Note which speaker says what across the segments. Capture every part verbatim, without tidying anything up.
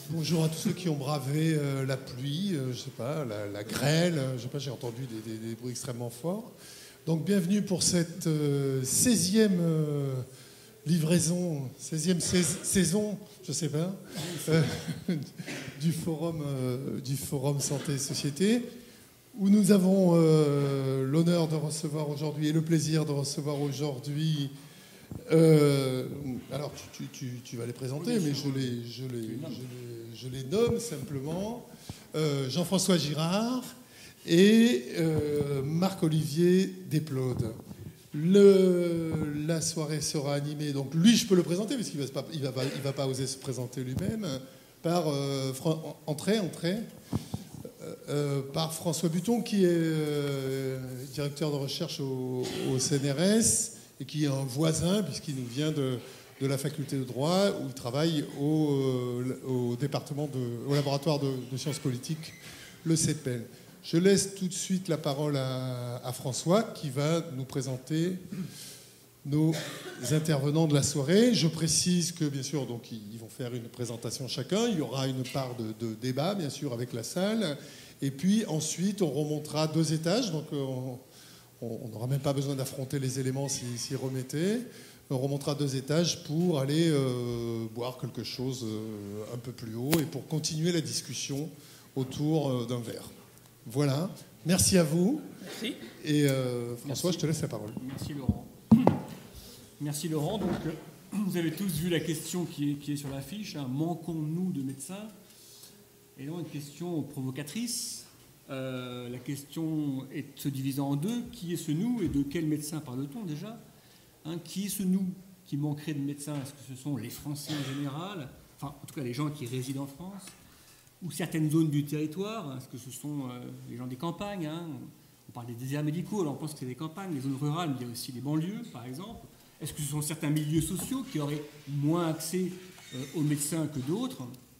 Speaker 1: Bonjour à tous ceux qui ont bravé euh, la pluie, euh, je sais pas, la, la grêle, euh, je sais pas, j'ai entendu des, des, des bruits extrêmement forts. Donc bienvenue pour cette euh, seizième euh, livraison, seizième saison, je sais pas, euh, du forum, euh, du forum Santé et Société, où nous avons euh, l'honneur de recevoir aujourd'hui et le plaisir de recevoir aujourd'hui. Euh, alors, tu, tu, tu vas les présenter, mais je les, je, les, je, les, je les nomme simplement. Euh, Jean-François Girard et euh, Marc-Olivier Desplaudes. Le, la soirée sera animée, donc lui, je peux le présenter, parce qu'il ne va, pas, il va, il va pas oser se présenter lui-même, par euh, entrée, entrée, euh, par François Buton, qui est euh, directeur de recherche au, au C N R S, et qui est un voisin, puisqu'il nous vient de, de la faculté de droit, où il travaille au, euh, au, département de, au laboratoire de, de sciences politiques, le C E P E L. Je laisse tout de suite la parole à, à François, qui va nous présenter nos intervenants de la soirée. Je précise que, bien sûr, donc, ils vont faire une présentation chacun. Il y aura une part de, de débat, bien sûr, avec la salle. Et puis, ensuite, on remontera deux étages. Donc, on, on n'aura même pas besoin d'affronter les éléments s'y, s'y remettez. On remontera deux étages pour aller euh, boire quelque chose euh, un peu plus haut et pour continuer la discussion autour euh, d'un verre. Voilà. Merci à vous.
Speaker 2: Merci.
Speaker 1: Et euh, François,
Speaker 2: Merci.
Speaker 1: Je te laisse la parole.
Speaker 2: Merci Laurent. Merci Laurent. Donc, vous avez tous vu la question qui est, qui est sur l'affiche. Hein. Manquons-nous de médecins? Et donc, une question provocatrice. Euh, la question est se divisant en deux. Qui est ce nous et de quel médecin parle-t-on déjà, hein, qui est ce nous qui manquerait de médecins? Est-ce que ce sont les Français en général, enfin en tout cas les gens qui résident en France, ou certaines zones du territoire? Est-ce que ce sont euh, les gens des campagnes, hein? On parle des déserts médicaux, alors on pense que c'est des campagnes, les zones rurales, mais il y a aussi les banlieues par exemple. Est-ce que ce sont certains milieux sociaux qui auraient moins accès euh, aux médecins que d'autres?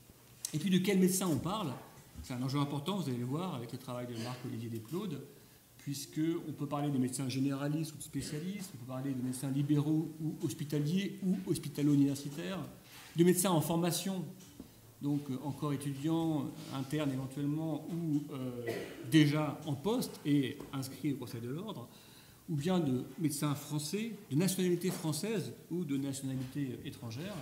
Speaker 2: Et puis de quels médecins on parle? C'est un enjeu important, vous allez le voir, avec le travail de Marc-Olivier Desplaudes, puisqu'on peut parler de médecins généralistes ou de spécialistes, on peut parler de médecins libéraux ou hospitaliers ou hospitalo-universitaires, de médecins en formation, donc encore étudiants, internes éventuellement, ou euh, déjà en poste et inscrits au Conseil de l'Ordre, ou bien de médecins français, de nationalité française ou de nationalité étrangère.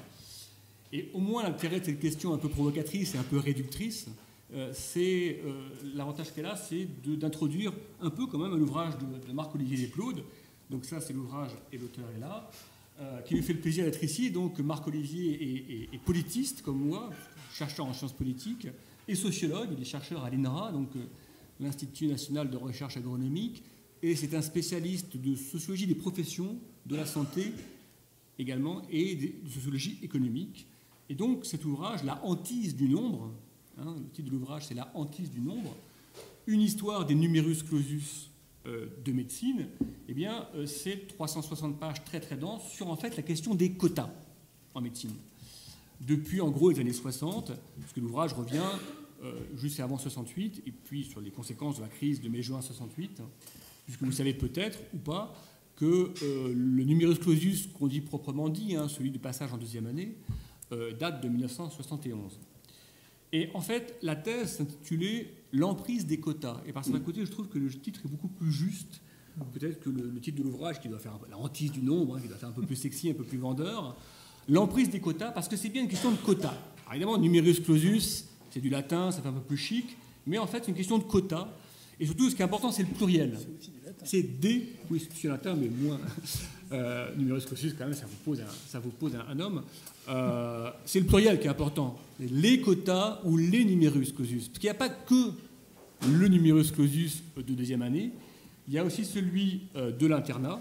Speaker 2: Et au moins l'intérêt de cette question un peu provocatrice et un peu réductrice, Euh, c'est euh, l'avantage qu'elle a, c'est de, d'introduire un peu quand même l'ouvrage de, de Marc-Olivier Desplaudes. Donc ça, c'est l'ouvrage et l'auteur est là, euh, qui lui fait le plaisir d'être ici. Donc Marc-Olivier est, est, est politiste comme moi, chercheur en sciences politiques et sociologue. Il est chercheur à l'I N R A, donc euh, l'Institut national de recherche agronomique, et c'est un spécialiste de sociologie des professions, de la santé également, et de sociologie économique. Et donc cet ouvrage, La hantise du nombre. Hein, le titre de l'ouvrage, c'est La hantise du nombre, une histoire des numerus clausus euh, de médecine. Eh bien, euh, c'est trois cent soixante pages très très denses sur en fait la question des quotas en médecine. Depuis en gros les années soixante, puisque l'ouvrage revient euh, juste avant soixante-huit, et puis sur les conséquences de la crise de mai-juin soixante-huit, puisque vous savez peut-être ou pas que euh, le numerus clausus qu'on dit proprement dit, hein, celui du passage en deuxième année, euh, date de mille neuf cent soixante et onze. Et en fait, la thèse s'intitulait « L'emprise des quotas ». Et par certains côtés, je trouve que le titre est beaucoup plus juste, peut-être que le, le titre de l'ouvrage, qui doit faire un peu, la hantise du nombre, hein, qui doit faire un peu plus sexy, un peu plus vendeur. L'emprise des quotas, parce que c'est bien une question de quotas. Alors évidemment, numerus clausus, c'est du latin, ça fait un peu plus chic, mais en fait, c'est une question de quotas. Et surtout, ce qui est important, c'est le pluriel. C'est des, oui, c'est latin, mais moins. Euh, numerus clausus, quand même, ça vous pose un, ça vous pose un, un homme. Euh, c'est le pluriel qui est important. Les quotas ou les numerus clausus. Parce qu'il n'y a pas que le numerus clausus de deuxième année, il y a aussi celui de l'internat.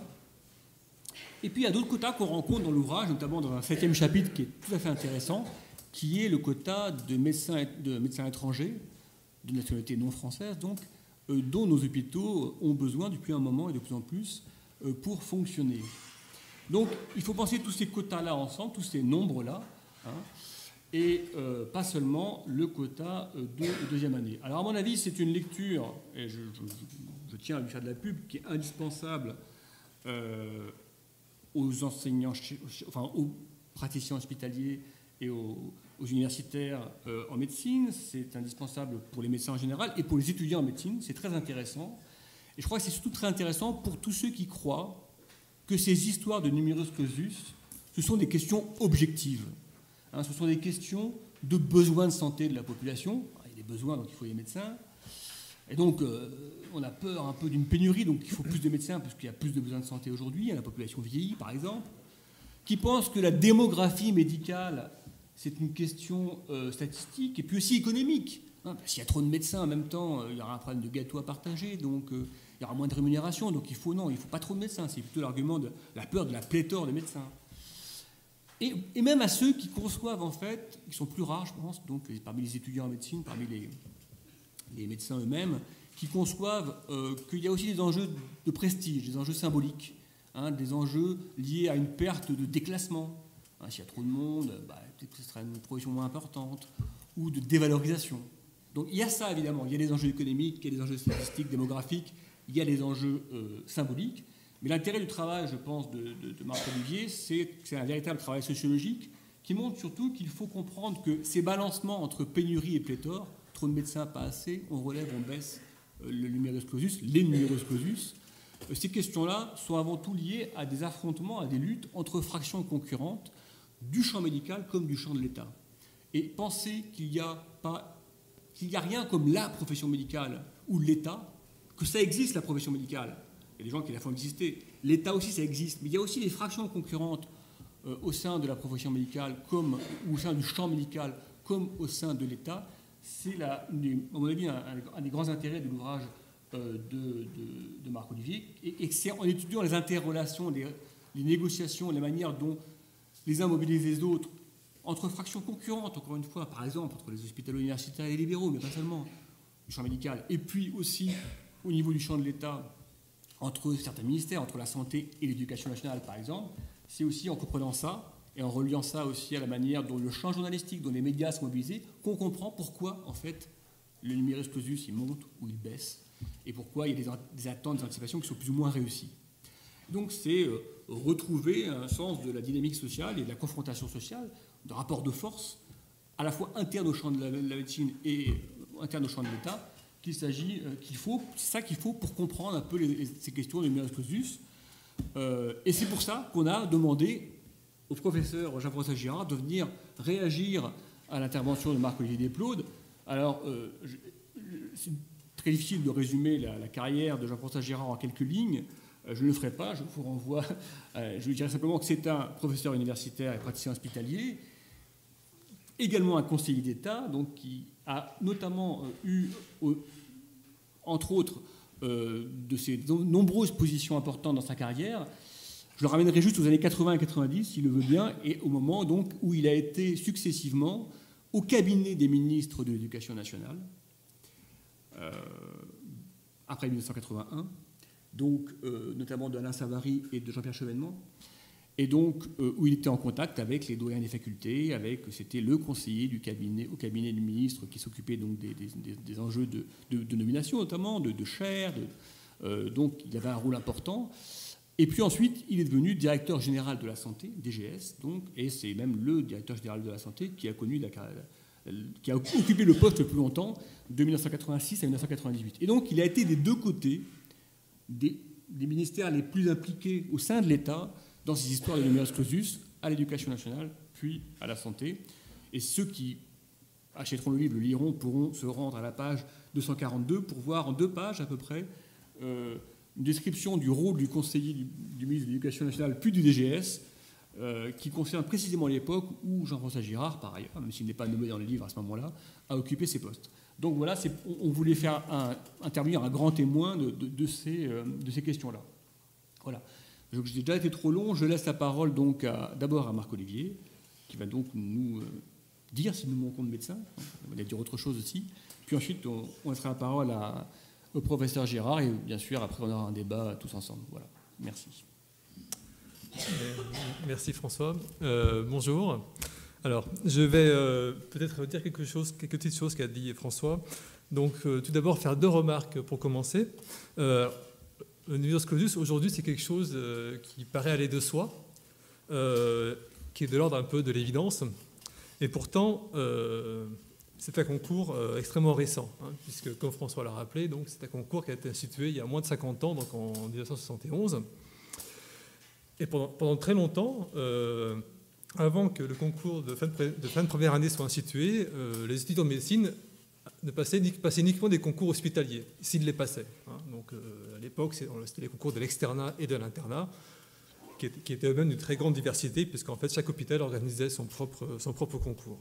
Speaker 2: Et puis il y a d'autres quotas qu'on rencontre dans l'ouvrage, notamment dans un septième chapitre qui est tout à fait intéressant, qui est le quota de médecins, de médecins étrangers, de nationalité non française, donc, euh, dont nos hôpitaux ont besoin depuis un moment et de plus en plus euh, pour fonctionner. Donc, il faut penser tous ces quotas-là ensemble, tous ces nombres-là, hein, et euh, pas seulement le quota euh, de deuxième année. Alors, à mon avis, c'est une lecture, et je, je, je tiens à lui faire de la pub, qui est indispensable euh, aux enseignants, enfin, aux praticiens hospitaliers et aux, aux universitaires euh, en médecine, c'est indispensable pour les médecins en général et pour les étudiants en médecine, c'est très intéressant. Et je crois que c'est surtout très intéressant pour tous ceux qui croient que ces histoires de numerus clausus, ce sont des questions objectives. Hein, ce sont des questions de besoins de santé de la population. Il y a des besoins, donc il faut des médecins. Et donc, euh, on a peur un peu d'une pénurie, donc il faut plus de médecins parce qu'il y a plus de besoins de santé aujourd'hui. La population vieillit, par exemple. Qui pensent que la démographie médicale, c'est une question euh, statistique et puis aussi économique. Hein, S'il y a trop de médecins en même temps, euh, il y aura un problème de gâteau à partager, donc euh, il y aura moins de rémunération. Donc il faut, non, il ne faut pas trop de médecins. C'est plutôt l'argument de la peur de la pléthore de médecins. Et, et même à ceux qui conçoivent, en fait, qui sont plus rares, je pense, donc parmi les étudiants en médecine, parmi les, les médecins eux-mêmes, qui conçoivent euh, qu'il y a aussi des enjeux de prestige, des enjeux symboliques, hein, des enjeux liés à une perte de déclassement. Hein, s'il y a trop de monde, bah, peut-être que ce sera une profession moins importante, ou de dévalorisation. Donc il y a ça, évidemment. Il y a des enjeux économiques, il y a des enjeux statistiques, démographiques, il y a des enjeux euh, symboliques. Mais l'intérêt du travail, je pense, de, de, de Marc-Olivier, c'est que c'est un véritable travail sociologique qui montre surtout qu'il faut comprendre que ces balancements entre pénurie et pléthore, trop de médecins, pas assez, on relève, on baisse euh, le numerus clausus, les numerus clausus, euh, ces questions-là sont avant tout liées à des affrontements, à des luttes entre fractions concurrentes du champ médical comme du champ de l'État. Et penser qu'il n'y a pas, qu'il n'y a rien comme la profession médicale ou l'État, que ça existe la profession médicale. Il y a des gens qui la font exister. L'État aussi, ça existe. Mais il y a aussi des fractions concurrentes euh, au sein de la profession médicale, comme ou au sein du champ médical, comme au sein de l'État. C'est, la, à mon avis, un, un des grands intérêts de l'ouvrage euh, de, de, de Marc-Olivier. Et, et c'est en étudiant les interrelations, les, les négociations, la manière dont les uns mobilisent les autres, entre fractions concurrentes, encore une fois, par exemple, entre les hospitalo-universitaires et les libéraux, mais pas seulement, du champ médical, et puis aussi au niveau du champ de l'État, entre certains ministères, entre la santé et l'éducation nationale, par exemple, c'est aussi en comprenant ça, et en reliant ça aussi à la manière dont le champ journalistique, dont les médias sont mobilisés, qu'on comprend pourquoi, en fait, le numerus clausus, il monte ou il baisse, et pourquoi il y a des, des attentes, des anticipations qui sont plus ou moins réussies. Donc c'est euh, retrouver un sens de la dynamique sociale et de la confrontation sociale, de rapport de force, à la fois interne au champ de la, de la médecine et euh, interne au champ de l'État, qu'il s'agit, euh, qu'il faut, c'est ça qu'il faut pour comprendre un peu les, les, ces questions de numerus clausus. Euh, et c'est pour ça qu'on a demandé au professeur Jean-François Girard de venir réagir à l'intervention de Marc-Olivier Desplaudes. Alors, euh, je, je, c'est très difficile de résumer la, la carrière de Jean-François Girard en quelques lignes. Euh, je ne le ferai pas, je vous renvoie. Euh, je dirais simplement que c'est un professeur universitaire et praticien hospitalier, également un conseiller d'État, donc qui a notamment euh, eu, euh, entre autres, euh, de ses nombreuses positions importantes dans sa carrière. Je le ramènerai juste aux années quatre-vingts et quatre-vingt-dix, s'il le veut bien, et au moment donc où il a été successivement au cabinet des ministres de l'Éducation nationale, euh, après mille neuf cent quatre-vingt-un, donc euh, notamment de Alain Savary et de Jean-Pierre Chevènement, et donc euh, où il était en contact avec les doyens des facultés, avec c'était le conseiller du cabinet au cabinet du ministre qui s'occupait donc des, des, des enjeux de, de, de nomination notamment, de, de chaires, de, euh, donc il avait un rôle important. Et puis ensuite, il est devenu directeur général de la santé, D G S, donc, et c'est même le directeur général de la santé qui a connu la, qui a occupé le poste le plus longtemps, de mille neuf cent quatre-vingt-six à mille neuf cent quatre-vingt-dix-huit. Et donc, il a été des deux côtés des, des ministères les plus impliqués au sein de l'État dans ces histoires de numerus clausus, à l'éducation nationale, puis à la santé. Et ceux qui achèteront le livre, le liront, pourront se rendre à la page deux cent quarante-deux pour voir en deux pages à peu près euh, une description du rôle du conseiller du, du ministre de l'Éducation nationale, puis du D G S, euh, qui concerne précisément l'époque où Jean-François Girard, par ailleurs, même s'il n'est pas nommé dans le livre à ce moment-là, a occupé ces postes. Donc voilà, c'est, on voulait faire un, intervenir un grand témoin de, de, de, ces, euh, de ces questions-là. Voilà. Donc, j'ai déjà été trop long, je laisse la parole donc à, d'abord à Marc-Olivier, qui va donc nous euh, dire si nous manquons de médecins, on va dire autre chose aussi, puis ensuite on, on laissera la parole à, au professeur Girard, et bien sûr après on aura un débat tous ensemble. Voilà, merci.
Speaker 3: Merci François. Euh, bonjour. Alors, je vais euh, peut-être dire quelque chose, quelques petites choses qu'a dit François. Donc, euh, tout d'abord, faire deux remarques pour commencer. Euh, le numerus clausus, aujourd'hui, c'est quelque chose euh, qui paraît aller de soi, euh, qui est de l'ordre un peu de l'évidence. Et pourtant, euh, c'est un concours euh, extrêmement récent, hein, puisque, comme François l'a rappelé, donc, c'est un concours qui a été institué il y a moins de cinquante ans, donc en mille neuf cent soixante et onze. Et pendant, pendant très longtemps, euh, avant que le concours de fin de, de fin de première année soit institué, euh, les étudiants de médecine ne passaient, passaient uniquement des concours hospitaliers, s'ils les passaient. Hein. Donc, euh, à l'époque, c'était les concours de l'externat et de l'internat, qui, qui étaient eux-mêmes d'une très grande diversité, puisqu'en fait, chaque hôpital organisait son propre, son propre concours.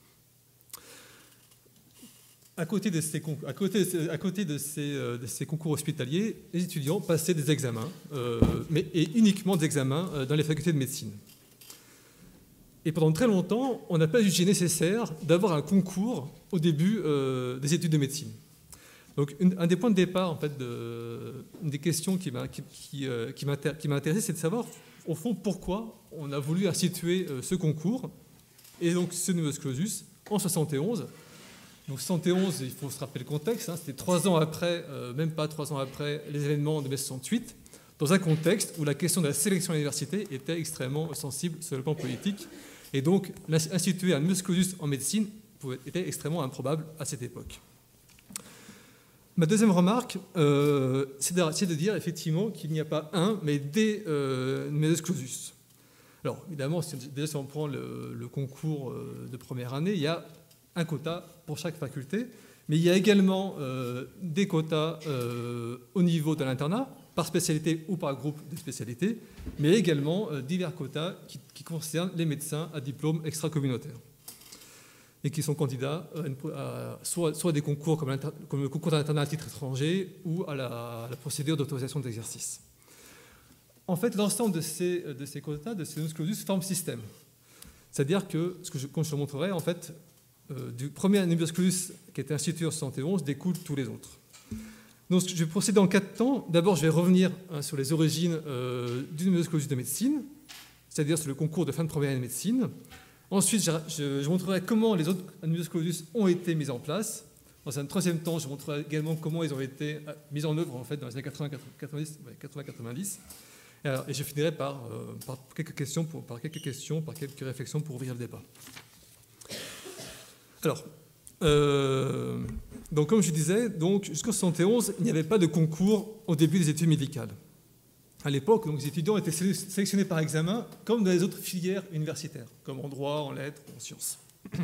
Speaker 3: À côté de ces, à côté, à côté de ces, de ces concours hospitaliers, les étudiants passaient des examens, euh, mais, et uniquement des examens dans les facultés de médecine. Et pendant très longtemps, on n'a pas jugé nécessaire d'avoir un concours au début euh, des études de médecine. Donc, une, un des points de départ, en fait, de, une des questions qui m'a qui, qui, euh, qui intéressé, c'est de savoir, au fond, pourquoi on a voulu instituer euh, ce concours, et donc ce numerus clausus, en soixante et onze. Donc soixante et onze, il faut se rappeler le contexte, hein, c'était trois ans après, euh, même pas trois ans après les événements de mai soixante-huit, dans un contexte où la question de la sélection à l'université était extrêmement sensible sur le plan politique. Et donc, instituer un numerus clausus en médecine était extrêmement improbable à cette époque. Ma deuxième remarque, euh, c'est de, de dire effectivement qu'il n'y a pas un, mais des euh, numerus clausus. Alors, évidemment, si, déjà si on prend le, le concours de première année, il y a un quota pour chaque faculté, mais il y a également euh, des quotas euh, au niveau de l'internat, par spécialité ou par groupe de spécialités, mais également euh, divers quotas qui, qui concernent les médecins à diplôme extra-communautaire et qui sont candidats à, une, à soit, soit des concours comme, comme le concours d'internat à titre étranger ou à la, à la procédure d'autorisation d'exercice. En fait, l'ensemble de ces, de ces quotas, de ces numerus clausus, forme système. C'est-à-dire que, ce que je, comme je le montrerai, en fait, euh, du premier numerus clausus qui a été institué en soixante et onze découlent tous les autres. Donc, je vais procéder en quatre temps. D'abord, je vais revenir hein, sur les origines euh, du numerus clausus de médecine, c'est-à-dire sur le concours de fin de première année de médecine. Ensuite, je, je, je montrerai comment les autres numerus clausus ont été mis en place. Dans un troisième temps, je montrerai également comment ils ont été mis en œuvre en fait, dans les années quatre-vingts quatre-vingt-dix. Et, alors, et je finirai par, euh, par, quelques questions pour, par quelques questions, par quelques réflexions pour ouvrir le débat. Alors, euh, donc comme je disais, donc, jusqu'en soixante et onze, il n'y avait pas de concours au début des études médicales. À l'époque, donc, les étudiants étaient sélectionnés par examen, comme dans les autres filières universitaires, comme en droit, en lettres, en sciences.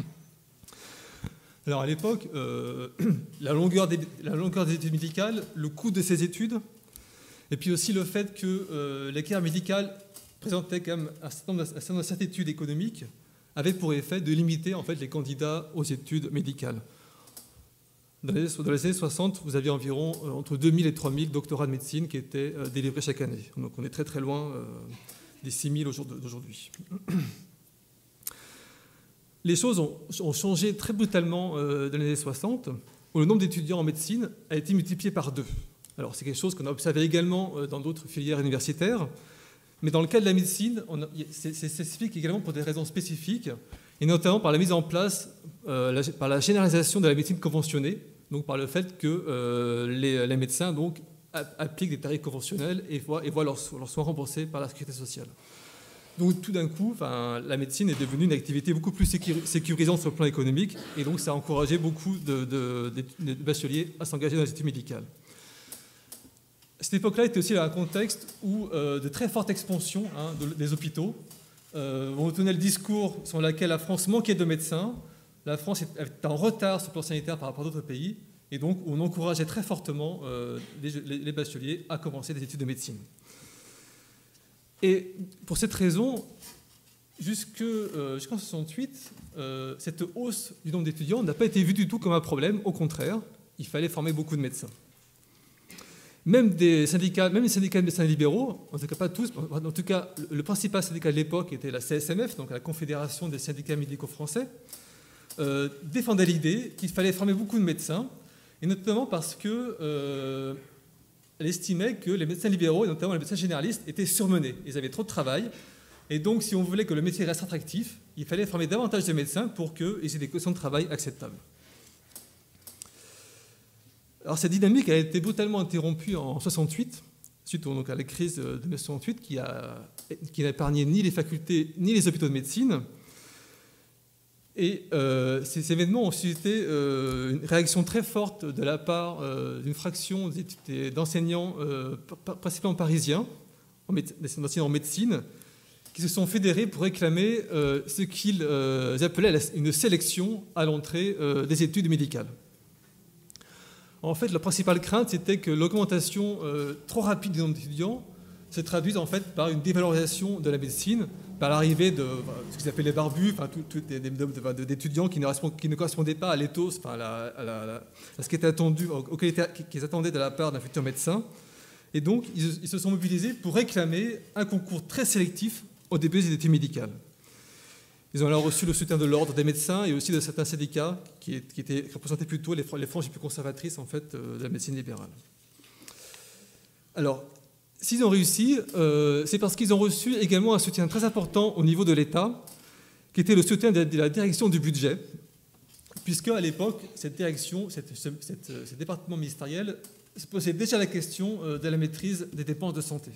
Speaker 3: Alors à l'époque, euh, la, longueur des, la longueur des études médicales, le coût de ces études, et puis aussi le fait que euh, les carrières médicales présentaient quand même un certain nombre d'incertitudes économiques, avait pour effet de limiter en fait, les candidats aux études médicales. Dans les, dans les années soixante, vous aviez environ euh, entre deux mille et trois mille doctorats de médecine qui étaient euh, délivrés chaque année. Donc on est très très loin euh, des six mille d'aujourd'hui. Les choses ont, ont changé très brutalement euh, dans les années soixante, où le nombre d'étudiants en médecine a été multiplié par deux. Alors c'est quelque chose qu'on a observé également euh, dans d'autres filières universitaires, mais dans le cas de la médecine, c'est spécifique également pour des raisons spécifiques, et notamment par la mise en place, euh, la, par la généralisation de la médecine conventionnée, donc par le fait que euh, les, les médecins donc, appliquent des tarifs conventionnels et voient, et voient leurs, leurs soins remboursés par la sécurité sociale. Donc tout d'un coup, la médecine est devenue une activité beaucoup plus sécurisante sur le plan économique, et donc ça a encouragé beaucoup de, de, de, de bacheliers à s'engager dans les études médicales. Cette époque-là était aussi un contexte où euh, de très fortes expansions hein, de, des hôpitaux. Euh, on retenait le discours sur lequel la France manquait de médecins. La France était en retard sur le plan sanitaire par rapport à d'autres pays. Et donc, on encourageait très fortement euh, les, les bacheliers à commencer des études de médecine. Et pour cette raison, jusqu'en euh, soixante-huit, euh, cette hausse du nombre d'étudiants n'a pas été vue du tout comme un problème. Au contraire, il fallait former beaucoup de médecins. Même, des syndicats, même les syndicats de médecins libéraux, en tout cas pas tous, en tout cas le principal syndicat de l'époque était la C S M F, donc la Confédération des syndicats médicaux français, euh, défendait l'idée qu'il fallait former beaucoup de médecins, et notamment parce que euh, elle estimait que les médecins libéraux, et notamment les médecins généralistes, étaient surmenés. Ils avaient trop de travail, et donc si on voulait que le métier reste attractif, il fallait former davantage de médecins pour qu'ils aient des conditions de travail acceptables. Alors cette dynamique a été brutalement interrompue en soixante-huit, suite donc à la crise de mai soixante-huit, qui a, qui n'a épargné ni les facultés ni les hôpitaux de médecine. Et euh, ces événements ont suscité euh, une réaction très forte de la part euh, d'une fraction d'enseignants, euh, principalement parisiens, d'enseignants en médecine, qui se sont fédérés pour réclamer euh, ce qu'ils euh, appelaient une sélection à l'entrée euh, des études médicales. En fait, la principale crainte, c'était que l'augmentation euh, trop rapide du nombre d'étudiants se traduise en fait par une dévalorisation de la médecine, par l'arrivée de ce qu'ils appellent les barbus, enfin, tout, tout, d'étudiants qui ne, qui ne correspondaient pas à l'éthos, enfin, à, la, à, la, à ce qui était attendu, auquel qu'ils attendaient de la part d'un futur médecin. Et donc, ils, ils se sont mobilisés pour réclamer un concours très sélectif au début des études médicales. Ils ont alors reçu le soutien de l'ordre des médecins et aussi de certains syndicats qui, qui étaient qui représentaient plutôt les, les franges les plus conservatrices en fait, de la médecine libérale. Alors, s'ils ont réussi, euh, c'est parce qu'ils ont reçu également un soutien très important au niveau de l'État, qui était le soutien de, de la direction du budget, puisque à l'époque, cette direction, cette, ce, cette, ce département ministériel se posait déjà la question de la maîtrise des dépenses de santé.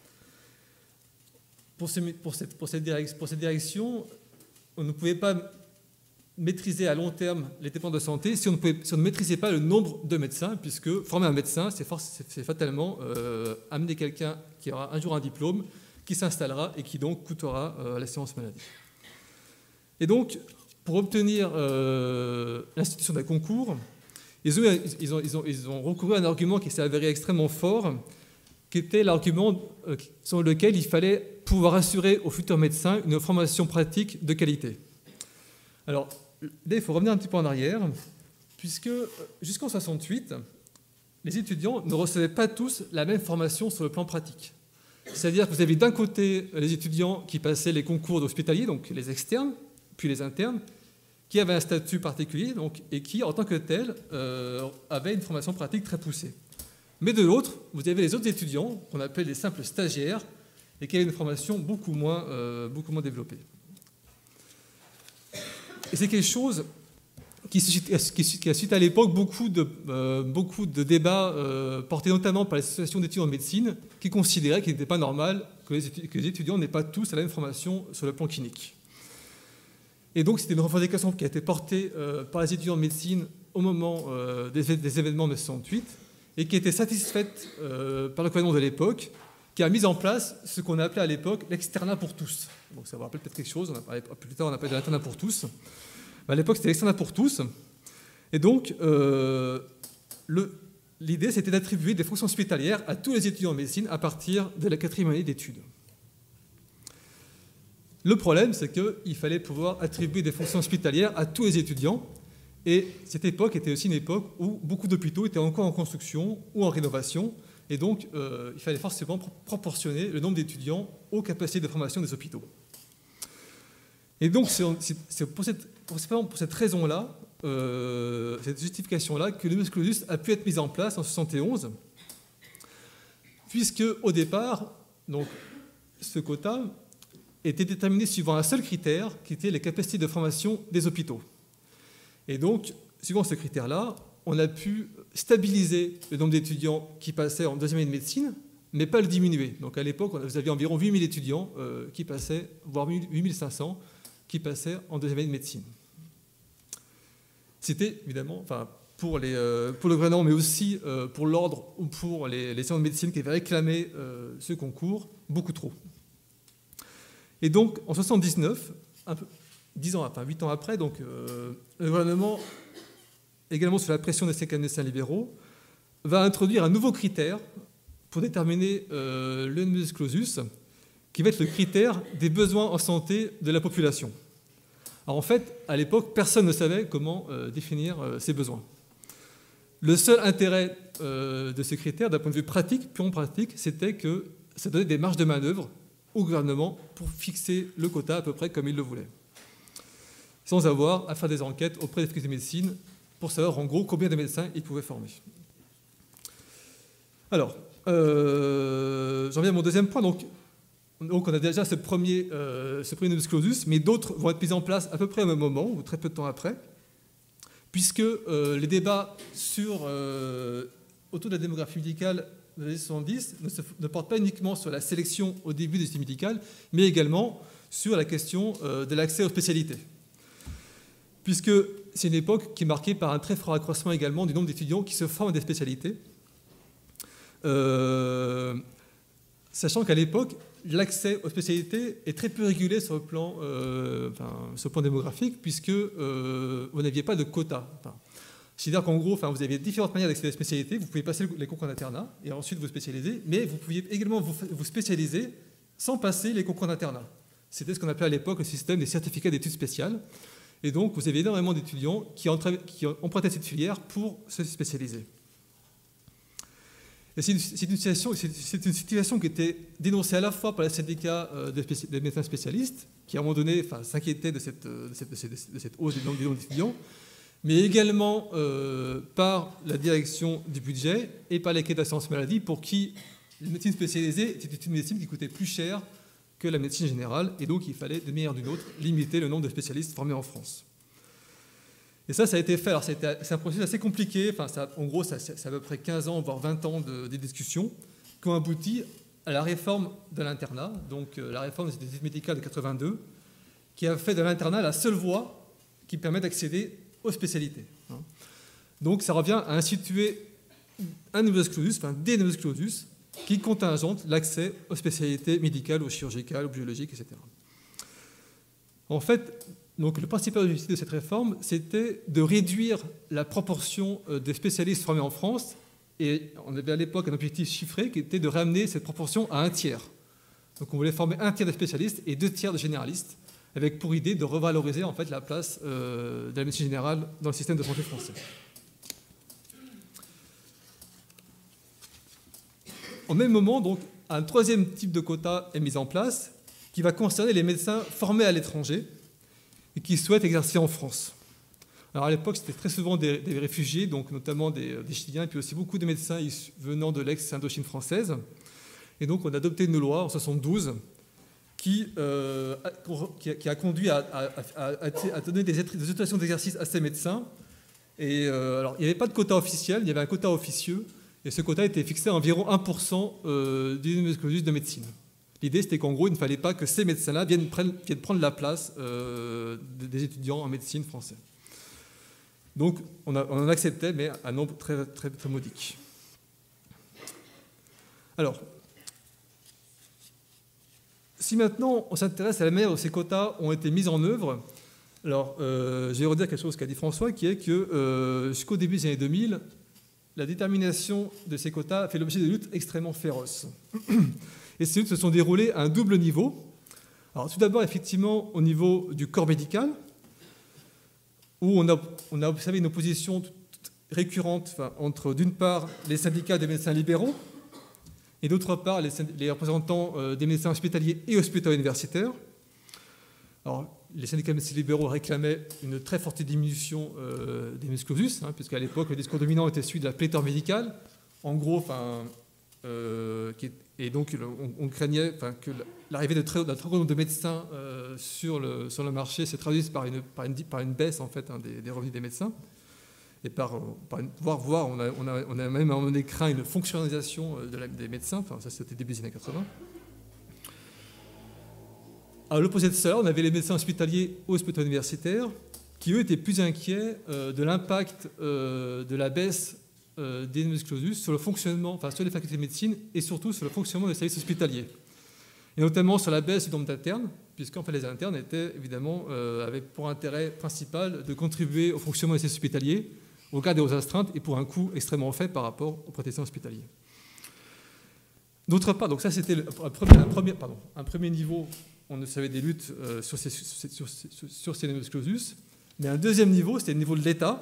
Speaker 3: Pour, ce, pour, cette, pour, cette direc, pour cette direction, on ne pouvait pas maîtriser à long terme les dépenses de santé si on ne, pouvait, si on ne maîtrisait pas le nombre de médecins, puisque former un médecin, c'est fatalement euh, amener quelqu'un qui aura un jour un diplôme, qui s'installera et qui donc coûtera euh, l'assurance maladie. Et donc, pour obtenir euh, l'institution d'un concours, ils ont, ils, ont, ils, ont, ils ont recouru à un argument qui s'est avéré extrêmement fort, qui était l'argument euh, sur lequel il fallait pouvoir assurer aux futurs médecins une formation pratique de qualité. Alors, là, il faut revenir un petit peu en arrière, puisque jusqu'en soixante-huit, les étudiants ne recevaient pas tous la même formation sur le plan pratique. C'est-à-dire que vous avez d'un côté les étudiants qui passaient les concours d'hospitaliers, donc les externes, puis les internes, qui avaient un statut particulier donc, et qui, en tant que tels, euh, avaient une formation pratique très poussée. Mais de l'autre, vous avez les autres étudiants, qu'on appelle les simples stagiaires, et qui avaient une formation beaucoup moins, euh, beaucoup moins développée. Et c'est quelque chose qui, qui a suscité à l'époque beaucoup de, euh, beaucoup de débats euh, portés notamment par les associations d'étudiants en médecine qui considéraient qu'il n'était pas normal que les, étudiants, que les étudiants n'aient pas tous la même formation sur le plan clinique. Et donc c'était une revendication qui a été portée euh, par les étudiants en médecine au moment euh, des, des événements de soixante-huit et qui a été satisfaite euh, par le gouvernement de l'époque, qui a mis en place ce qu'on a appelé à l'époque l'externat pour tous. Donc ça vous rappelle peut-être quelque chose, on a, plus tard on appelait l'internat pour tous. À l'époque, c'était l'externat pour tous. Et donc, euh, l'idée, c'était d'attribuer des fonctions hospitalières à tous les étudiants en médecine à partir de la quatrième année d'études. Le problème, c'est qu'il fallait pouvoir attribuer des fonctions hospitalières à tous les étudiants. Et cette époque était aussi une époque où beaucoup d'hôpitaux étaient encore en construction ou en rénovation. Et donc, euh, il fallait forcément proportionner le nombre d'étudiants aux capacités de formation des hôpitaux. Et donc, c'est pour cette, pour cette raison-là, euh, cette justification-là, que le numerus clausus a pu être mis en place en soixante et onze, puisque au départ, donc, ce quota était déterminé suivant un seul critère, qui était les capacités de formation des hôpitaux. Et donc, suivant ce critère-là, on a pu stabiliser le nombre d'étudiants qui passaient en deuxième année de médecine, mais pas le diminuer. Donc à l'époque, vous aviez environ huit mille étudiants euh, qui passaient, voire huit mille cinq cents, qui passaient en deuxième année de médecine. C'était évidemment, enfin, pour, les, euh, pour le gouvernement, mais aussi euh, pour l'ordre ou pour les, les sciences de médecine qui avaient réclamé euh, ce concours, beaucoup trop. Et donc, en soixante-dix-neuf, un peu, dix ans, enfin huit ans après, donc, euh, le gouvernement, également sous la pression des syndicats de médecins libéraux, va introduire un nouveau critère pour déterminer euh, le numerus clausus, qui va être le critère des besoins en santé de la population. Alors en fait, à l'époque, personne ne savait comment euh, définir euh, ces besoins. Le seul intérêt euh, de ce critère, d'un point de vue pratique, purement pratique, c'était que ça donnait des marges de manœuvre au gouvernement pour fixer le quota à peu près comme il le voulait, sans avoir à faire des enquêtes auprès des facultés de médecine pour savoir en gros combien de médecins ils pouvaient former. Alors, euh, j'en viens à mon deuxième point. Donc, donc on a déjà ce premier, euh, ce premier numerus clausus, mais d'autres vont être mis en place à peu près au même moment, ou très peu de temps après, puisque euh, les débats sur, euh, autour de la démographie médicale des années soixante-dix ne, se, ne portent pas uniquement sur la sélection au début des études médicales, mais également sur la question euh, de l'accès aux spécialités. puisque c'est une époque qui est marquée par un très fort accroissement également du nombre d'étudiants qui se forment à des spécialités. Euh, sachant qu'à l'époque, l'accès aux spécialités est très peu régulé sur le plan, euh, enfin, sur le plan démographique, puisque euh, vous n'aviez pas de quota. Enfin, c'est-à-dire qu'en gros, enfin, vous avez différentes manières d'accéder à la spécialité. Vous pouvez passer les concours d'internat et ensuite vous spécialiser, mais vous pouviez également vous, vous spécialiser sans passer les concours d'internat. C'était ce qu'on appelait à l'époque le système des certificats d'études spéciales. Et donc, vous avez énormément d'étudiants qui, qui empruntaient cette filière pour se spécialiser. C'est une, une, situation, une situation qui était dénoncée à la fois par les syndicats des médecins spécialistes, qui à un moment donné enfin, s'inquiétaient de cette, de, cette, de, cette, de cette hausse du nombre d'étudiants, mais également euh, par la direction du budget et par les caisses d'assurance maladie, pour qui la médecine spécialisée était une médecine qui coûtait plus cher que la médecine générale, et donc il fallait, de manière ou d'une autre, limiter le nombre de spécialistes formés en France. Et ça, ça a été fait. Alors, c'est un processus assez compliqué. Enfin, ça, en gros, ça, c'est à peu près quinze ans, voire vingt ans de, de discussions qui ont abouti à la réforme de l'internat, donc euh, la réforme des études médicales de quatre-vingt-deux, qui a fait de l'internat la seule voie qui permet d'accéder aux spécialités. Hein. Donc, ça revient à instituer un numerus clausus, enfin des numerus clausus, qui contingente l'accès aux spécialités médicales, aux chirurgicales, aux biologiques, et cetera. En fait, donc, le principal objectif de cette réforme, c'était de réduire la proportion de spécialistes formés en France. Et on avait à l'époque un objectif chiffré qui était de ramener cette proportion à un tiers. Donc on voulait former un tiers de spécialistes et deux tiers de généralistes, avec pour idée de revaloriser en fait la place euh, de la médecine générale dans le système de santé français. Au même moment, donc, un troisième type de quota est mis en place, qui va concerner les médecins formés à l'étranger et qui souhaitent exercer en France. Alors à l'époque, c'était très souvent des, des réfugiés, donc notamment des, des Chiliens, et puis aussi beaucoup de médecins venant de l'ex-Indochine française. Et donc on a adopté une loi en soixante-douze qui, euh, a, qui, a, qui a conduit à, à, à, à donner des, des autorisations d'exercice à ces médecins. Et euh, alors il n'y avait pas de quota officiel, il y avait un quota officieux, et ce quota était fixé à environ un pour cent euh, du numerus clausus de médecine. L'idée, c'était qu'en gros, il ne fallait pas que ces médecins-là viennent, viennent prendre la place euh, des étudiants en médecine français. Donc, on, a, on en acceptait, mais un nombre très, très, très modique. Alors, si maintenant on s'intéresse à la manière dont ces quotas ont été mis en œuvre, alors, euh, je vais redire quelque chose qu'a dit François, qui est que euh, jusqu'au début des années deux mille, la détermination de ces quotas a fait l'objet de luttes extrêmement féroces. Et ces luttes se sont déroulées à un double niveau. Alors, tout d'abord, effectivement, au niveau du corps médical, où on a, on a observé une opposition récurrente enfin, entre, d'une part, les syndicats des médecins libéraux et d'autre part, les, les représentants euh, des médecins hospitaliers et hospitaliers universitaires. Alors, les syndicats des médecins libéraux réclamaient une très forte diminution euh, des numerus clausus, hein, puisqu'à l'époque, le discours dominant était celui de la pléthore médicale. En gros, enfin... Euh, qui est, et donc on, on craignait enfin, que l'arrivée d'un très grand nombre de médecins euh, sur, le, sur le marché se traduise par une, par une, par une baisse en fait, hein, des, des revenus des médecins, et par, par une, voire, voire on, a, on, a, on a même à un moment donné craint une fonctionnalisation de la, des médecins, enfin, ça c'était début des années quatre-vingts. À l'opposé de cela, on avait les médecins hospitaliers ou hospitaliers universitaires qui eux étaient plus inquiets euh, de l'impact euh, de la baisse Euh, des numerus clausus sur le fonctionnement, enfin sur les facultés de médecine et surtout sur le fonctionnement des services hospitaliers. Et notamment sur la baisse du nombre d'internes, puisqu'en fait les internes étaient évidemment euh, avec pour intérêt principal de contribuer au fonctionnement des services hospitaliers, au regard des hausses astreintes et pour un coût extrêmement faible par rapport aux praticiens hospitaliers. D'autre part, donc ça c'était un premier, un, premier, pardon, un premier niveau, on ne savait des luttes euh, sur ces, sur, sur, sur, sur ces numerus clausus, mais un deuxième niveau, c'était le niveau de l'État,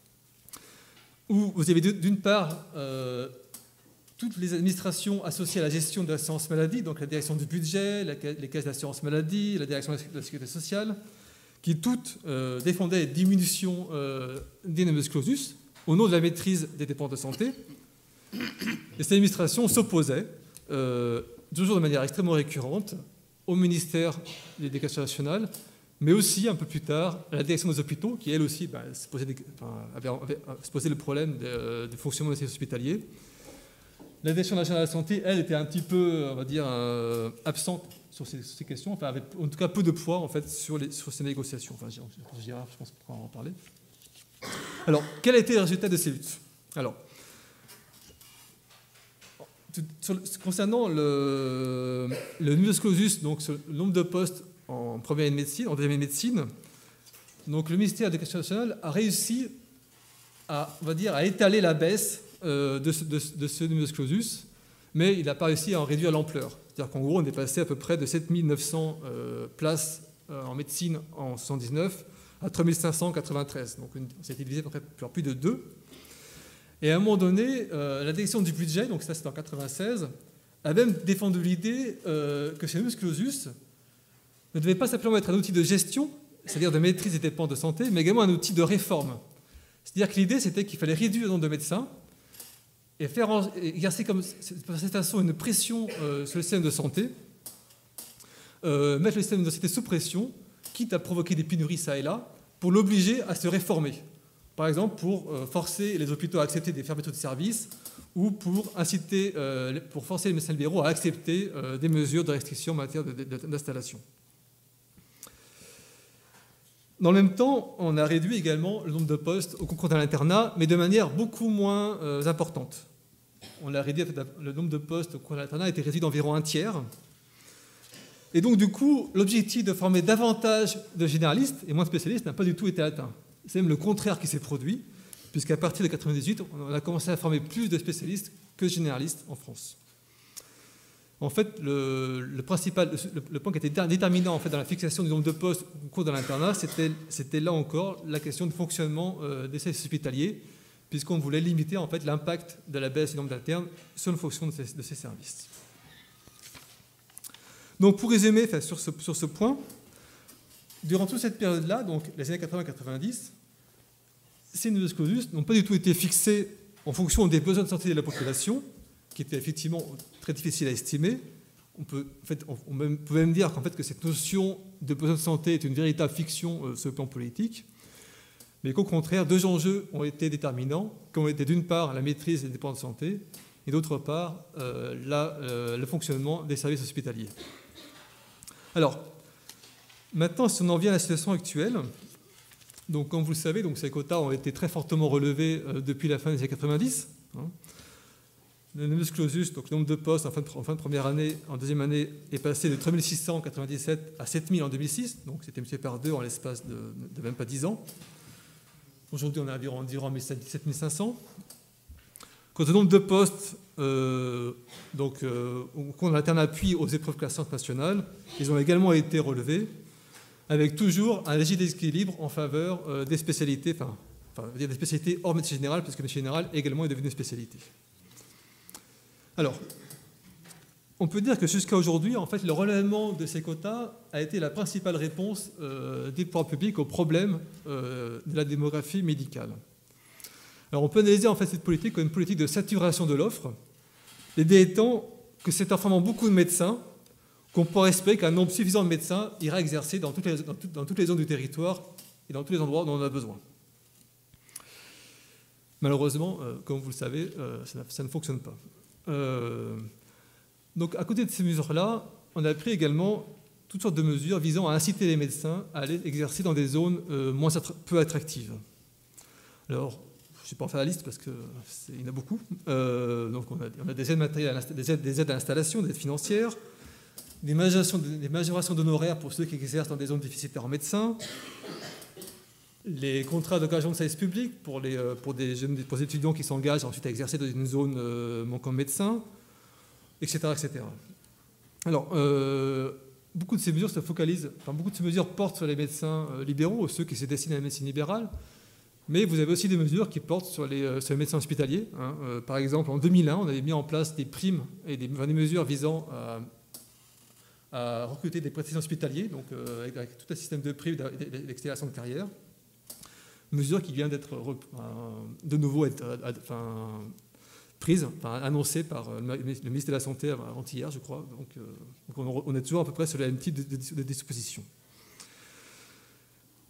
Speaker 3: où vous avez d'une part euh, toutes les administrations associées à la gestion de l'assurance maladie, donc la direction du budget, la, les caisses d'assurance maladie, la direction de la sécurité sociale, qui toutes euh, défendaient une diminution euh, des numerus clausus au nom de la maîtrise des dépenses de santé. Et ces administrations s'opposaient, euh, toujours de manière extrêmement récurrente, au ministère de l'Éducation nationale, mais aussi, un peu plus tard, à la direction des hôpitaux, qui, elle aussi, ben, se, posait des, enfin, avait, avait, se posait le problème de, de fonctionnement des services hospitaliers. La direction nationale de la santé, elle, était un petit peu, on va dire, euh, absente sur ces, sur ces questions, enfin, avait en tout cas peu de poids en fait, sur, les, sur ces négociations. Enfin, Girard, je pense qu'on pourra en parler. Alors, quel a été le résultat de ces luttes? Alors, sur, concernant le, le numerus clausus, donc le nombre de postes en première année de médecine, en deuxième année de médecine, donc le ministère de l'Éducation nationale a réussi à, on va dire, à étaler la baisse euh, de, ce, de, de ce numerus clausus, mais il n'a pas réussi à en réduire l'ampleur. C'est-à-dire qu'en gros, on est passé à peu près de sept mille neuf cents euh, places euh, en médecine en soixante-dix-neuf à trois mille cinq cent quatre-vingt-treize. Donc une, ça a été divisé à peu près par plus de deux. Et à un moment donné, euh, la direction du budget, donc ça c'était en quatre-vingt-seize, a même défendu l'idée euh, que ce numerus clausus ne devait pas simplement être un outil de gestion, c'est-à-dire de maîtrise des dépenses de santé, mais également un outil de réforme. C'est-à-dire que l'idée, c'était qu'il fallait réduire le nombre de médecins et faire en, et exercer comme, par cette façon une pression euh, sur le système de santé, euh, mettre le système de santé sous pression, quitte à provoquer des pénuries ça et là, pour l'obliger à se réformer. Par exemple, pour euh, forcer les hôpitaux à accepter des fermetures de services ou pour inciter, euh, pour forcer les médecins libéraux à accepter euh, des mesures de restriction en matière de, de, d'installation. Dans le même temps, on a réduit également le nombre de postes au concours de l'internat, mais de manière beaucoup moins euh, importante. On a réduit, le nombre de postes au concours de l'internat a été réduit d'environ un tiers. Et donc, du coup, l'objectif de former davantage de généralistes et moins de spécialistes n'a pas du tout été atteint. C'est même le contraire qui s'est produit, puisqu'à partir de mille neuf cent quatre-vingt-dix-huit, on a commencé à former plus de spécialistes que de généralistes en France. En fait, le, le, principal, le, le point qui était déterminant en fait, dans la fixation du nombre de postes au cours de l'internat, c'était, c'était là encore la question de fonctionnement euh, des services hospitaliers, puisqu'on voulait limiter en fait, l'impact de la baisse du nombre d'internes sur la fonction de ces, de ces services. Donc, pour résumer enfin, sur, ce, sur ce point, durant toute cette période-là, donc les années quatre-vingts quatre-vingt-dix, ces numerus clausus n'ont pas du tout été fixés en fonction des besoins de santé de la population, qui était effectivement très difficile à estimer. On peut, en fait, on peut même dire qu'en fait, que cette notion de besoin de santé est une véritable fiction euh, sur le plan politique, mais qu'au contraire, deux enjeux ont été déterminants, qui ont été d'une part la maîtrise des dépenses de santé, et d'autre part euh, la, euh, le fonctionnement des services hospitaliers. Alors, maintenant, si on en vient à la situation actuelle, donc, comme vous le savez, donc, ces quotas ont été très fortement relevés euh, depuis la fin des années quatre-vingt-dix. Hein. Le numerus clausus, donc le nombre de postes en fin de, en fin de première année, en deuxième année, est passé de trois mille six cent quatre-vingt-dix-sept à sept mille en deux mille six, donc c'était multiplié par deux en l'espace de, de même pas dix ans. Aujourd'hui, on a environ, environ sept mille cinq cents. Quant au nombre de postes, euh, donc, euh, on alterne appui aux épreuves classantes nationales, ils ont également été relevés, avec toujours un léger déséquilibre en faveur euh, des spécialités, enfin, enfin, des spécialités hors médecine générale, parce que médecine générale également est devenue une spécialité. Alors, on peut dire que jusqu'à aujourd'hui, en fait, le relèvement de ces quotas a été la principale réponse euh, des pouvoirs publics au problème euh, de la démographie médicale. Alors, on peut analyser en fait cette politique comme une politique de saturation de l'offre, l'idée étant que c'est en formant beaucoup de médecins qu'on pourra espérer qu'un nombre suffisant de médecins ira exercer dans toutes les, dans tout, dans toutes les zones du territoire et dans tous les endroits où on en a besoin. Malheureusement, euh, comme vous le savez, euh, ça, ça ne fonctionne pas. Euh, donc, à côté de ces mesures-là, on a pris également toutes sortes de mesures visant à inciter les médecins à aller exercer dans des zones euh, moins attra- peu attractives. Alors, je ne vais pas en faire la liste parce qu'il y en a beaucoup. Euh, donc, on a, on a des aides matérielles, des aides, des aides à l'installation, des aides financières, des majorations, des majorations d'honoraires pour ceux qui exercent dans des zones déficitaires en médecins, les contrats d'engagement de service public pour les, pour des jeunes, pour des étudiants qui s'engagent ensuite à exercer dans une zone euh, manquant de médecins, et cetera, et cetera. Alors, euh, beaucoup de ces mesures se focalisent, enfin, beaucoup de ces mesures portent sur les médecins euh, libéraux, ceux qui se destinent à la médecine libérale, mais vous avez aussi des mesures qui portent sur les, euh, sur les médecins hospitaliers. Hein. Euh, par exemple, en deux mille un, on avait mis en place des primes et des, enfin, des mesures visant à, à recruter des praticiens hospitaliers, donc euh, avec, avec tout un système de primes d'extension de carrière. Mesure qui vient d'être euh, de nouveau être, euh, enfin, prise, enfin, annoncée par le ministre de la Santé avant-hier, je crois. Donc, euh, donc on, on est toujours à peu près sur le même type de, de, de disposition.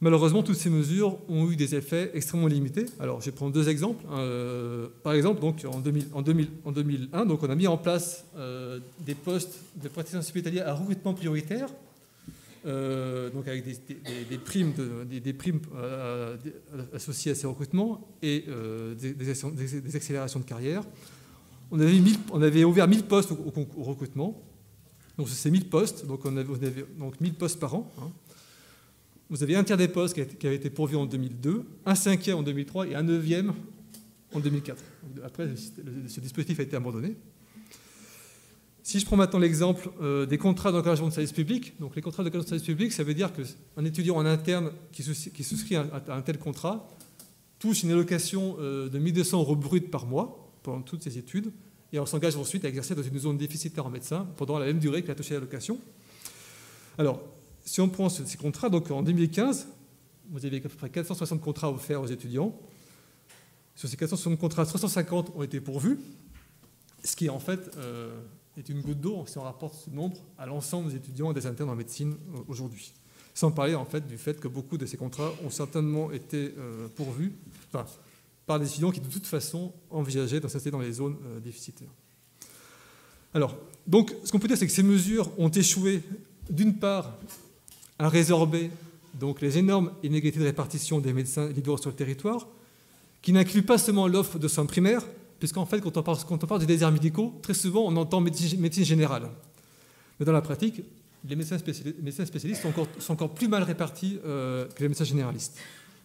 Speaker 3: Malheureusement, toutes ces mesures ont eu des effets extrêmement limités. Alors, je vais prendre deux exemples. Euh, par exemple, donc, en, deux mille, en, deux mille, en deux mille un, donc, on a mis en place euh, des postes de praticiens hospitaliers à recrutement prioritaire, euh, donc avec des, des, des primes, de, des, des primes euh, associées à ces recrutements et euh, des, des, des accélérations de carrière. On avait, mille, on avait ouvert mille postes au, au, au recrutement. Donc, c'est mille postes, donc on avait, on avait donc mille postes par an. Hein. Vous avez un tiers des postes qui avaient été pourvus en deux mille deux, un cinquième en deux mille trois et un neuvième en deux mille quatre. Après, ce dispositif a été abandonné. Si je prends maintenant l'exemple euh, des contrats d'engagement de service public, donc les contrats d'engagement de service public, ça veut dire qu'un étudiant en interne qui, souscrit, qui souscrit à, à un tel contrat touche une allocation euh, de mille deux cents euros bruts par mois pendant toutes ses études et on s'engage ensuite à exercer dans une zone déficitaire en médecin pendant la même durée qu'il a touché l'allocation. Alors, si on prend ces contrats, donc en deux mille quinze, vous avez à peu près quatre cent soixante contrats offerts aux étudiants. Sur ces quatre cent soixante contrats, trois cent cinquante ont été pourvus, ce qui en fait euh, est une goutte d'eau si on rapporte ce nombre à l'ensemble des étudiants et des internes en médecine aujourd'hui. Sans parler en fait du fait que beaucoup de ces contrats ont certainement été euh, pourvus enfin, par des étudiants qui de toute façon envisageaient de s'installer dans les zones euh, déficitaires. Alors, donc, ce qu'on peut dire, c'est que ces mesures ont échoué, d'une part, à résorber donc, les énormes inégalités de répartition des médecins libéraux sur le territoire, qui n'incluent pas seulement l'offre de soins primaires, puisqu'en fait, quand on, parle, quand on parle des déserts médicaux, très souvent, on entend médecine, médecine générale. Mais dans la pratique, les médecins spécialistes, les médecins spécialistes sont, encore, sont encore plus mal répartis euh, que les médecins généralistes.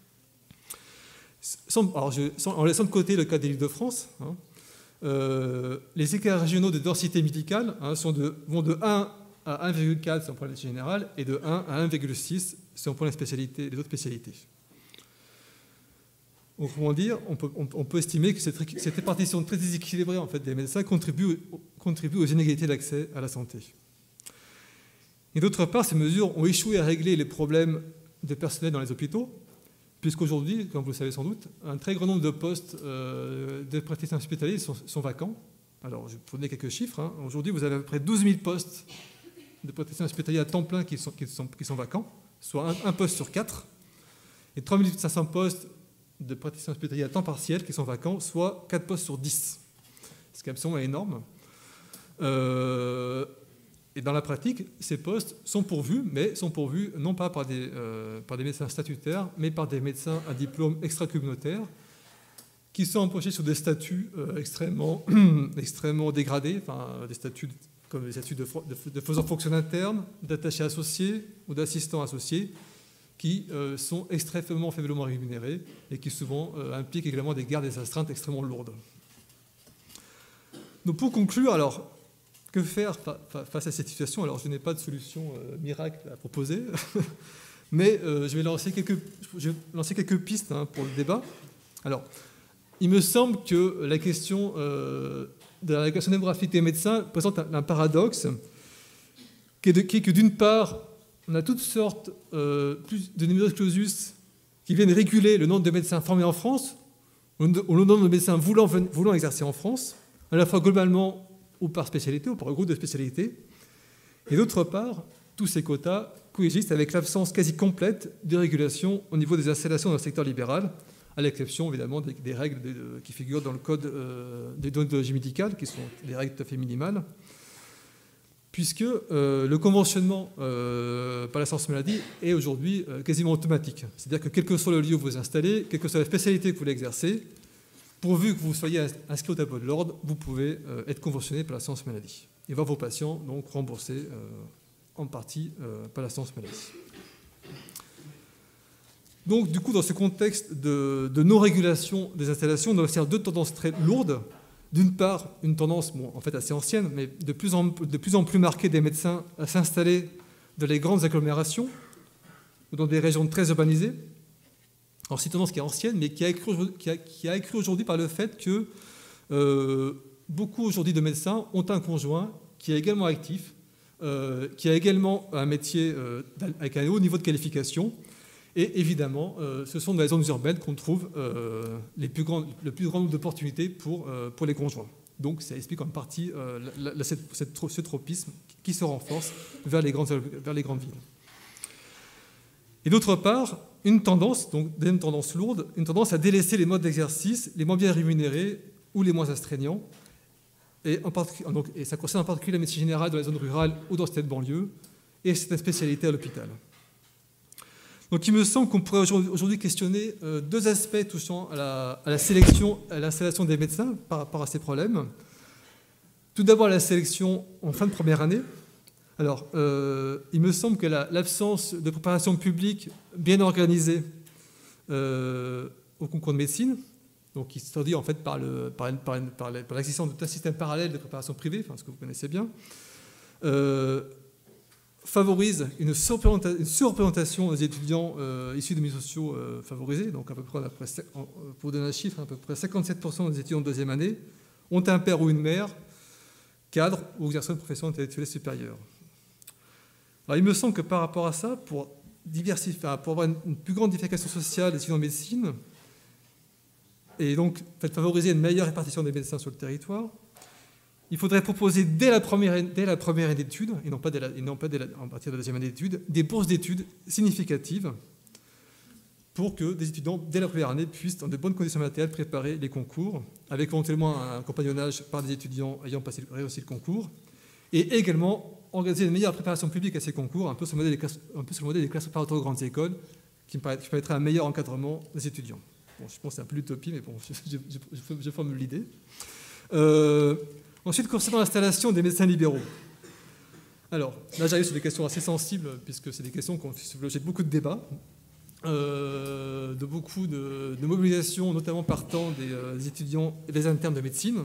Speaker 3: Sans, alors je, sans, en laissant de côté le cas de l'Île-de-France, hein, euh, les écarts régionaux de densité médicale hein, sont de, vont de un à un virgule quatre si on prend la médecine générale et de un à un virgule six si on prend la spécialité, les autres spécialités. Donc, comment dire, on peut, on, on peut estimer que cette, cette répartition très déséquilibrée en fait, des médecins contribue, contribue aux inégalités d'accès à la santé. Et d'autre part, ces mesures ont échoué à régler les problèmes de personnel dans les hôpitaux, puisqu'aujourd'hui, comme vous le savez sans doute, un très grand nombre de postes euh, de praticiens hospitaliers sont, sont vacants. Alors, je vais vous donner quelques chiffres. Hein. Aujourd'hui, vous avez à peu près douze mille postes de praticiens hospitaliers à temps plein qui sont, qui sont, qui sont vacants, soit un, un poste sur quatre, et trois mille cinq cents postes de praticiens hospitaliers à temps partiel qui sont vacants, soit quatre postes sur dix. Ce qui est absolument énorme. Euh, et dans la pratique, ces postes sont pourvus, mais sont pourvus non pas par des, euh, par des médecins statutaires, mais par des médecins à diplôme extracommunautaire qui sont embauchés sur des statuts euh, extrêmement, extrêmement dégradés, enfin, des statuts comme les statuts de, de, de faisant fonction interne, d'attachés associés ou d'assistants associés, qui euh, sont extrêmement faiblement rémunérés et qui souvent euh, impliquent également des gardes et des astreintes extrêmement lourdes. Donc pour conclure, alors, que faire fa fa face à cette situation? Alors je n'ai pas de solution euh, miracle à proposer, mais euh, je, vais lancer quelques, je vais lancer quelques pistes hein, pour le débat. Alors, il me semble que la question euh, de la régulation démographique des médecins présente un, un paradoxe, qui est, de, qui est que d'une part, on a toutes sortes euh, plus de numerus clausus qui viennent réguler le nombre de médecins formés en France, ou le nombre de médecins voulant, voulant exercer en France, à la fois globalement ou par spécialité, ou par groupe de spécialités. Et d'autre part, tous ces quotas coexistent avec l'absence quasi complète de régulation au niveau des installations dans le secteur libéral, à l'exception évidemment des, des règles de, de, qui figurent dans le code euh, des déontologies médicales, qui sont des règles tout à fait minimales, puisque euh, le conventionnement euh, par l'assurance maladie est aujourd'hui euh, quasiment automatique. C'est-à-dire que quel que soit le lieu où vous vous installez, quelle que soit la spécialité que vous voulez exercer, pourvu que vous soyez inscrit au tableau de l'ordre, vous pouvez euh, être conventionné par l'assurance maladie et voir vos patients donc remboursés euh, en partie euh, par l'assurance maladie. Donc, du coup, dans ce contexte de, de non-régulation des installations, on observe deux tendances très lourdes. D'une part, une tendance, bon, en fait assez ancienne, mais de plus en, de plus, en plus marquée des médecins à s'installer dans les grandes agglomérations ou dans des régions très urbanisées. Alors, c'est une tendance qui est ancienne, mais qui a accru, qui a, qui a accru aujourd'hui par le fait que euh, beaucoup aujourd'hui de médecins ont un conjoint qui est également actif, euh, qui a également un métier euh, avec un haut niveau de qualification. Et évidemment, euh, ce sont dans les zones urbaines qu'on trouve euh, les plus grands, le plus grand nombre d'opportunités pour, euh, pour les conjoints. Donc ça explique en partie euh, la, la, cette, cette, ce tropisme qui se renforce vers les grandes, vers les grandes villes. Et d'autre part, une tendance, donc deuxième tendance lourde, une tendance à délaisser les modes d'exercice les moins bien rémunérés ou les moins astreignants. Et, en donc, et ça concerne en particulier la médecine générale dans les zones rurales ou dans certaines banlieues, et certaines spécialités à l'hôpital. Donc il me semble qu'on pourrait aujourd'hui questionner euh, deux aspects touchant à la, à la sélection, à l'installation des médecins par rapport à ces problèmes. Tout d'abord, la sélection en fin de première année. Alors, euh, il me semble que la, l'absence de préparation publique bien organisée euh, au concours de médecine, donc qui se traduit en fait par, le, par, une, par, une, par, par l'existence d'un système parallèle de préparation privée, enfin, ce que vous connaissez bien, euh, favorise une surreprésentation des étudiants euh, issus de milieux sociaux euh, favorisés. Donc, à peu près, pour donner un chiffre, à peu près cinquante-sept pour cent des étudiants de deuxième année ont un père ou une mère cadre ou exerçant une profession intellectuelle supérieure. Alors, il me semble que par rapport à ça, pour, diversifier, pour avoir une, une plus grande diversification sociale des étudiants en médecine, et donc fait, favoriser une meilleure répartition des médecins sur le territoire, il faudrait proposer dès la première, dès la première année d'études, et non pas, dès la, et non pas dès la, à partir de la deuxième année d'études, des bourses d'études significatives pour que des étudiants, dès la première année, puissent, dans de bonnes conditions matérielles, préparer les concours, avec éventuellement un compagnonnage par des étudiants ayant passé, réussi le concours, et également organiser une meilleure préparation publique à ces concours, un peu sur le modèle des classes, un peu sur le modèle des classes préparatoires aux grandes écoles, qui me paraît, qui permettrait un meilleur encadrement des étudiants. Bon, je pense que c'est un peu l'utopie, mais bon, je, je, je, je formule l'idée. Euh, ensuite, concernant l'installation des médecins libéraux. Alors, là, j'arrive sur des questions assez sensibles, puisque c'est des questions qui ont fait l'objet de beaucoup de débats, euh, de beaucoup de, de mobilisations, notamment partant des, euh, des étudiants et des internes de médecine.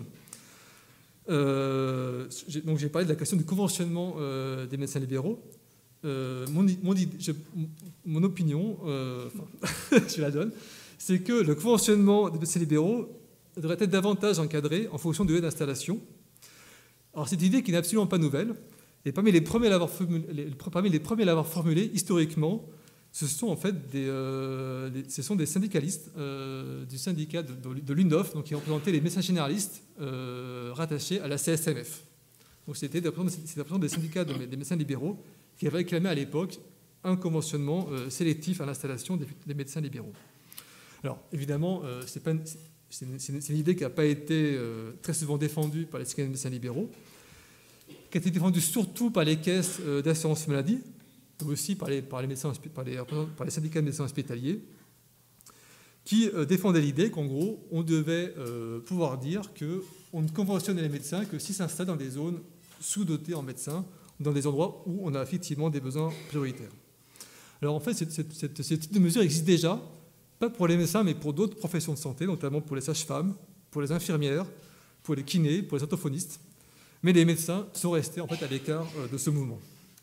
Speaker 3: Euh, j'ai, donc j'ai parlé de la question du conventionnement euh, des médecins libéraux. Euh, mon, mon, je, mon opinion, euh, enfin, je la donne, c'est que le conventionnement des médecins libéraux devrait être davantage encadré en fonction du lieu d'installation. Alors c'est une idée qui n'est absolument pas nouvelle, et parmi les premiers à l'avoir formulé, les, parmi les premiers à l'avoir formulé historiquement, ce sont en fait des, euh, des, ce sont des syndicalistes euh, du syndicat de, de, de l'U N O F, donc qui représentaient les médecins généralistes euh, rattachés à la C S M F. Donc c'était des représentants des syndicats de, des médecins libéraux qui avaient réclamé à l'époque un conventionnement euh, sélectif à l'installation des, des médecins libéraux. Alors évidemment, euh, c'est, pas une, c'est, une, c'est une idée qui n'a pas été euh, très souvent défendue par les syndicats de médecins libéraux, qui a été défendue surtout par les caisses euh, d'assurance maladie, aussi par les, par, les médecins, par, les, par les syndicats de médecins hospitaliers, qui euh, défendaient l'idée qu'en gros, on devait euh, pouvoir dire qu'on ne conventionnait les médecins que s'ils s'installent dans des zones sous-dotées en médecins, dans des endroits où on a effectivement des besoins prioritaires. Alors en fait, cette, cette, cette, ce type de mesure existe déjà, pas pour les médecins, mais pour d'autres professions de santé, notamment pour les sages-femmes, pour les infirmières, pour les kinés, pour les orthophonistes. Mais les médecins sont restés en fait à l'écart euh, de ce mouvement.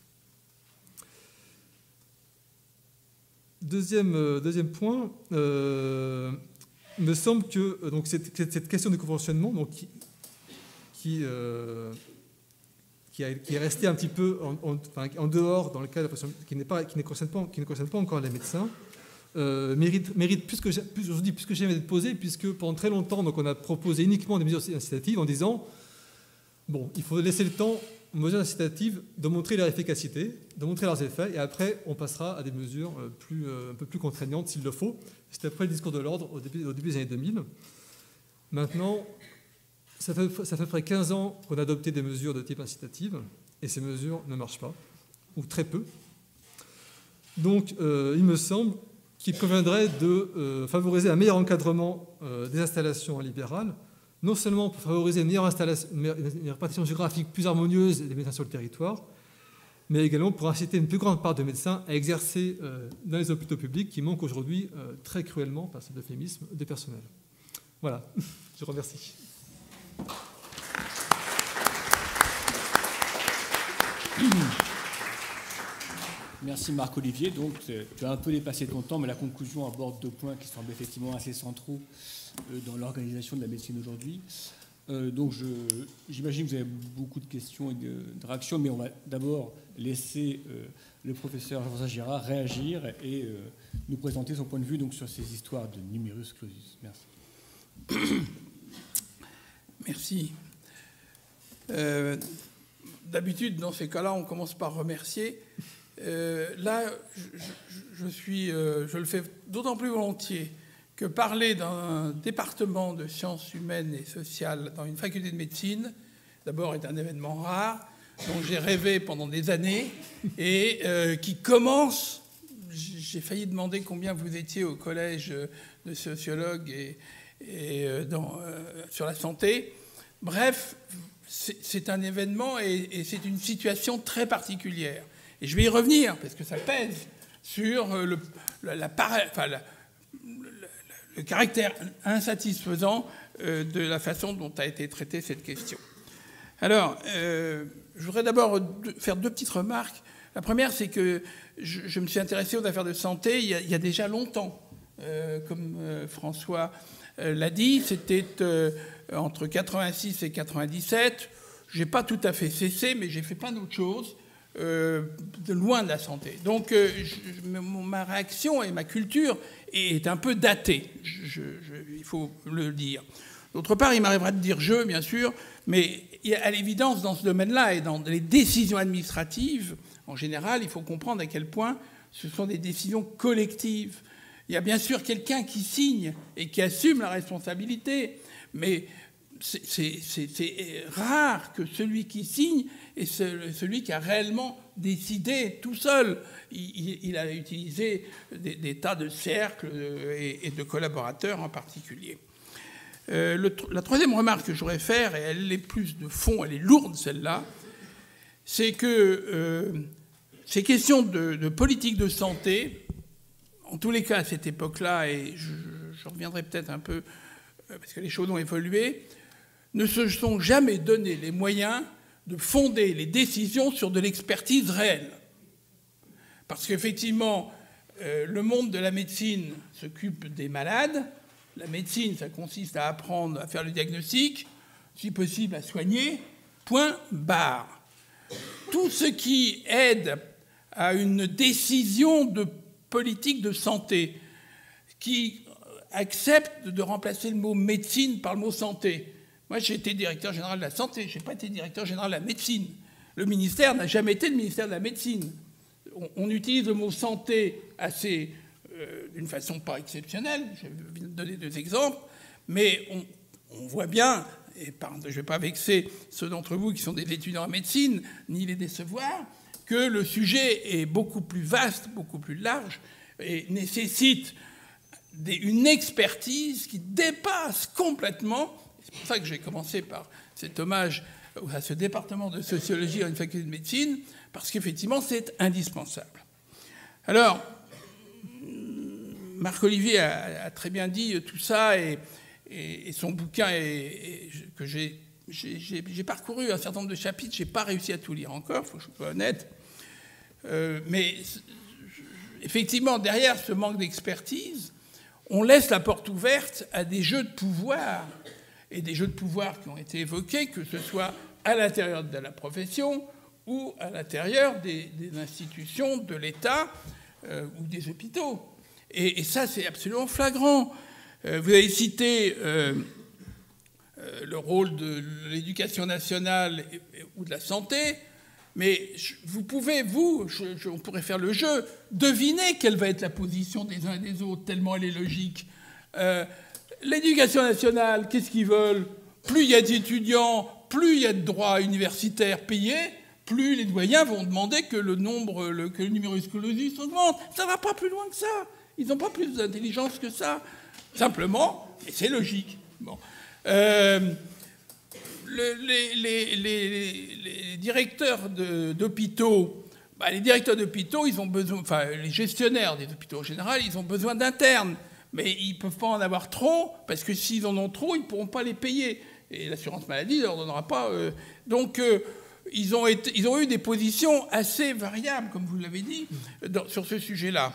Speaker 3: Deuxième, euh, deuxième point, euh, il me semble que euh, donc cette, cette question du conventionnement, donc, qui, qui, euh, qui, a, qui est restée un petit peu en, en, enfin, en dehors, dans le cas de la qui, n'est pas, qui, ne concerne pas, qui ne concerne pas encore les médecins, euh, mérite, mérite plus que, plus, aujourd'hui plus que jamais d'être posée, puisque pendant très longtemps, donc, on a proposé uniquement des mesures incitatives en disant bon, il faut laisser le temps aux mesures incitatives de montrer leur efficacité, de montrer leurs effets, et après, on passera à des mesures plus, un peu plus contraignantes s'il le faut. C'était après le discours de l'ordre au début, au début des années deux mille. Maintenant, ça fait, ça fait près quinze ans qu'on a adopté des mesures de type incitative, et ces mesures ne marchent pas, ou très peu. Donc, euh, il me semble qu'il conviendrait de euh, favoriser un meilleur encadrement euh, des installations libérales, non seulement pour favoriser une meilleure, installation, une répartition géographique plus harmonieuse des médecins sur le territoire, mais également pour inciter une plus grande part de médecins à exercer euh, dans les hôpitaux publics qui manquent aujourd'hui euh, très cruellement, par cet euphémisme, de personnel. Voilà, je vous remercie.
Speaker 2: Merci Marc-Olivier. Donc, tu as un peu dépassé ton temps, mais la conclusion aborde deux points qui semblent effectivement assez centraux dans l'organisation de la médecine aujourd'hui. Euh, donc, je, j'imagine que vous avez beaucoup de questions et de, de réactions, mais on va d'abord laisser euh, le professeur Jean-François Girard réagir et euh, nous présenter son point de vue donc, sur ces histoires de numerus clausus. Merci.
Speaker 4: Merci. Euh, d'habitude, dans ces cas-là, on commence par remercier. Euh, là, je, je, je, suis, euh, je le fais d'autant plus volontiers que parler d'un département de sciences humaines et sociales dans une faculté de médecine, d'abord, est un événement rare, dont j'ai rêvé pendant des années, et euh, qui commence... J'ai failli demander combien vous étiez au collège de sociologues et, et dans, euh, sur la santé. Bref, c'est un événement et, et c'est une situation très particulière. Et je vais y revenir, parce que ça pèse sur le, la, la, enfin, la, le, le caractère insatisfaisant euh, de la façon dont a été traitée cette question. Alors, euh, je voudrais d'abord faire deux petites remarques. La première, c'est que je, je me suis intéressé aux affaires de santé il y a, il y a déjà longtemps. Euh, comme euh, François euh, l'a dit, c'était euh, entre quatre-vingt-six et quatre-vingt-dix-sept. Je n'ai pas tout à fait cessé, mais j'ai fait plein d'autres choses, euh, de loin de la santé. Donc, euh, je, ma réaction et ma culture est un peu datée, je, je, il faut le dire. D'autre part, il m'arrivera de dire « je », bien sûr, mais à l'évidence, dans ce domaine-là et dans les décisions administratives, en général, il faut comprendre à quel point ce sont des décisions collectives. Il y a bien sûr quelqu'un qui signe et qui assume la responsabilité, mais c'est rare que celui qui signe est celui qui a réellement décidé tout seul. Il, il a utilisé des, des tas de cercles et, et de collaborateurs en particulier. Euh, le, la troisième remarque que je voudrais faire, et elle est plus de fond, elle est lourde celle-là, c'est que euh, ces questions de, de politique de santé, en tous les cas à cette époque-là, et je, je reviendrai peut-être un peu, parce que les choses ont évolué, ne se sont jamais donné les moyens de fonder les décisions sur de l'expertise réelle. Parce qu'effectivement, euh, le monde de la médecine s'occupe des malades. La médecine, ça consiste à apprendre à faire le diagnostic, si possible à soigner, point barre. Tout ce qui aide à une décision de politique de santé, qui accepte de remplacer le mot médecine par le mot santé. Moi, j'ai été directeur général de la santé, je n'ai pas été directeur général de la médecine. Le ministère n'a jamais été le ministère de la médecine. On, on utilise le mot santé assez... Euh, d'une façon pas exceptionnelle, je vais donner deux exemples, mais on, on voit bien, et par, je ne vais pas vexer ceux d'entre vous qui sont des étudiants en médecine, ni les décevoir, que le sujet est beaucoup plus vaste, beaucoup plus large, et nécessite des, une expertise qui dépasse complètement, c'est pour ça que j'ai commencé par cet hommage à ce département de sociologie à une faculté de médecine, parce qu'effectivement c'est indispensable. Alors, Marc-Olivier a, a très bien dit tout ça, et, et, et son bouquin, est, est, que j'ai parcouru un certain nombre de chapitres, je n'ai pas réussi à tout lire encore, il faut que je sois honnête. Euh, mais effectivement, derrière ce manque d'expertise, on laisse la porte ouverte à des jeux de pouvoir, et des jeux de pouvoir qui ont été évoqués, que ce soit à l'intérieur de la profession ou à l'intérieur des, des institutions de l'État euh, ou des hôpitaux. Et, et ça, c'est absolument flagrant. Euh, vous avez cité euh, euh, le rôle de l'éducation nationale et, et, ou de la santé, mais je, vous pouvez, vous, je, je, on pourrait faire le jeu, deviner quelle va être la position des uns et des autres, tellement elle est logique. Euh, l'éducation nationale, qu'est-ce qu'ils veulent? Plus il y a d'étudiants, plus il y a de droits universitaires payés, plus les doyens vont demander que le nombre, le, que le numerus clausus augmente. Ça ne va pas plus loin que ça. Ils n'ont pas plus d'intelligence que ça. Simplement, et c'est logique. Bon. Euh, le, les, les, les, les directeurs d'hôpitaux, bah, les directeurs d'hôpitaux, ils ont besoin, enfin, les gestionnaires des hôpitaux en général, ils ont besoin d'internes. Mais ils ne peuvent pas en avoir trop, parce que s'ils en ont trop, ils ne pourront pas les payer. Et l'assurance maladie ne leur donnera pas. Euh, donc, euh, ils, ont été, ils ont eu des positions assez variables, comme vous l'avez dit, dans, sur ce sujet-là.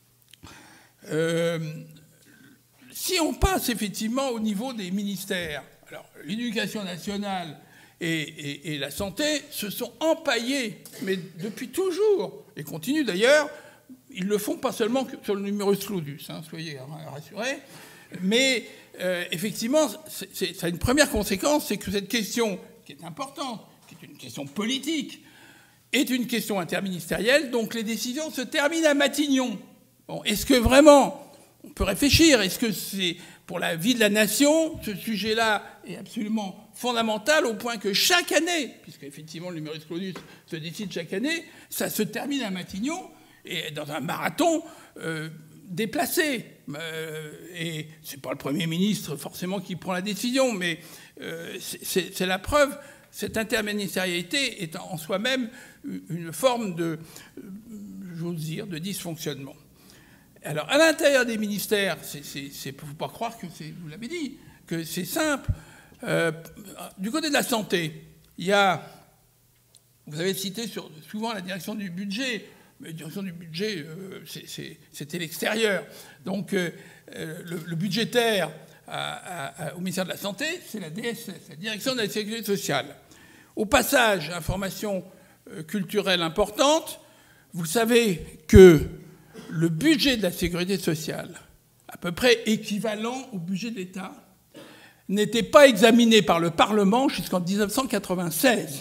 Speaker 4: Euh, si on passe effectivement au niveau des ministères, alors l'éducation nationale et, et, et la santé se sont empaillés, mais depuis toujours, et continuent d'ailleurs. Ils le font pas seulement sur le numerus clausus, hein, soyez rassurés, mais euh, effectivement, c'est, c'est, ça a une première conséquence, c'est que cette question, qui est importante, qui est une question politique, est une question interministérielle, donc les décisions se terminent à Matignon. Bon, est-ce que vraiment, on peut réfléchir, est-ce que c'est pour la vie de la nation, ce sujet-là est absolument fondamental au point que chaque année, puisque effectivement le numerus clausus se décide chaque année, ça se termine à Matignon, et dans un marathon euh, déplacé. Euh, et c'est pas le Premier ministre forcément qui prend la décision, mais euh, c'est, c'est la preuve. Cette interministérialité est en soi-même une forme de, j'ose dire, de dysfonctionnement. Alors, à l'intérieur des ministères, il ne faut pas croire que c'est, vous l'avez dit, que c'est simple. Euh, du côté de la santé, il y a, vous avez cité sur, souvent la direction du budget, mais la direction du budget, euh, c'est, c'est, c'était l'extérieur. Donc, euh, le, le budgétaire à, à, à, au ministère de la Santé, c'est la D S S, la Direction de la Sécurité sociale. Au passage, information euh, culturelle importante, vous savez que le budget de la Sécurité sociale, à peu près équivalent au budget de l'État, n'était pas examiné par le Parlement jusqu'en dix-neuf cent quatre-vingt-seize.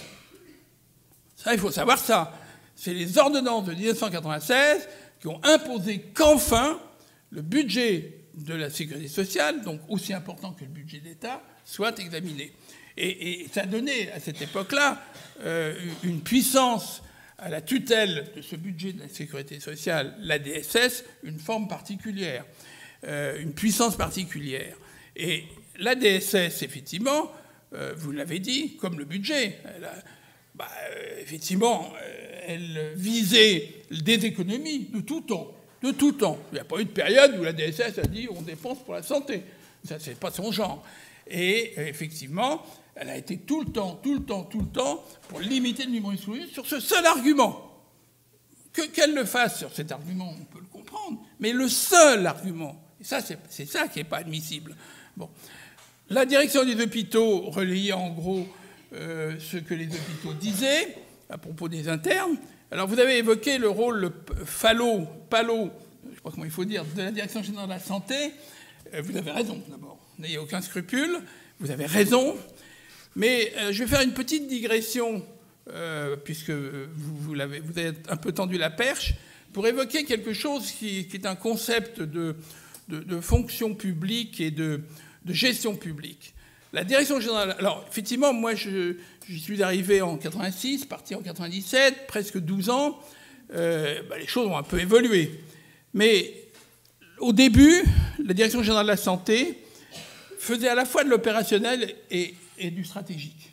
Speaker 4: Ça, il faut savoir ça. C'est les ordonnances de dix-neuf cent quatre-vingt-seize qui ont imposé qu'enfin, le budget de la Sécurité sociale, donc aussi important que le budget d'État, soit examiné. Et, et ça donnait, à cette époque-là, euh, une puissance à la tutelle de ce budget de la Sécurité sociale, la D S S, une forme particulière, euh, une puissance particulière. Et la D S S, effectivement, euh, vous l'avez dit, comme le budget, elle a, bah, euh, effectivement, euh, elle visait des économies de tout temps. De tout temps. Il n'y a pas eu de période où la D S S a dit on dépense pour la santé. Ça, c'est pas son genre. Et euh, effectivement, elle a été tout le temps, tout le temps, tout le temps pour limiter le numerus clausus sur ce seul argument. Que, qu'elle le fasse sur cet argument, on peut le comprendre, mais le seul argument, et ça, c'est, c'est ça qui n'est pas admissible. Bon. La direction des hôpitaux relayait en gros euh, ce que les hôpitaux disaient à propos des internes. Alors, vous avez évoqué le rôle le phallo, palo, je ne sais pas comment il faut dire, de la Direction générale de la santé. Vous avez raison, d'abord. N'ayez aucun scrupule. Vous avez raison. Mais euh, je vais faire une petite digression, euh, puisque vous, vous, l'avez, vous avez un peu tendu la perche, pour évoquer quelque chose qui, qui est un concept de, de, de fonction publique et de, de gestion publique. La Direction générale... Alors, effectivement, moi, je, j'y suis arrivé en quatre-vingt-six, parti en quatre-vingt-dix-sept, presque douze ans. Euh, bah, les choses ont un peu évolué. Mais au début, la Direction générale de la santé faisait à la fois de l'opérationnel et, et du stratégique.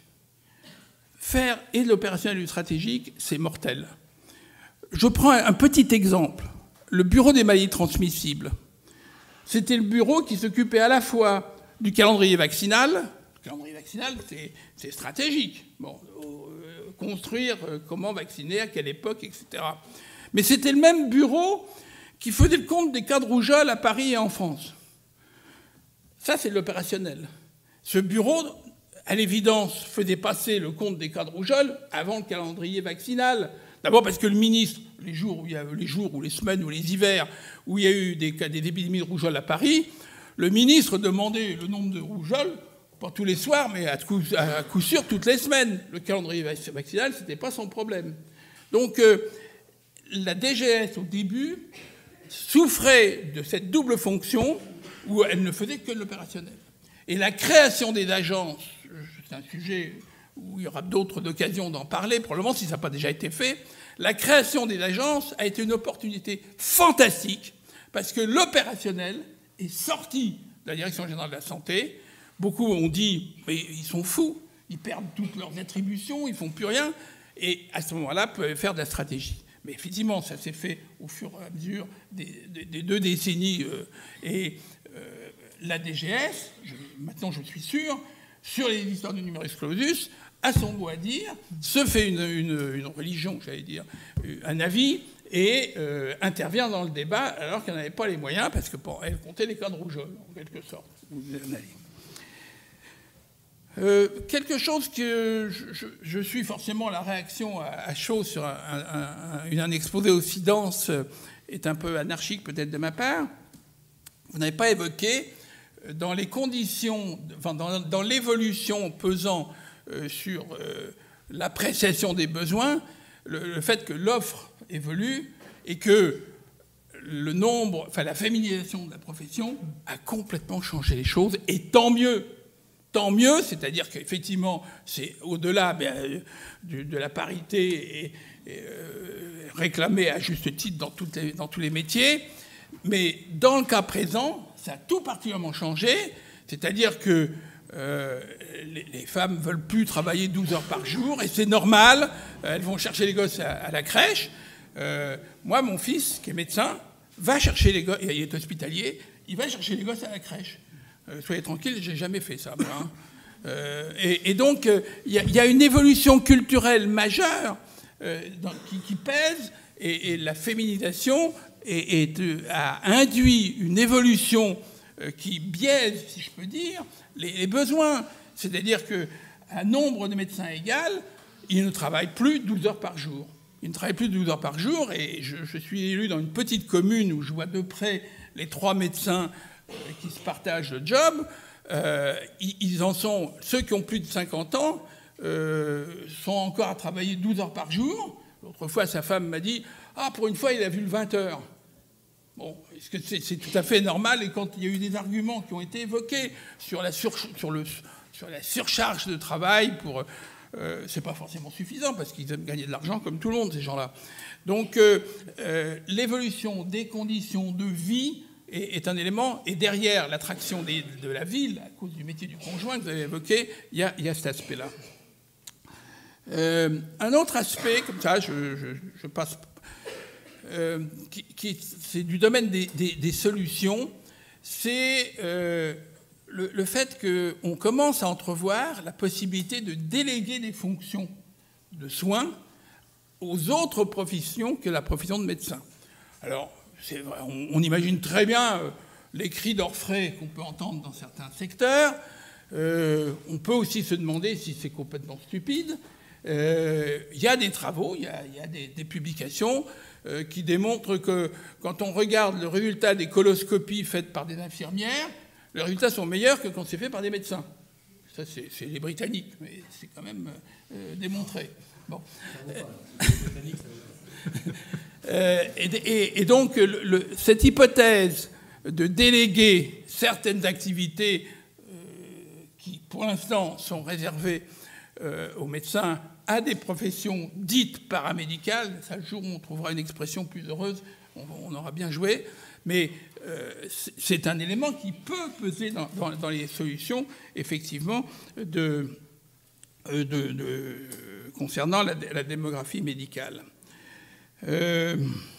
Speaker 4: Faire et de l'opérationnel et du stratégique, c'est mortel. Je prends un petit exemple. Le bureau des maladies transmissibles. C'était le bureau qui s'occupait à la fois du calendrier vaccinal. Le calendrier vaccinal, c'est, c'est stratégique. Bon, euh, construire euh, comment vacciner, à quelle époque, et cetera. Mais c'était le même bureau qui faisait le compte des cas de rougeole à Paris et en France. Ça, c'est de l'opérationnel. Ce bureau, à l'évidence, faisait passer le compte des cas de rougeole avant le calendrier vaccinal. D'abord parce que le ministre, les jours où il y a, les jours ou les semaines ou les hivers où il y a eu des, des épidémies de rougeole à Paris, le ministre demandait le nombre de rougeoles, pas tous les soirs, mais à coup, à coup sûr toutes les semaines. Le calendrier vaccinal, ce n'était pas son problème. Donc, euh, la D G S, au début, souffrait de cette double fonction où elle ne faisait que de l'opérationnel. Et la création des agences, c'est un sujet où il y aura d'autres occasions d'en parler, probablement si ça n'a pas déjà été fait, la création des agences a été une opportunité fantastique parce que l'opérationnel est sorti de la Direction générale de la santé. Beaucoup ont dit « mais ils sont fous, ils perdent toutes leurs attributions, ils ne font plus rien ». Et à ce moment-là, ils peuvent faire de la stratégie. Mais effectivement, ça s'est fait au fur et à mesure des, des, des deux décennies. Euh, et euh, la D G S, je, maintenant je suis sûr, sur les histoires du numerus clausus, a son mot à dire, se fait une, une, une religion, j'allais dire, un avis, et euh, intervient dans le débat alors qu'elle n'avait pas les moyens, parce que bon, elle comptait les cas de rougeole, en quelque sorte. Euh, quelque chose que je, je, je suis forcément la réaction à, à chaud sur un, un, un, un exposé aussi dense est un peu anarchique peut-être de ma part. Vous n'avez pas évoqué dans les conditions, enfin dans, dans l'évolution pesant euh, sur euh, l'appréciation des besoins, le, le fait que l'offre évolue et que le nombre, enfin la féminisation de la profession a complètement changé les choses, et tant mieux. Tant mieux, c'est-à-dire qu'effectivement, c'est au-delà ben, de, de la parité et, et, euh, réclamée à juste titre dans, toutes les, dans tous les métiers. Mais dans le cas présent, ça a tout particulièrement changé. C'est-à-dire que euh, les, les femmes ne veulent plus travailler douze heures par jour, et c'est normal. Elles vont chercher les gosses à, à la crèche. Euh, moi, mon fils, qui est médecin, va chercher les gosses, il est hospitalier, il va chercher les gosses à la crèche. Euh, soyez tranquille, j'ai jamais fait ça, moi, hein. euh, et, et donc, il euh, y, y a une évolution culturelle majeure euh, dans, qui, qui pèse, et, et la féminisation est, est, euh, a induit une évolution euh, qui biaise, si je peux dire, les, les besoins. C'est-à-dire qu'à nombre de médecins égal, ils ne travaillent plus douze heures par jour. Ils ne travaillent plus douze heures par jour, et je, je suis élu dans une petite commune où je vois de près les trois médecins qui se partagent le job. Euh, ils en sont, ceux qui ont plus de cinquante ans euh, sont encore à travailler douze heures par jour. L'autre fois, sa femme m'a dit « Ah, pour une fois, il a vu le vingt heures ». Bon, est-ce que c'est, c'est tout à fait normal? Et quand il y a eu des arguments qui ont été évoqués sur la, sur, sur le, sur la surcharge de travail, pour, euh, c'est pas forcément suffisant, parce qu'ils aiment gagner de l'argent comme tout le monde, ces gens-là. Donc, euh, euh, l'évolution des conditions de vie est un élément, et derrière l'attraction des, de la ville, à cause du métier du conjoint que vous avez évoqué, il y a, il y a cet aspect-là. Euh, un autre aspect, comme ça, je, je, je passe, euh, qui, qui, c'est du domaine des, des, des solutions, c'est euh, le, le fait qu'on commence à entrevoir la possibilité de déléguer des fonctions de soins aux autres professions que la profession de médecin. Alors, c'est vrai, on, on imagine très bien euh, les cris d'orfraie qu'on peut entendre dans certains secteurs. Euh, on peut aussi se demander si c'est complètement stupide. Il euh, y a des travaux, il y a, y a des, des publications euh, qui démontrent que quand on regarde le résultat des coloscopies faites par des infirmières, les résultats sont meilleurs que quand c'est fait par des médecins. Ça, c'est, c'est les Britanniques, mais c'est quand même euh, démontré. Bon. Euh, et, et, et donc, le, le, cette hypothèse de déléguer certaines activités euh, qui, pour l'instant, sont réservées euh, aux médecins à des professions dites paramédicales, ça, le jour où on trouvera une expression plus heureuse, on, on aura bien joué, mais euh, c'est un élément qui peut peser dans, dans, dans les solutions, effectivement, de, de, de, concernant la, la démographie médicale. Euh,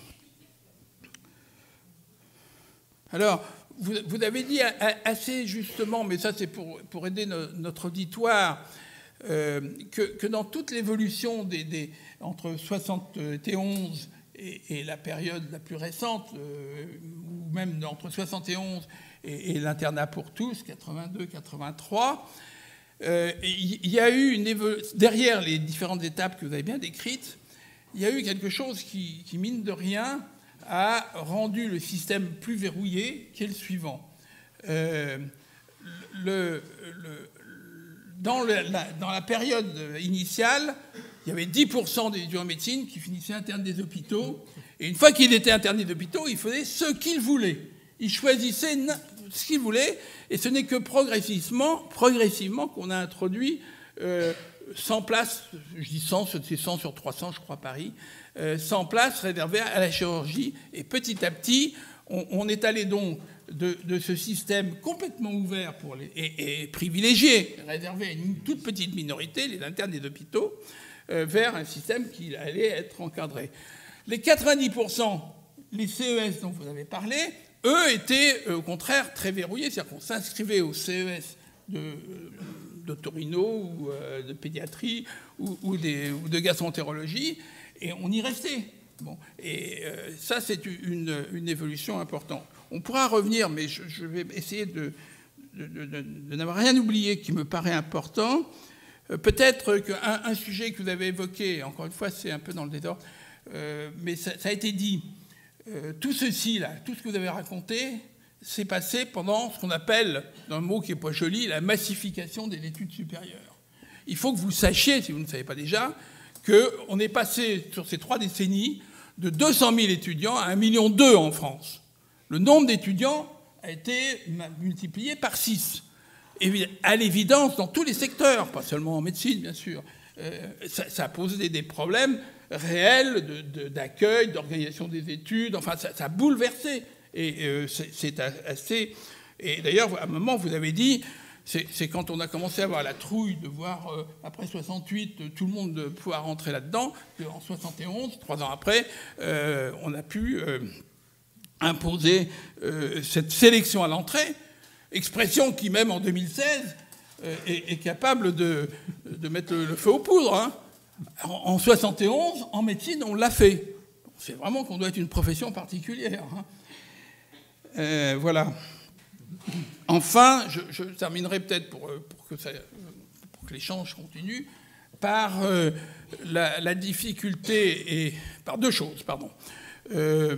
Speaker 4: alors, vous, vous avez dit assez justement, mais ça c'est pour, pour aider no, notre auditoire, euh, que, que dans toute l'évolution des, des, entre soixante et onze et, et la période la plus récente, euh, ou même entre soixante et onze et, et l'internat pour tous, quatre-vingt-deux quatre-vingt-trois, euh, il y a eu une évolution, derrière les différentes étapes que vous avez bien décrites, il y a eu quelque chose qui, qui, mine de rien, a rendu le système plus verrouillé, qui est le suivant. Euh, le, le, dans, le, la, dans la période initiale, il y avait dix pour cent des étudiants en médecine qui finissaient internes des hôpitaux. Et une fois qu'ils étaient internés des hôpitaux, ils faisaient ce qu'ils voulaient. Ils choisissaient ce qu'ils voulaient. Et ce n'est que progressivement, progressivement qu'on a introduit... Euh, cent places, je dis cent, c'est cent sur trois cents, je crois, Paris, euh, cent places réservées à la chirurgie. Et petit à petit, on, on est allé donc de, de ce système complètement ouvert pour les, et, et privilégié, réservé à une toute petite minorité, les internes des hôpitaux, euh, vers un système qui allait être encadré. Les quatre-vingt-dix pour cent, les C E S dont vous avez parlé, eux étaient euh, au contraire très verrouillés, c'est-à-dire qu'on s'inscrivait au C E S de... Euh, d'otorino ou euh, de pédiatrie ou, ou, des, ou de gastroentérologie, et on y restait. Bon. Et euh, ça, c'est une, une évolution importante. On pourra revenir, mais je, je vais essayer de, de, de, de, de n'avoir rien oublié qui me paraît important. Euh, peut-être qu'un un sujet que vous avez évoqué, encore une fois, c'est un peu dans le désordre, euh, mais ça, ça a été dit. Euh, tout ceci, là, tout ce que vous avez raconté, s'est passé pendant ce qu'on appelle, dans un mot qui n'est pas joli, la massification des études supérieures. Il faut que vous sachiez, si vous ne savez pas déjà, qu'on est passé, sur ces trois décennies, de deux cent mille étudiants à un million deux en France. Le nombre d'étudiants a été multiplié par six. Et à l'évidence, dans tous les secteurs, pas seulement en médecine, bien sûr, euh, ça, ça a posé des problèmes réels de, de, d'accueil, d'organisation des études. Enfin, ça, ça a bouleversé. Et euh, c'est, c'est assez... Et d'ailleurs, à un moment, vous avez dit, c'est, c'est quand on a commencé à avoir la trouille de voir, euh, après soixante-huit, euh, tout le monde de pouvoir rentrer là-dedans, qu'en soixante et onze, trois ans après, euh, on a pu euh, imposer euh, cette sélection à l'entrée, expression qui, même en deux mille seize, euh, est, est capable de, de mettre le, le feu aux poudres. Hein. En, en soixante et onze, en médecine, on l'a fait. C'est vraiment qu'on doit être une profession particulière. Hein. Euh, voilà. Enfin, je, je terminerai peut-être pour, pour, que ça, pour que l'échange continue par euh, la, la difficulté et par deux choses, pardon. Euh,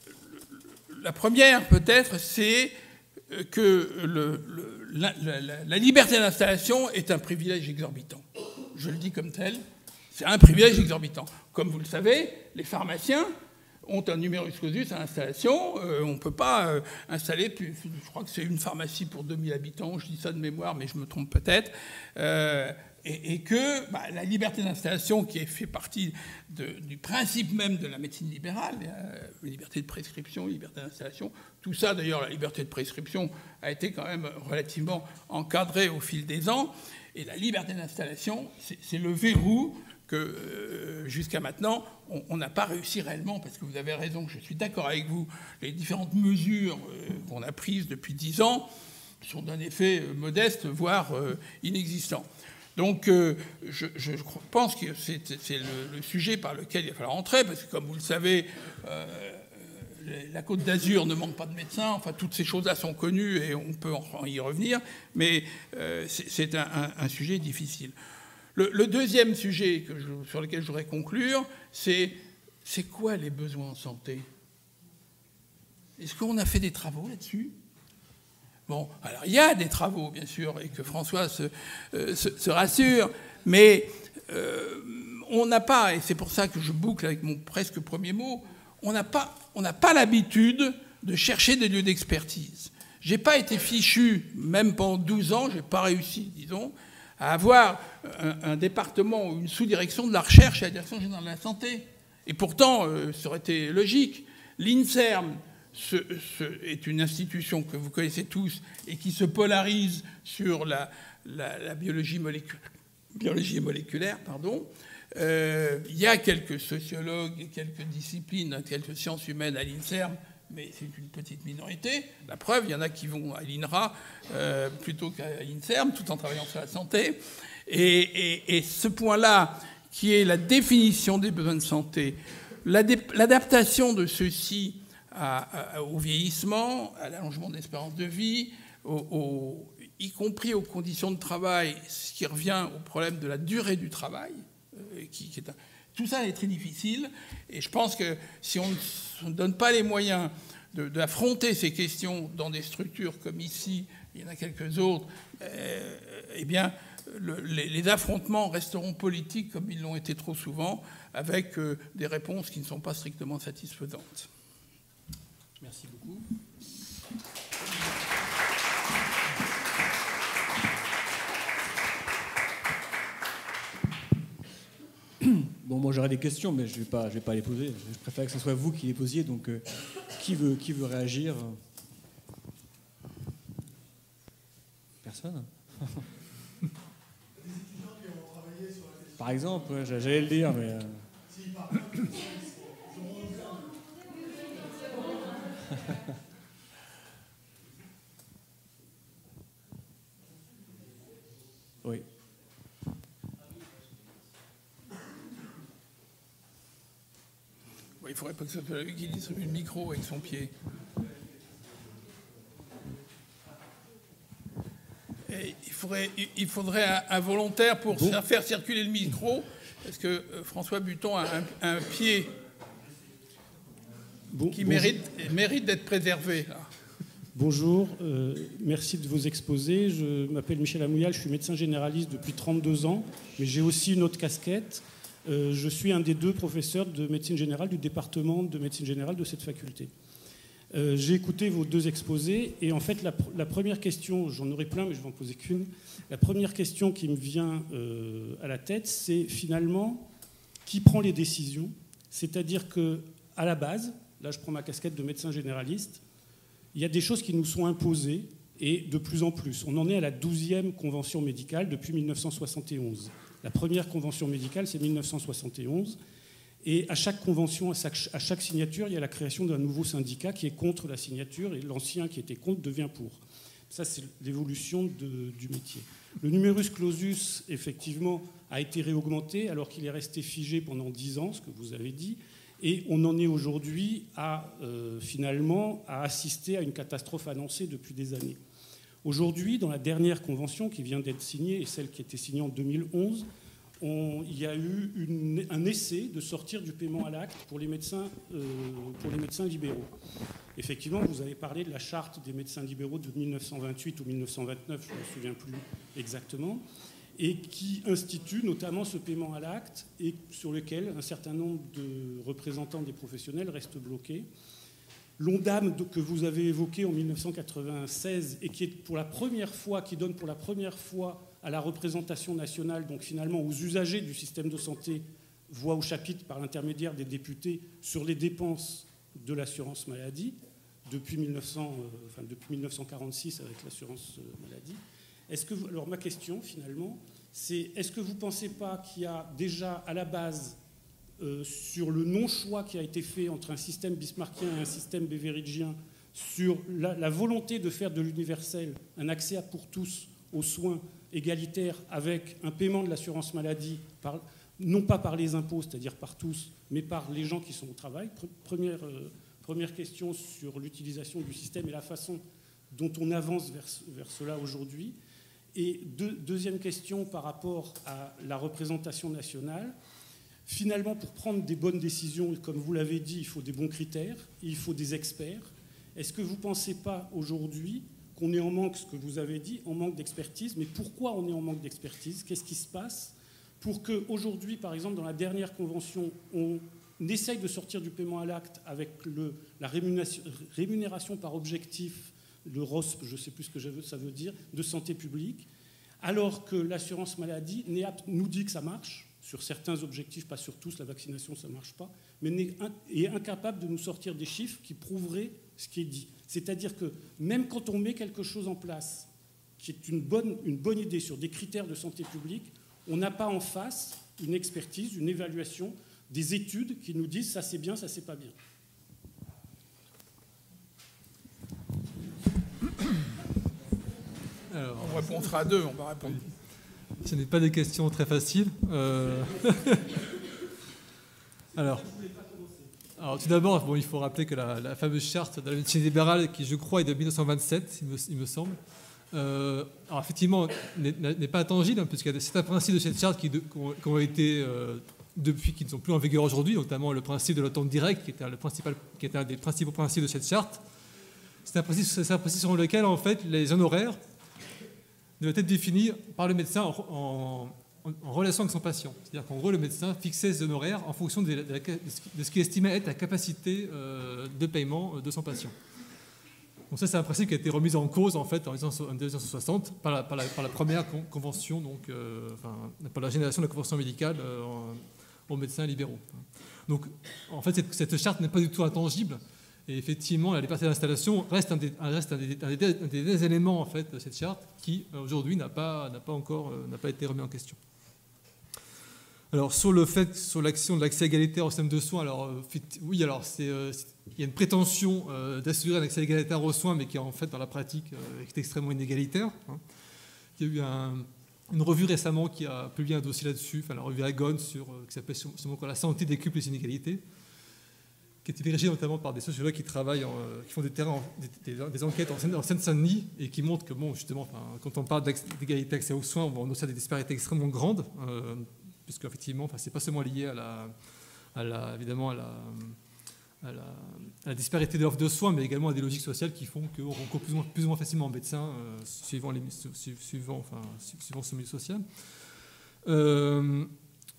Speaker 4: la première, peut-être, c'est que le, le, la, la, la liberté d'installation est un privilège exorbitant. Je le dis comme tel, c'est un privilège exorbitant. Comme vous le savez, les pharmaciens ont un numerus clausus à l'installation. Euh, on ne peut pas euh, installer, plus, je crois que c'est une pharmacie pour deux mille habitants, je dis ça de mémoire, mais je me trompe peut-être, euh, et, et que bah, la liberté d'installation, qui fait partie de, du principe même de la médecine libérale, euh, liberté de prescription, liberté d'installation, tout ça, d'ailleurs, la liberté de prescription a été quand même relativement encadrée au fil des ans, et la liberté d'installation, c'est, c'est le verrou que euh, jusqu'à maintenant, on n'a pas réussi réellement, parce que vous avez raison, je suis d'accord avec vous, les différentes mesures euh, qu'on a prises depuis dix ans sont d'un effet euh, modeste, voire euh, inexistant. Donc euh, je, je pense que c'est, c'est le, le sujet par lequel il va falloir entrer, parce que comme vous le savez, euh, la Côte d'Azur ne manque pas de médecins, enfin toutes ces choses-là sont connues et on peut en y revenir, mais euh, c'est, c'est un, un, un sujet difficile. Le, le deuxième sujet que je, sur lequel je voudrais conclure, c'est c'est quoi les besoins en santé? Est-ce qu'on a fait des travaux là-dessus? Bon, alors il y a des travaux, bien sûr, et que François se, euh, se, se rassure, mais euh, on n'a pas, et c'est pour ça que je boucle avec mon presque premier mot, on n'a pas, on n'a pas l'habitude de chercher des lieux d'expertise. J'ai pas été fichu, même pendant douze ans, j'ai pas réussi, disons, à avoir un, un département ou une sous-direction de la recherche à la Direction générale de la santé. Et pourtant, euh, ça aurait été logique. L'INSERM ce, ce, est une institution que vous connaissez tous et qui se polarise sur la, la, la biologie, molécul... biologie moléculaire. Pardon. Euh, il y a quelques sociologues et quelques disciplines, quelques sciences humaines à l'INSERM, mais c'est une petite minorité. La preuve, il y en a qui vont à l'INRA euh, plutôt qu'à l'INSERM, tout en travaillant sur la santé. Et, et, et ce point-là, qui est la définition des besoins de santé, l'adaptation de ceux-ci à, à, au vieillissement, à l'allongement de l'espérance de vie, au, au, y compris aux conditions de travail, ce qui revient au problème de la durée du travail, euh, qui, qui est un, tout ça est très difficile, et je pense que si on ne donne pas les moyens de, d'affronter ces questions dans des structures comme ici, il y en a quelques autres, euh, eh bien, le, les, les affrontements resteront politiques comme ils l'ont été trop souvent, avec euh, des réponses qui ne sont pas strictement satisfaisantes.
Speaker 2: Merci beaucoup. Bon, moi j'aurais des questions, mais je ne vais pas, je vais pas les poser. Je préfère que ce soit vous qui les posiez. Donc, euh, qui veut, qui veut réagir? Personne. Par exemple, ouais, j'allais le dire, mais. Euh... Oui.
Speaker 4: Il ne faudrait pas que ce soit lui qui distribue le micro avec son pied. Et il faudrait, il faudrait un, un volontaire pour bon. faire circuler le micro, parce que euh, François Buton a un, un pied bon, qui mérite, mérite d'être préservé. Là.
Speaker 5: Bonjour, euh, merci de vos exposés. Je m'appelle Michel Amouyal, je suis médecin généraliste depuis trente-deux ans, mais j'ai aussi une autre casquette. Euh, je suis un des deux professeurs de médecine générale du département de médecine générale de cette faculté. Euh, j'ai écouté vos deux exposés et en fait la, la première question, j'en aurai plein mais je vais en poser qu'une, la première question qui me vient euh, à la tête, c'est finalement qui prend les décisions, c'est-à-dire qu'à la base, là je prends ma casquette de médecin généraliste, il y a des choses qui nous sont imposées et de plus en plus. On en est à la douzième convention médicale depuis mille neuf cent soixante et onze. La première convention médicale c'est mille neuf cent soixante et onze. Et à chaque convention, à chaque, à chaque signature, il y a la création d'un nouveau syndicat qui est contre la signature et l'ancien qui était contre devient pour. Ça, c'est l'évolution de, du métier. Le numerus clausus, effectivement, a été réaugmenté alors qu'il est resté figé pendant dix ans, ce que vous avez dit. Et on en est aujourd'hui à, euh, finalement, à assister à une catastrophe annoncée depuis des années. Aujourd'hui, dans la dernière convention qui vient d'être signée et celle qui était signée en deux mille onze, On, il y a eu une, un essai de sortir du paiement à l'acte pour les médecins, euh, pour les médecins libéraux. Effectivement, vous avez parlé de la charte des médecins libéraux de mille neuf cent vingt-huit ou mille neuf cent vingt-neuf, je ne me souviens plus exactement, et qui institue notamment ce paiement à l'acte et sur lequel un certain nombre de représentants des professionnels restent bloqués. L'ONDAM que vous avez évoqué en mille neuf cent quatre-vingt-seize et qui est pour la première fois, qui donne pour la première fois à la représentation nationale, donc finalement aux usagers du système de santé, voix au chapitre par l'intermédiaire des députés sur les dépenses de l'assurance maladie, depuis, mille neuf cents, euh, enfin, depuis mille neuf cent quarante-six avec l'assurance maladie. Est-ce que vous, alors ma question finalement, c'est est-ce que vous ne pensez pas qu'il y a déjà à la base, euh, sur le non-choix qui a été fait entre un système bismarckien et un système beveridgien, sur la, la volonté de faire de l'universel un accès à pour tous aux soins égalitaire avec un paiement de l'assurance maladie, par, non pas par les impôts, c'est-à-dire par tous, mais par les gens qui sont au travail. Première, euh, première question sur l'utilisation du système et la façon dont on avance vers, vers cela aujourd'hui. Et deux, deuxième question par rapport à la représentation nationale. Finalement, pour prendre des bonnes décisions, comme vous l'avez dit, il faut des bons critères, il faut des experts. Est-ce que vous ne pensez pas aujourd'hui qu'on est en manque, ce que vous avez dit, en manque d'expertise? Mais pourquoi on est en manque d'expertise? Qu'est-ce qui se passe pour qu'aujourd'hui, par exemple, dans la dernière convention, on essaye de sortir du paiement à l'acte avec le, la rémunération, rémunération par objectif, le R O S P, je ne sais plus ce que ça veut dire, de santé publique, alors que l'assurance maladie nous dit que ça marche, sur certains objectifs, pas sur tous, la vaccination, ça ne marche pas, mais est incapable de nous sortir des chiffres qui prouveraient ce qui est dit. C'est-à-dire que même quand on met quelque chose en place qui est une bonne, une bonne idée sur des critères de santé publique, on n'a pas en face une expertise, une évaluation, des études qui nous disent ça c'est bien, ça c'est pas bien.
Speaker 4: Alors, on répondra à deux, on va répondre.
Speaker 3: Ce n'est pas des questions très faciles. Euh... Alors, alors, tout d'abord, bon, il faut rappeler que la, la fameuse charte de la médecine libérale, qui je crois est de mille neuf cent vingt-sept, il me, il me semble, euh, alors effectivement, n'est, n'est pas intangible, hein, puisqu'il y a certains principes de cette charte qui, de, qui, ont, qui ont été, euh, depuis, qui ne sont plus en vigueur aujourd'hui, notamment le principe de l'attente directe, qui était, le principal, qui était un des principaux principes de cette charte. C'est un principe, c'est un principe selon lequel, en fait, les honoraires devaient être définis par le médecin en, en en relation avec son patient. C'est-à-dire qu'en gros, le médecin fixait ses honoraires en fonction de, la, de ce qu'il estimait être la capacité euh, de paiement de son patient. Donc ça, c'est un principe qui a été remis en cause en fait en mille neuf cent soixante par la, par la, par la première convention, donc, euh, enfin, par la génération de la convention médicale euh, aux médecins libéraux. Donc, en fait, cette, cette charte n'est pas du tout intangible. Et effectivement, la liberté d'installation reste un des, reste un des, un des, un des éléments en fait, de cette charte qui, aujourd'hui, n'a pas, n'a pas encore n'a pas été remis en question. Alors, sur le fait, sur l'action de l'accès égalitaire au système de soins, alors, euh, oui, alors, c'est, euh, c'est, il y a une prétention euh, d'assurer un accès égalitaire aux soins, mais qui, en fait, dans la pratique, euh, est extrêmement inégalitaire. Hein. Il y a eu un, une revue récemment qui a publié un dossier là-dessus, enfin, la revue Agon, sur, euh, qui s'appelle justement La santé des couples et les inégalités, qui a été dirigée notamment par des sociologues qui travaillent, en, euh, qui font des, terrains, des, des, des enquêtes en, Seine, en Seine-Saint-Denis, et qui montrent que, bon, justement, enfin, quand on parle d'égalité d'accès aux soins, on a des disparités extrêmement grandes. Euh, puisque effectivement, enfin, c'est pas seulement lié à la, à la, évidemment à la, à la, à la disparité de l'offre de soins, mais également à des logiques sociales qui font qu'on recourt plus ou moins, plus ou moins facilement en médecin, euh, suivant, les, suivant, enfin, suivant ce milieu social. Euh,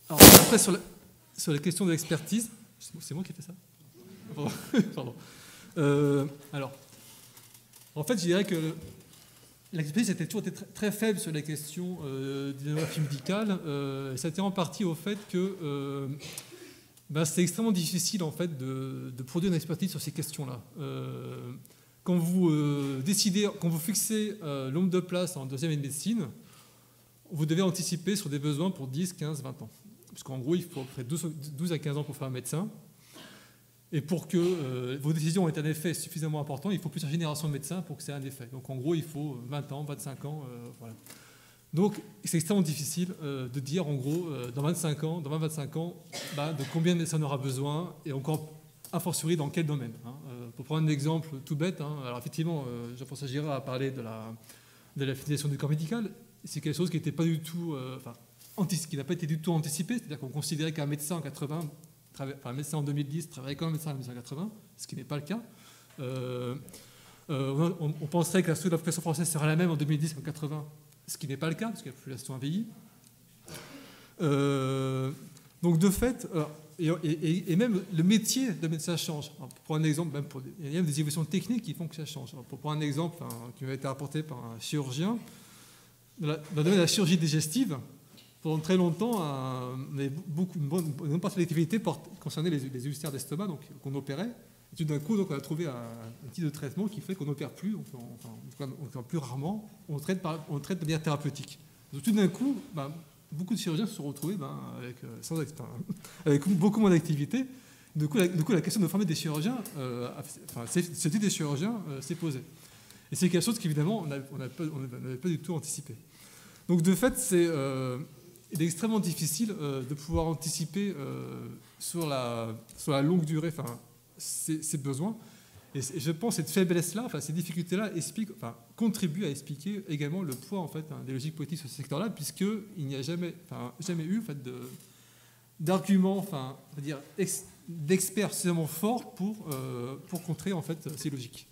Speaker 3: Alors, après, sur la, sur la question de l'expertise, c'est moi qui ai fait ça. Pardon. Pardon. Euh, alors, en fait, je dirais que l'expertise était toujours été très, très faible sur les questions euh, d'innovatie médicale. Euh, ça a été en partie au fait que euh, ben, c'est extrêmement difficile en fait de, de produire une expertise sur ces questions-là. Euh, quand vous euh, décidez, quand vous fixez euh, le nombre de places en deuxième année de médecine, vous devez anticiper sur des besoins pour dix, quinze, vingt ans. Parce qu'en gros, il faut à peu près douze à quinze ans pour faire un médecin. Et pour que euh, vos décisions aient un effet suffisamment important, il faut plusieurs générations de médecins pour que ça ait un effet. Donc en gros, il faut vingt ans, vingt-cinq ans. Euh, voilà. Donc c'est extrêmement difficile euh, de dire en gros, euh, dans vingt-cinq ans, dans vingt à vingt-cinq ans, bah, de combien de médecins on aura besoin et encore a fortiori dans quel domaine. Hein. Euh, pour prendre un exemple tout bête, hein, alors effectivement, euh, Jean-François Girard a parlé de la, de la fidélisation du corps médical. C'est quelque chose qui n'était pas du tout, euh, enfin, qui n'a pas été du tout anticipé. C'est-à-dire qu'on considérait qu'un médecin en quatre-vingts Enfin, un médecin en deux mille dix travaillait comme un médecin en mille neuf cent quatre-vingts, ce qui n'est pas le cas. Euh, euh, on, on penserait que la structure de la population française serait la même en deux mille dix qu'en quatre-vingts, ce qui n'est pas le cas, parce que la population a vieilli. Euh, donc, de fait, alors, et, et, et même le métier de médecin change. Alors, pour prendre un exemple, même pour, il y a même des évolutions techniques qui font que ça change. Alors, pour prendre un exemple hein, qui m'a été apporté par un chirurgien, dans, la, dans le domaine de la chirurgie digestive, pendant très longtemps, on avait beaucoup, une bonne, une bonne partie de l'activité concernait les, les ulcères d'estomac, donc qu'on opérait. Et tout d'un coup, donc, on a trouvé un, un type de traitement qui fait qu'on n'opère plus, enfin, on opère plus rarement, on traite, par, on traite de manière thérapeutique. Donc tout d'un coup, ben, beaucoup de chirurgiens se sont retrouvés ben, avec, sans, avec beaucoup moins d'activité. Du coup, la, du coup, la question de former des chirurgiens, euh, enfin, ce type de chirurgiens euh, s'est posée. Et c'est quelque chose qu'évidemment, on n'avait pas, pas du tout anticipé. Donc de fait, c'est... Euh, il est extrêmement difficile euh, de pouvoir anticiper euh, sur, la, sur la longue durée enfin, ces, ces besoins. Et, et je pense que cette faiblesse-là, enfin, ces difficultés-là enfin, contribuent à expliquer également le poids en fait, hein, des logiques politiques sur ce secteur-là, puisqu'il n'y a jamais, enfin, jamais eu en fait, de, d'arguments enfin, d'experts suffisamment forts pour, euh, pour contrer en fait, ces logiques.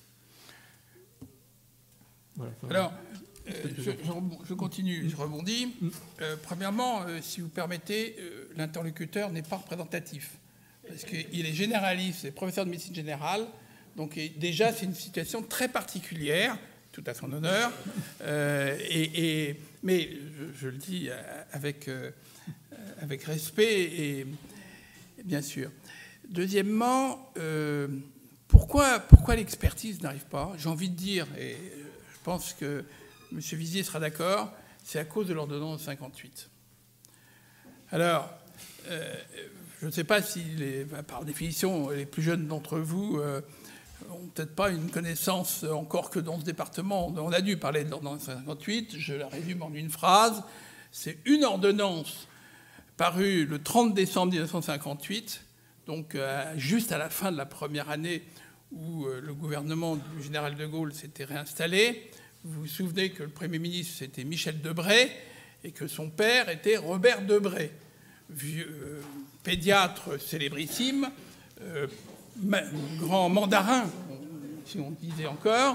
Speaker 4: Voilà, enfin, Alors, Euh, je, je, je continue, je rebondis. Euh, premièrement, euh, si vous permettez, euh, l'interlocuteur n'est pas représentatif. Parce qu'il est généraliste, c'est professeur de médecine générale. Donc et déjà, c'est une situation très particulière, tout à son honneur. Euh, et, et, mais je, je le dis avec, euh, avec respect et, et bien sûr. Deuxièmement, euh, pourquoi, pourquoi l'expertise n'arrive pas? J'ai envie de dire, et je pense que M. Vizier sera d'accord, c'est à cause de l'ordonnance cinquante-huit. Alors, euh, je ne sais pas si, les, par définition, les plus jeunes d'entre vous n'ont euh, peut-être pas une connaissance encore que dans ce département. On a dû parler de l'ordonnance cinquante-huit, je la résume en une phrase. C'est une ordonnance parue le trente décembre mille neuf cent cinquante-huit, donc euh, juste à la fin de la première année où euh, le gouvernement du général de Gaulle s'était réinstallé. Vous vous souvenez que le Premier ministre, c'était Michel Debré, et que son père était Robert Debré, vieux, euh, pédiatre célébrissime, euh, ma, grand mandarin, si on disait encore.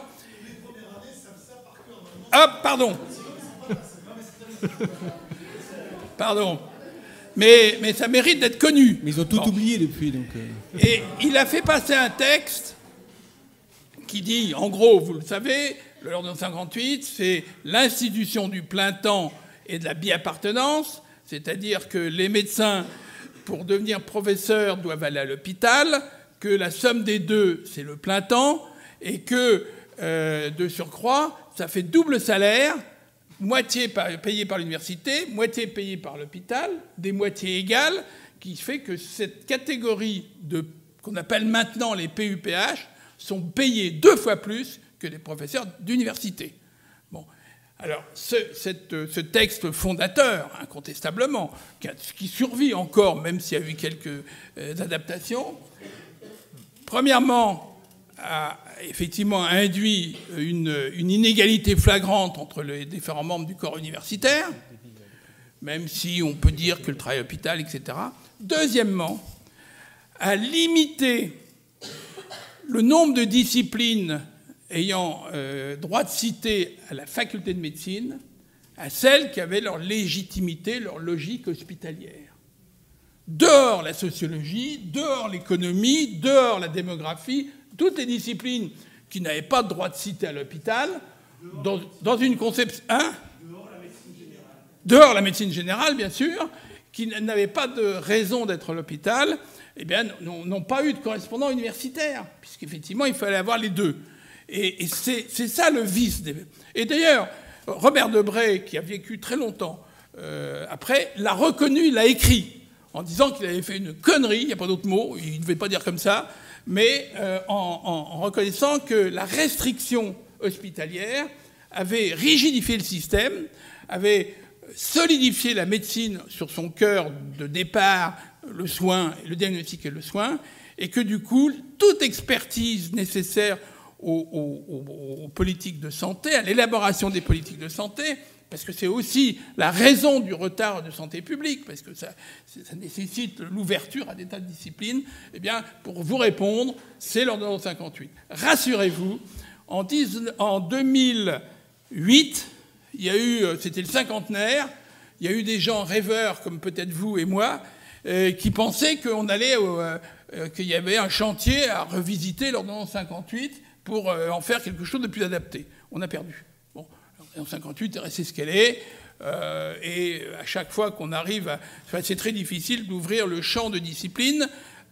Speaker 4: Ah, pardon Pardon. Mais, mais ça mérite d'être connu.
Speaker 6: Mais ils ont tout bon. oublié depuis. Donc euh...
Speaker 4: Et il a fait passer un texte qui dit, en gros, vous le savez... L'ordonnance cinquante-huit, c'est l'institution du plein temps et de la bi-appartenance, c'est-à-dire que les médecins, pour devenir professeurs, doivent aller à l'hôpital, que la somme des deux, c'est le plein temps, et que, euh, de surcroît, ça fait double salaire, moitié payé par l'université, moitié payé par l'hôpital, des moitiés égales, qui fait que cette catégorie de, qu'on appelle maintenant les P U P H sont payés deux fois plus que des professeurs d'université. Bon. Alors, ce, cette, ce texte fondateur, incontestablement, qui survit encore, même s'il y a eu quelques euh, adaptations, premièrement, a effectivement induit une, une inégalité flagrante entre les différents membres du corps universitaire, même si on peut dire que le travail à l'hôpital, et cetera. Deuxièmement, a limité le nombre de disciplines ayant euh, droit de citer à la faculté de médecine à celles qui avaient leur légitimité, leur logique hospitalière. Dehors la sociologie, dehors l'économie, dehors la démographie, toutes les disciplines qui n'avaient pas de droit de cité à l'hôpital, dans, dans une conception... Hein dehors la médecine générale. Dehors la médecine générale, bien sûr, qui n'avaient pas de raison d'être à l'hôpital, eh bien, n'ont pas eu de correspondant universitaire, puisqu'effectivement, il fallait avoir les deux. Et, et c'est, c'est ça le vice. Des... Et d'ailleurs, Robert Debré, qui a vécu très longtemps euh, après, l'a reconnu, il l'a écrit, en disant qu'il avait fait une connerie, il n'y a pas d'autre mot, il ne devait pas dire comme ça, mais euh, en, en, en reconnaissant que la restriction hospitalière avait rigidifié le système, avait solidifié la médecine sur son cœur de départ, le soin, le diagnostic et le soin, et que du coup, toute expertise nécessaire aux, aux, aux politiques de santé, à l'élaboration des politiques de santé, parce que c'est aussi la raison du retard de santé publique, parce que ça, ça nécessite l'ouverture à des tas de disciplines, eh bien, pour vous répondre, c'est l'ordonnance cinquante-huit. Rassurez-vous, en, dix, en deux mille huit, il y a eu, c'était le cinquantenaire, il y a eu des gens rêveurs, comme peut-être vous et moi, euh, qui pensaient qu'on allait, euh, euh, qu'il y avait un chantier à revisiter l'ordonnance cinquante-huit pour euh, en faire quelque chose de plus adapté. On a perdu. Bon, l'ordonnance cinquante-huit est restée ce qu'elle est, euh, et à chaque fois qu'on arrive à... Enfin, c'est très difficile d'ouvrir le champ de discipline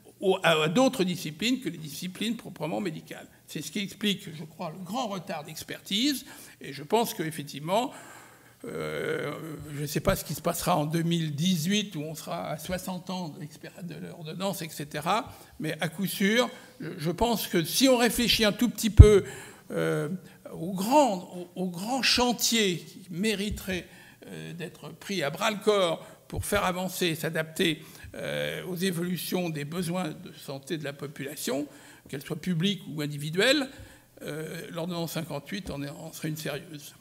Speaker 4: à d'autres disciplines que les disciplines proprement médicales. C'est ce qui explique, je crois, le grand retard d'expertise, et je pense qu'effectivement... Euh, je ne sais pas ce qui se passera en deux mille dix-huit, où on sera à soixante ans de l'ordonnance, et cetera. Mais à coup sûr, je pense que si on réfléchit un tout petit peu euh, au, grand, au, au grand chantier qui mériterait euh, d'être pris à bras-le-corps pour faire avancer, s'adapter euh, aux évolutions des besoins de santé de la population, qu'elle soit publique ou individuelle, euh, l'ordonnance cinquante-huit en, est, en serait une sérieuse.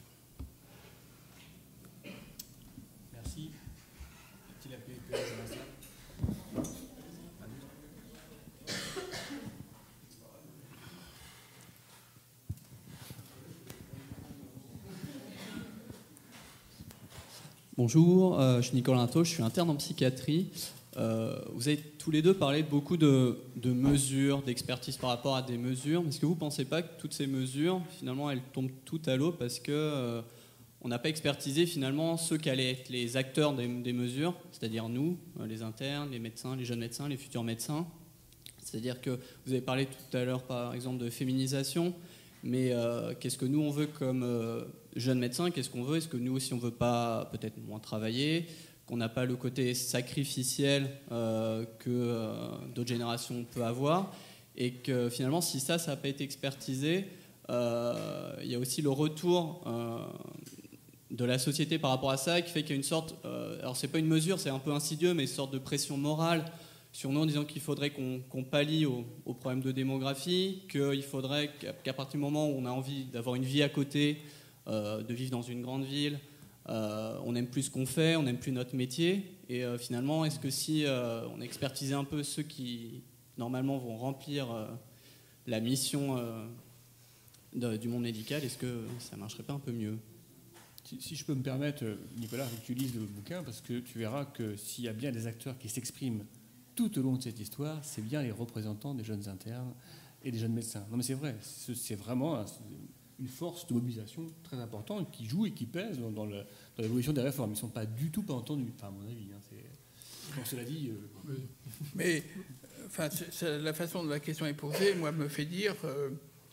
Speaker 7: Bonjour, euh, je suis Nicolas Linto, je suis interne en psychiatrie. Euh, vous avez tous les deux parlé de beaucoup de, de mesures, d'expertise par rapport à des mesures. Est-ce que vous ne pensez pas que toutes ces mesures, finalement, elles tombent toutes à l'eau parce que euh, on n'a pas expertisé finalement ceux qui allaient être les acteurs des, des mesures, c'est-à-dire nous, les internes, les médecins, les jeunes médecins, les futurs médecins. C'est-à-dire que vous avez parlé tout à l'heure, par exemple, de féminisation, mais euh, qu'est-ce que nous, on veut comme euh, jeunes médecins? Qu'est-ce qu'on veut? Est-ce que nous aussi, on ne veut pas peut-être moins travailler, qu'on n'a pas le côté sacrificiel euh, que euh, d'autres générations peuvent avoir, et que finalement, si ça, ça n'a pas été expertisé, euh, il y a aussi le retour... Euh, de la société par rapport à ça, qui fait qu'il y a une sorte, euh, alors c'est pas une mesure, c'est un peu insidieux, mais une sorte de pression morale sur nous en disant qu'il faudrait qu'on, qu'on pallie au, au problème de démographie, qu'il faudrait qu'à, qu'à partir du moment où on a envie d'avoir une vie à côté, euh, de vivre dans une grande ville, euh, on n'aime plus ce qu'on fait, on n'aime plus notre métier, et euh, finalement, est-ce que si euh, on expertisait un peu ceux qui normalement vont remplir euh, la mission euh, de, du monde médical, est-ce que ça marcherait pas un peu mieux ?
Speaker 2: Si, si je peux me permettre, Nicolas, faut que tu lises le bouquin, parce que tu verras que s'il y a bien des acteurs qui s'expriment tout au long de cette histoire, c'est bien les représentants des jeunes internes et des jeunes médecins. Non mais c'est vrai, c'est vraiment un, une force de mobilisation très importante qui joue et qui pèse dans, dans, le, dans l'évolution des réformes. Ils ne sont pas du tout pas entendus, enfin, à mon avis. Hein, c'est, bon, cela dit... Euh...
Speaker 4: Oui. Mais enfin, c'est, c'est, la façon dont la question est posée, moi, me fait dire... Euh,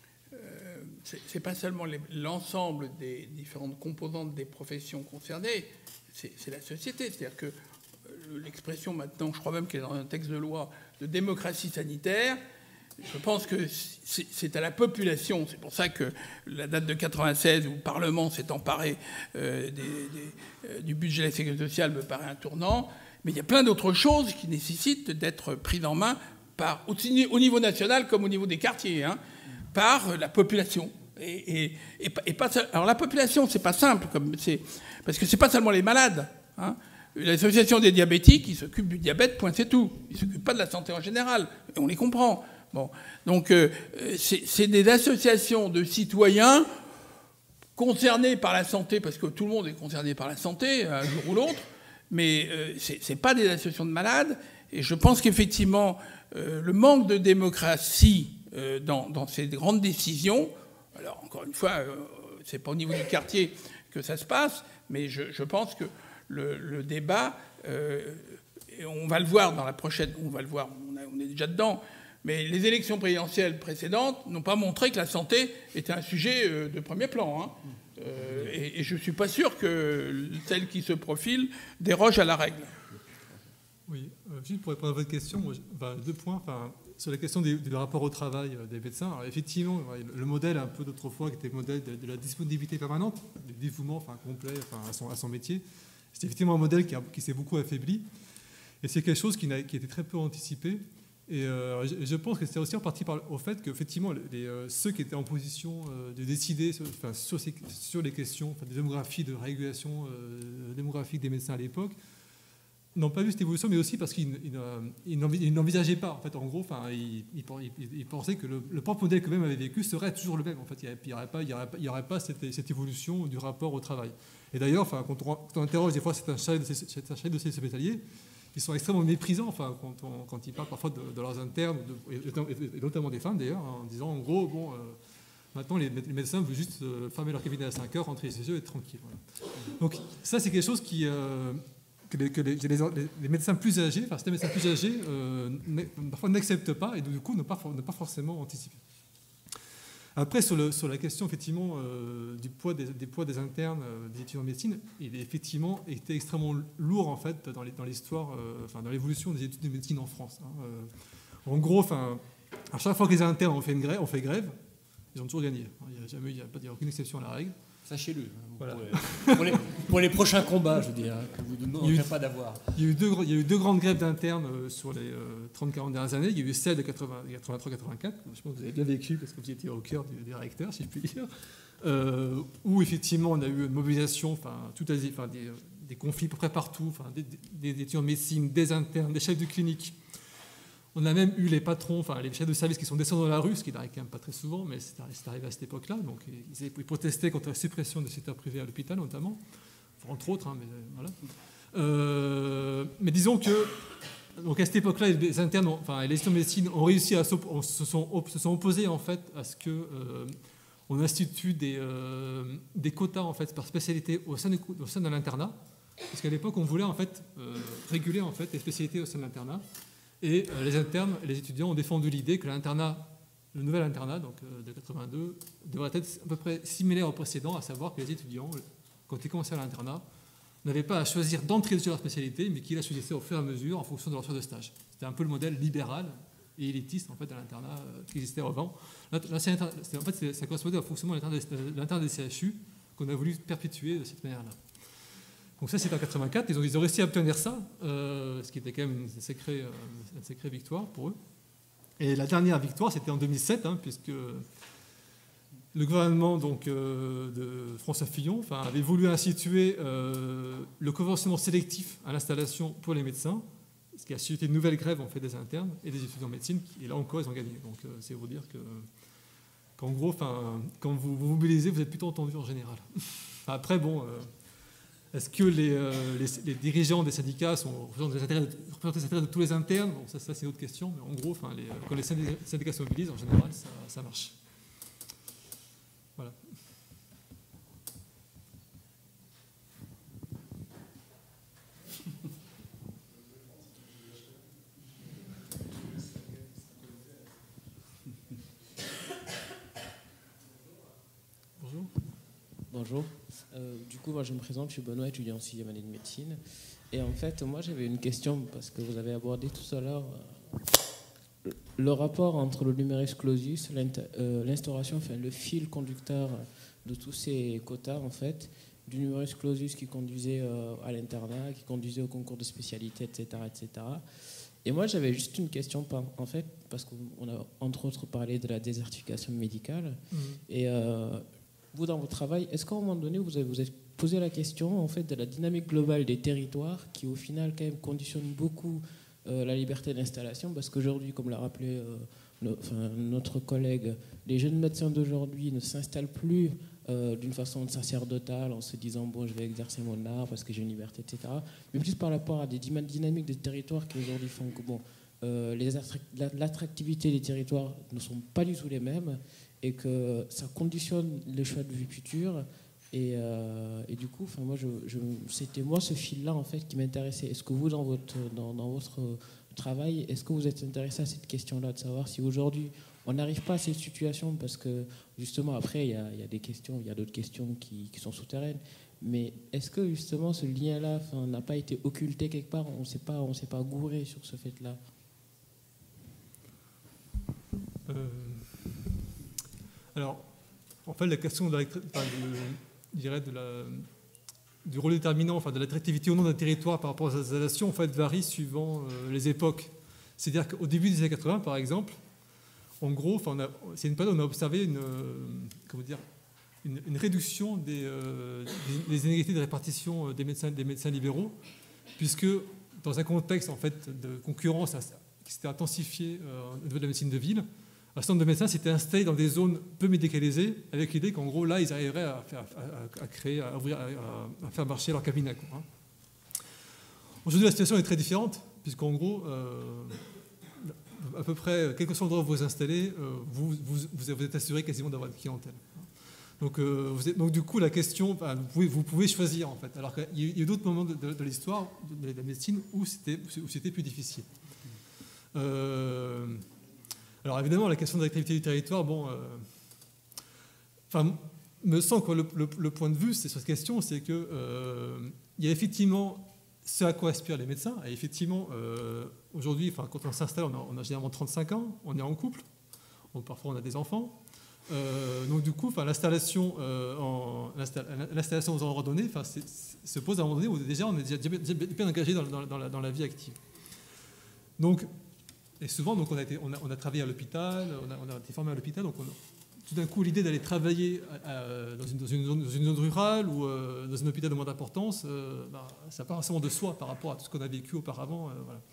Speaker 4: C'est, c'est pas seulement les, l'ensemble des différentes composantes des professions concernées, c'est, c'est la société. C'est-à-dire que euh, l'expression maintenant, je crois même qu'elle est dans un texte de loi, de démocratie sanitaire, je pense que c'est, c'est à la population. C'est pour ça que la date de quatre-vingt-seize, où le Parlement s'est emparé euh, des, des, euh, du budget de la sécurité sociale, me paraît un tournant. Mais il y a plein d'autres choses qui nécessitent d'être prises en main par, aussi au niveau national comme au niveau des quartiers, hein, par la population. Et, et, et, et pas, alors la population, c'est pas simple, comme c'est, parce que c'est pas seulement les malades. Hein. L'association des diabétiques, ils s'occupent du diabète, point, c'est tout. Ils s'occupent pas de la santé en général. Et on les comprend. Bon. Donc, euh, c'est, c'est des associations de citoyens concernés par la santé, parce que tout le monde est concerné par la santé, un jour ou l'autre, mais euh, ce n'est pas des associations de malades. Et je pense qu'effectivement, euh, le manque de démocratie euh, dans, dans ces grandes décisions, alors encore une fois, euh, ce n'est pas au niveau du quartier que ça se passe, mais je, je pense que le, le débat, euh, et on va le voir dans la prochaine, on va le voir, on, a, on est déjà dedans, mais les élections présidentielles précédentes n'ont pas montré que la santé était un sujet euh, de premier plan. Hein. Euh, et, et je ne suis pas sûr que celle qui se profile déroge à la règle.
Speaker 3: Oui, euh, juste pour répondre à votre question, moi, enfin, deux points. Enfin, sur la question du, du rapport au travail des médecins, alors, effectivement, le modèle un peu d'autrefois, qui était le modèle de, de la disponibilité permanente, du dévouement enfin, complet enfin, à, son, à son métier, c'est effectivement un modèle qui, a, qui s'est beaucoup affaibli. Et c'est quelque chose qui, n'a, qui était très peu anticipé. Et euh, je, je pense que c'est aussi en partie par, au fait qu'effectivement, les, euh, ceux qui étaient en position euh, de décider sur, enfin, sur, ces, sur les questions enfin, de démographie, de régulation euh, démographique des médecins à l'époque, n'ont pas vu cette évolution, mais aussi parce qu'ils ils n'envisageaient pas. En fait, en gros, enfin, ils, ils, ils pensaient que le, le propre modèle que même avait vécu serait toujours le même. En fait, il n'y aurait pas, il y aurait pas, il y aurait pas cette, cette évolution du rapport au travail. Et d'ailleurs, enfin, quand, on, quand on interroge des fois certains chefs de ces, certains chefs de ces hospitaliers, ils sont extrêmement méprisants, enfin, quand, on, quand ils parlent parfois de, de leurs internes, de, et, et notamment des femmes d'ailleurs, en disant en gros, bon, euh, maintenant les, les médecins veulent juste euh, fermer leur cabinet à cinq heures, rentrer chez eux et être tranquilles. Voilà. Donc ça, c'est quelque chose qui, euh, que, les, que les, les, les médecins plus âgés, enfin certains médecins plus âgés, euh, parfois n'acceptent pas et du coup n'ont pas, pas forcément anticipé. Après, sur, le, sur la question effectivement euh, du poids des, des poids des internes, euh, des étudiants en médecine, il est effectivement été extrêmement lourd en fait dans, les, dans l'histoire, euh, enfin dans l'évolution des études de médecine en France. Hein. Euh, en gros, enfin, à chaque fois que les internes ont fait une grève, ont fait grève, ils ont toujours gagné. Il n'y a jamais, il y a pas, il y a aucune exception à la règle.
Speaker 2: Sachez-le.
Speaker 3: Voilà.
Speaker 2: Pour, pour, les, pour les prochains combats, je veux dire, que vous ne manquerez pas d'avoir.
Speaker 3: Il y a eu deux, il y a eu deux grandes grèves d'internes euh, sur les euh, trente quarante dernières années. Il y a eu celle de quatre-vingt-trois quatre-vingt-quatre. Je pense que vous avez bien vécu parce que vous étiez au cœur du, des réacteurs, si je puis dire. Euh, où effectivement on a eu une mobilisation, enfin, tout à, enfin des, des conflits à peu près partout, enfin, des, des, des étudiants en médecine, des internes, des chefs de clinique. On a même eu les patrons, enfin les chefs de service qui sont descendus dans la rue, ce qui n'arrive quand même pas très souvent, mais c'est arrivé à cette époque-là. Donc ils, ils protestaient contre la suppression du secteur privé à l'hôpital notamment, enfin, entre autres. Hein, mais voilà. Euh, mais disons que donc à cette époque-là, les internes, ont, enfin les étudiants de médecine ont réussi à se sont, se sont opposés en fait à ce que euh, on institue des, euh, des quotas en fait par spécialité au sein de, au sein de l'internat, parce qu'à l'époque on voulait en fait euh, réguler en fait les spécialités au sein de l'internat. Et euh, les internes, les étudiants ont défendu l'idée que l'internat, le nouvel internat, donc euh, de quatre-vingt-deux, devrait être à peu près similaire au précédent, à savoir que les étudiants, quand ils commençaient à l'internat, n'avaient pas à choisir d'entrer sur leur spécialité, mais qu'ils la choisissaient au fur et à mesure en fonction de leur choix de stage. C'était un peu le modèle libéral et élitiste en fait de l'internat euh, qui existait avant. Là, là, c'est, c'est, en fait, c'est, ça correspondait au fonctionnement de l'internat des C H U qu'on a voulu perpétuer de cette manière-là. Donc ça, c'était en quatre-vingt-quatre. Ils ont, ils ont réussi à obtenir ça, euh, ce qui était quand même une sacrée, euh, une sacrée victoire pour eux. Et la dernière victoire, c'était en deux mille sept, hein, puisque le gouvernement donc, euh, de François Fillon enfin, avait voulu instituer euh, le conventionnement sélectif à l'installation pour les médecins, ce qui a suscité une nouvelle grève en fait, des internes et des étudiants en médecine. Et là encore, ils ont gagné. Donc euh, c'est vous dire que, qu'en gros, quand vous vous mobilisez, vous êtes plutôt entendu en général. Après, bon... Euh, Est-ce que les, euh, les, les dirigeants des syndicats sont représentent les intérêts de, représentent les intérêts de tous les internes? Bon, ça, ça c'est une autre question, mais en gros, enfin, les, quand les syndicats se mobilisent, en général, ça, ça marche. Voilà. Bonjour.
Speaker 8: Bonjour. Euh, du coup, moi, je me présente, je suis Benoît, étudiant en sixième année de médecine. Et en fait, moi, j'avais une question, parce que vous avez abordé tout à l'heure euh, le rapport entre le numerus clausus, euh, l'instauration, enfin, le fil conducteur de tous ces quotas, en fait, du numerus clausus qui conduisait euh, à l'internat, qui conduisait au concours de spécialité, et cetera, et cetera. Et moi, j'avais juste une question, en fait, parce qu'on a, entre autres, parlé de la désertification médicale. Mmh. Et... Euh, vous, dans votre travail, est-ce qu'à un moment donné, vous avez, vous avez posé la question en fait, de la dynamique globale des territoires qui, au final, quand même, conditionne beaucoup euh, la liberté d'installation? Parce qu'aujourd'hui, comme l'a rappelé euh, no, enfin, notre collègue, les jeunes médecins d'aujourd'hui ne s'installent plus euh, d'une façon sacerdotale, en se disant bon, je vais exercer mon art parce que j'ai une liberté, et cetera. Mais plus par rapport à des dynamiques des territoires qui aujourd'hui font que bon, euh, les l'attractivité des territoires ne sont pas du tout les mêmes et que ça conditionne les choix de vie futurs. Et, euh, et du coup, enfin moi, je, je, c'était moi ce fil-là en fait qui m'intéressait. Est-ce que vous, dans votre dans, dans votre travail, est-ce que vous êtes intéressé à cette question-là, de savoir si aujourd'hui on n'arrive pas à cette situation parce que justement après il y a, il y a des questions, il y a d'autres questions qui, qui sont souterraines. Mais est-ce que justement ce lien-là, enfin, n'a pas été occulté quelque part? On ne s'est pas, on s'est pas gouré sur ce fait-là.
Speaker 3: Euh, alors, en fait, la question de la, enfin, de, je dirais de la, du rôle déterminant, enfin, de l'attractivité ou non d'un territoire par rapport aux installations, en fait, varie suivant euh, les époques. C'est-à-dire qu'au début des années quatre-vingts, par exemple, en gros, enfin, on a, c'est une période où on a observé une, euh, comment dire, une, une réduction des, euh, des, des inégalités de répartition des médecins, des médecins libéraux, puisque dans un contexte en fait, de concurrence qui s'était intensifié euh, au niveau de la médecine de ville, un certain nombre de médecins s'étaient installés dans des zones peu médicalisées, avec l'idée qu'en gros, là, ils arriveraient à, faire, à, à créer, à, ouvrir, à, à faire marcher leur cabinet. Quoi, hein. Aujourd'hui, la situation est très différente, puisqu'en gros, euh, à peu près, quel que soit l'endroit où vous vous installez, euh, vous, vous, vous êtes assuré quasiment d'avoir une clientèle. Donc, euh, vous êtes, donc, du coup, la question, enfin, vous, pouvez, vous pouvez choisir, en fait. Alors qu'il y a eu d'autres moments de, de, de l'histoire de la médecine où c'était, où c'était plus difficile. Euh, alors, évidemment, la question de l'activité du territoire, bon... Euh, enfin, me semble que le, le, le point de vue c'est sur cette question, c'est qu'il euh, y a effectivement ce à quoi aspirent les médecins. Et effectivement, euh, aujourd'hui, enfin, quand on s'installe, on a, on a généralement trente-cinq ans, on est en couple, on, parfois on a des enfants. Euh, donc du coup, enfin, l'installation, euh, en, l'installation aux endroits donnés, enfin, c'est, c'est, se pose à un moment donné où déjà on est déjà bien engagé dans, dans, dans, la, dans la vie active. Donc, et souvent, donc, on, a été, on, a, on a travaillé à l'hôpital, on a, on a été formé à l'hôpital, donc on a, tout d'un coup, l'idée d'aller travailler à, à, dans, une, dans, une zone, dans une zone rurale ou euh, dans un hôpital de moins d'importance, euh, bah, ça part forcément de soi par rapport à tout ce qu'on a vécu auparavant. Euh, voilà.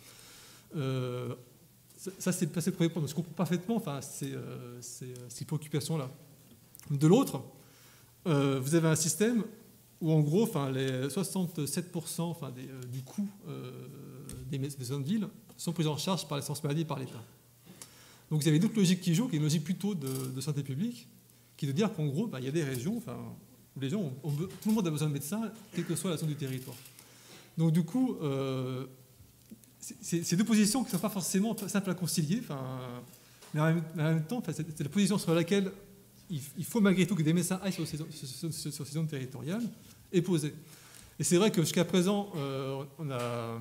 Speaker 3: euh, Ça, c'est le premier point. Je comprends parfaitement enfin, ces, euh, ces, ces préoccupations-là. De l'autre, euh, vous avez un système où, en gros, enfin, les soixante-sept pour cent enfin, des, euh, du coût euh, des, des zones de ville sont prises en charge par l'assurance maladie et par l'État. Donc, vous avez une autre logique qui joue, qui est une logique plutôt de, de santé publique, qui est de dire qu'en gros, bah, il y a des régions enfin, où les gens ont, ont, tout le monde a besoin de médecins, quelle que soit la zone du territoire. Donc, du coup, euh, C'est, c'est deux positions qui ne sont pas forcément simples à concilier, mais en même, en même temps, c'est, c'est la position sur laquelle il, il faut malgré tout que des médecins aillent sur ces, sur, sur, sur ces zones territoriales et posées. Et c'est vrai que jusqu'à présent, euh, on, a,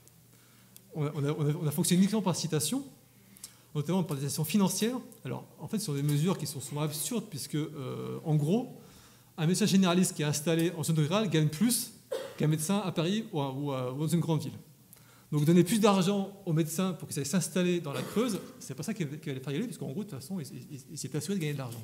Speaker 3: on, a, on, a, on a fonctionné uniquement par citation, notamment par des citations financières. Alors, en fait, ce sont des mesures qui sont souvent absurdes, puisque, euh, en gros, un médecin généraliste qui est installé en zone rurale gagne plus qu'un médecin à Paris ou, à, ou, à, ou dans une grande ville. Donc donner plus d'argent aux médecins pour qu'ils aillent s'installer dans la Creuse, c'est pas ça qu'il allait faire y aller, puisqu'en gros, de toute façon, il, il, il s'est assuré de gagner de l'argent.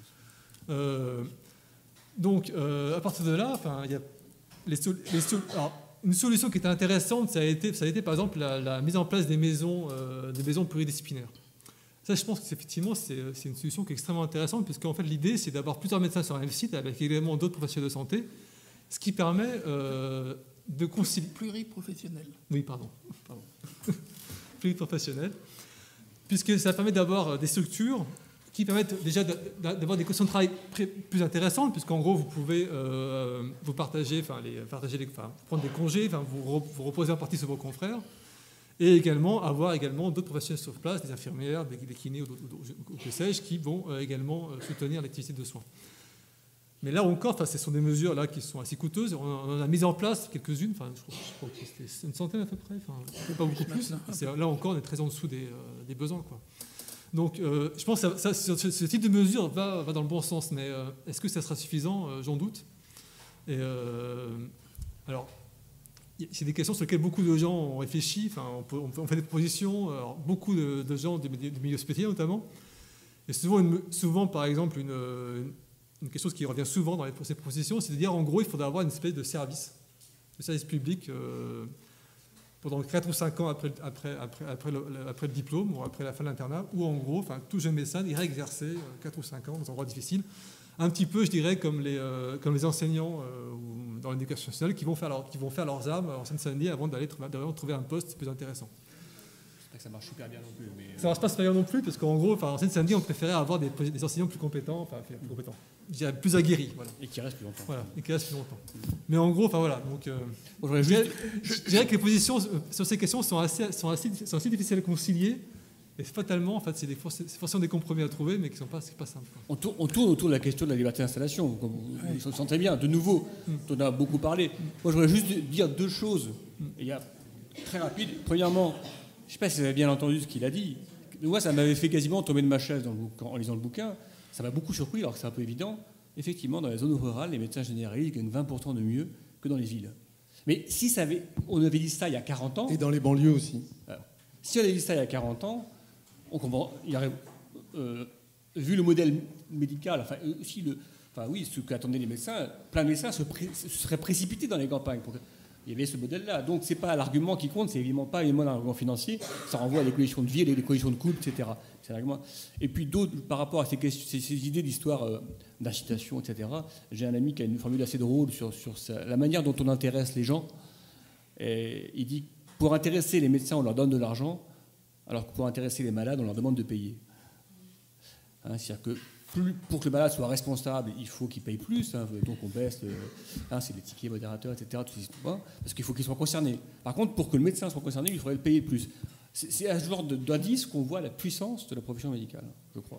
Speaker 3: Euh, donc, euh, à partir de là, enfin, il y a les, sol- les sol- alors, une solution qui était intéressante, ça a été, ça a été par exemple la, la mise en place des maisons, euh, des maisons pluridisciplinaires. Ça, je pense que c'est, effectivement, c'est, c'est une solution qui est extrêmement intéressante, puisqu'en fait, l'idée, c'est d'avoir plusieurs médecins sur un même site, avec également d'autres professionnels de santé, ce qui permet euh, de concilier...
Speaker 4: Pluriprofessionnel.
Speaker 3: Oui, pardon. pardon. Pluriprofessionnel. Puisque ça permet d'avoir des structures qui permettent déjà d'avoir des conditions de travail plus intéressantes, puisqu'en gros, vous pouvez euh, vous partager, enfin, les, partager les, enfin, prendre des congés, enfin, vous, vous reposer en partie sur vos confrères, et également avoir également d'autres professionnels sur place, des infirmières, des, des kinés ou, ou, ou que sais-je, qui vont euh, également euh, soutenir l'activité de soins. Mais là encore, ce sont des mesures là, qui sont assez coûteuses. On en a mis en place quelques-unes, enfin, je crois, je crois que c'était une centaine à peu près, enfin, pas beaucoup plus. C'est, là encore, on est très en dessous des, euh, des besoins, quoi. Donc, euh, je pense que ça, ça, ce, ce type de mesure va, va dans le bon sens, mais euh, est-ce que ça sera suffisant? euh, J'en doute. Et, euh, alors, c'est des questions sur lesquelles beaucoup de gens ont réfléchi. Enfin, on, peut, on fait des propositions. Alors, beaucoup de, de gens du, du milieu hospitalier, notamment. Et souvent, une, souvent par exemple, une, une, une question qui revient souvent dans les, ces propositions, c'est de dire, en gros, il faudrait avoir une espèce de service, de service public. Euh, pendant quatre ou cinq ans après, après, après, après, le, après le diplôme ou après la fin de l'internat, où en gros, enfin, tout jeune médecin irait exercer quatre ou cinq ans dans un endroit difficile, un petit peu, je dirais, comme les, euh, comme les enseignants euh, ou dans l'éducation nationale qui vont faire, leur, qui vont faire leurs armes en Seine-Saint-Denis avant d'aller trouver un poste plus intéressant.
Speaker 2: Que ça marche super bien non plus. Mais...
Speaker 3: Ça marche pas super bien non plus, parce qu'en gros, en Seine-Saint-Denis, on préférait avoir des, des enseignants plus compétents, enfin plus compétents, je dirais plus aguerris. Voilà.
Speaker 2: Et qui restent plus longtemps.
Speaker 3: Voilà, et qui restent plus longtemps. Mais en gros, enfin voilà. Donc, euh,
Speaker 2: bon, je,
Speaker 3: juste... je, je dirais que les positions sur ces questions sont assez, sont assez, sont assez difficiles à concilier. Et fatalement, en fait, c'est, des, c'est forcément des compromis à trouver, mais qui ne sont pas, c'est pas simples.
Speaker 2: On tourne, on tourne autour de la question de la liberté d'installation, comme vous le sentez bien. De nouveau, mm. on a beaucoup parlé. Mm. Moi, je voudrais juste dire deux choses. Mm. Il y a très rapide. Premièrement, je ne sais pas si vous avez bien entendu ce qu'il a dit. Moi, ça m'avait fait quasiment tomber de ma chaise dans le bouquin, en lisant le bouquin. Ça m'a beaucoup surpris, alors que c'est un peu évident. Effectivement, dans les zones rurales, les médecins généralistes gagnent vingt pour cent de mieux que dans les villes. Mais si ça avait, on avait dit ça il y a quarante ans...
Speaker 1: Et dans les banlieues aussi.
Speaker 2: Alors, si on avait dit ça il y a quarante ans... On comprend, il y aurait, euh, vu le modèle médical, enfin, aussi le, enfin oui, ce qu'attendaient les médecins, plein de médecins se, pré, se seraient précipités dans les campagnes. Pour, il y avait ce modèle-là. Donc, ce n'est pas l'argument qui compte, c'est évidemment pas évidemment l'argument financier. Ça renvoie à des conditions de vie, à des conditions de couple, et cetera. C'est l'argument. Et puis, d'autres, par rapport à ces, questions, ces, ces idées d'histoire euh, d'incitation, et cetera, j'ai un ami qui a une formule assez drôle sur, sur sa, la manière dont on intéresse les gens. Et il dit, pour intéresser les médecins, on leur donne de l'argent, alors que pour intéresser les malades, on leur demande de payer. Hein, c'est-à-dire que plus, pour que le malade soit responsable, il faut qu'il paye plus, hein, donc on baisse, le, hein, c'est les tickets modérateurs, et cetera, tout ça, parce qu'il faut qu'il soit concerné. Par contre, pour que le médecin soit concerné, il faudrait le payer plus. C'est, c'est à ce genre d'indice qu'on voit la puissance de la profession médicale, je crois.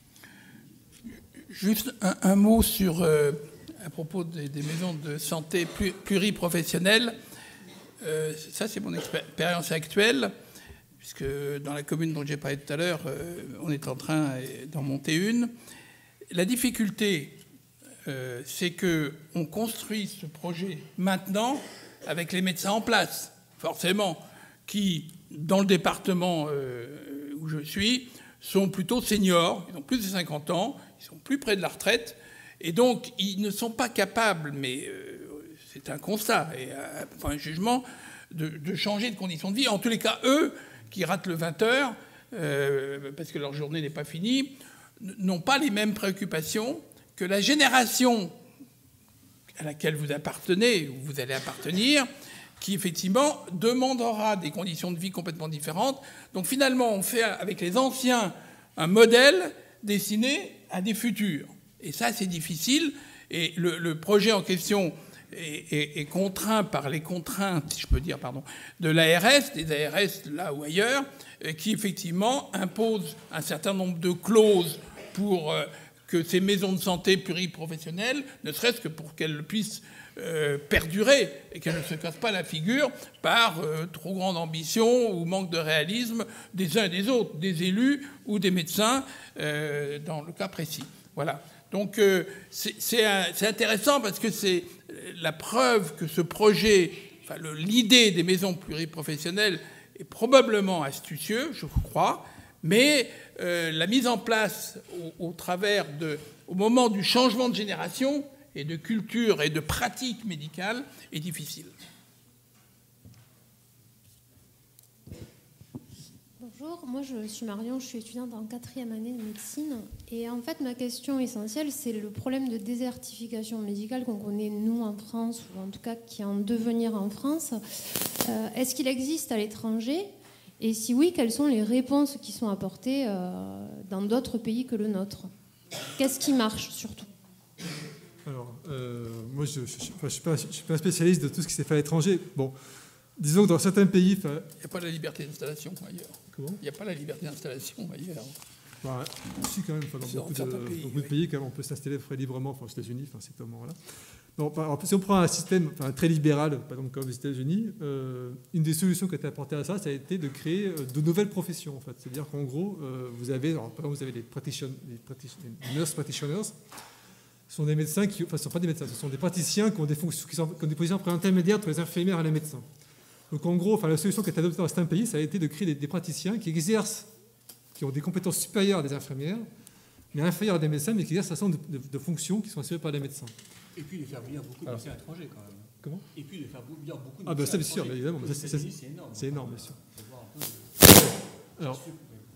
Speaker 4: Juste un, un mot sur, euh, à propos des, des maisons de santé pluriprofessionnelles. Euh, ça, c'est mon expérience actuelle. Puisque dans la commune dont j'ai parlé tout à l'heure, euh, on est en train d'en monter une. La difficulté, euh, c'est qu'on construit ce projet maintenant avec les médecins en place, forcément, qui, dans le département euh, où je suis, sont plutôt seniors, ils ont plus de cinquante ans, ils sont plus près de la retraite, et donc ils ne sont pas capables, mais euh, c'est un constat, et euh, enfin un jugement, de, de changer de conditions de vie. En tous les cas, eux, qui ratent le vingt heures, euh, parce que leur journée n'est pas finie, n'ont pas les mêmes préoccupations que la génération à laquelle vous appartenez, ou vous allez appartenir, qui effectivement demandera des conditions de vie complètement différentes. Donc finalement, on fait avec les anciens un modèle destiné à des futurs. Et ça, c'est difficile. Et le, le projet en question est, est, est contraint par les contraintes, si je peux dire, pardon, de l'A R S, des A R S là ou ailleurs, qui effectivement imposent un certain nombre de clauses pour que ces maisons de santé pluriprofessionnelles, ne serait-ce que pour qu'elles puissent euh, perdurer et qu'elles ne se cassent pas la figure par euh, trop grande ambition ou manque de réalisme des uns et des autres, des élus ou des médecins, euh, dans le cas précis. Voilà. Donc euh, c'est, c'est, un, c'est intéressant parce que c'est la preuve que ce projet, enfin le, l'idée des maisons pluriprofessionnelles est probablement astucieux, je crois, mais euh, la mise en place au, au travers de, au moment du changement de génération et de culture et de pratique médicale est difficile.
Speaker 9: Bonjour, moi je suis Marion, je suis étudiante en quatrième année de médecine. Et en fait, ma question essentielle, c'est le problème de désertification médicale qu'on connaît, nous, en France, ou en tout cas qui est en devenir en France. Euh, est-ce qu'il existe à l'étranger ? Et si oui, quelles sont les réponses qui sont apportées euh, dans d'autres pays que le nôtre ? Qu'est-ce qui marche, surtout ?
Speaker 3: Alors, euh, moi, je ne suis, suis pas un spécialiste de tout ce qui s'est fait à l'étranger. Bon, disons que dans certains pays... Il
Speaker 4: n'y a pas la liberté d'installation ailleurs.
Speaker 3: Comment ?
Speaker 4: Il n'y a pas la liberté d'installation ailleurs.
Speaker 3: Bah, si, quand même. Enfin, dans beaucoup, de, pays, beaucoup oui. de pays, quand même, on peut s'installer très librement. Enfin, aux États-Unis, enfin, c'est comment là. Donc, alors, si on prend un système enfin, très libéral, par exemple comme aux États-Unis, euh, une des solutions qui a été apportée à ça, ça a été de créer euh, de nouvelles professions. En fait. C'est-à-dire qu'en gros, euh, vous avez, alors, par exemple, vous avez les, practition, les, practition, les nurse practitioners, ce sont des médecins qui, enfin, ce ne sont pas des médecins, ce sont des praticiens qui ont des, fonctions, qui, sont, qui ont des positions intermédiaires entre les infirmières et les médecins. Donc, en gros, enfin, la solution qui a été adoptée dans certains pays, ça a été de créer des, des praticiens qui exercent, qui ont des compétences supérieures à des infirmières, mais inférieures à des médecins, mais qui exercent un certain nombre de, de, de fonctions qui sont assurées par des médecins.
Speaker 2: Et puis de faire venir beaucoup de médecins étrangers quand même.
Speaker 3: Comment ?
Speaker 2: Et puis de faire venir beaucoup de
Speaker 3: ah ben ça, bien sûr, évidemment.
Speaker 2: C'est,
Speaker 3: c'est,
Speaker 2: c'est énorme.
Speaker 3: C'est énorme, bien sûr. Alors,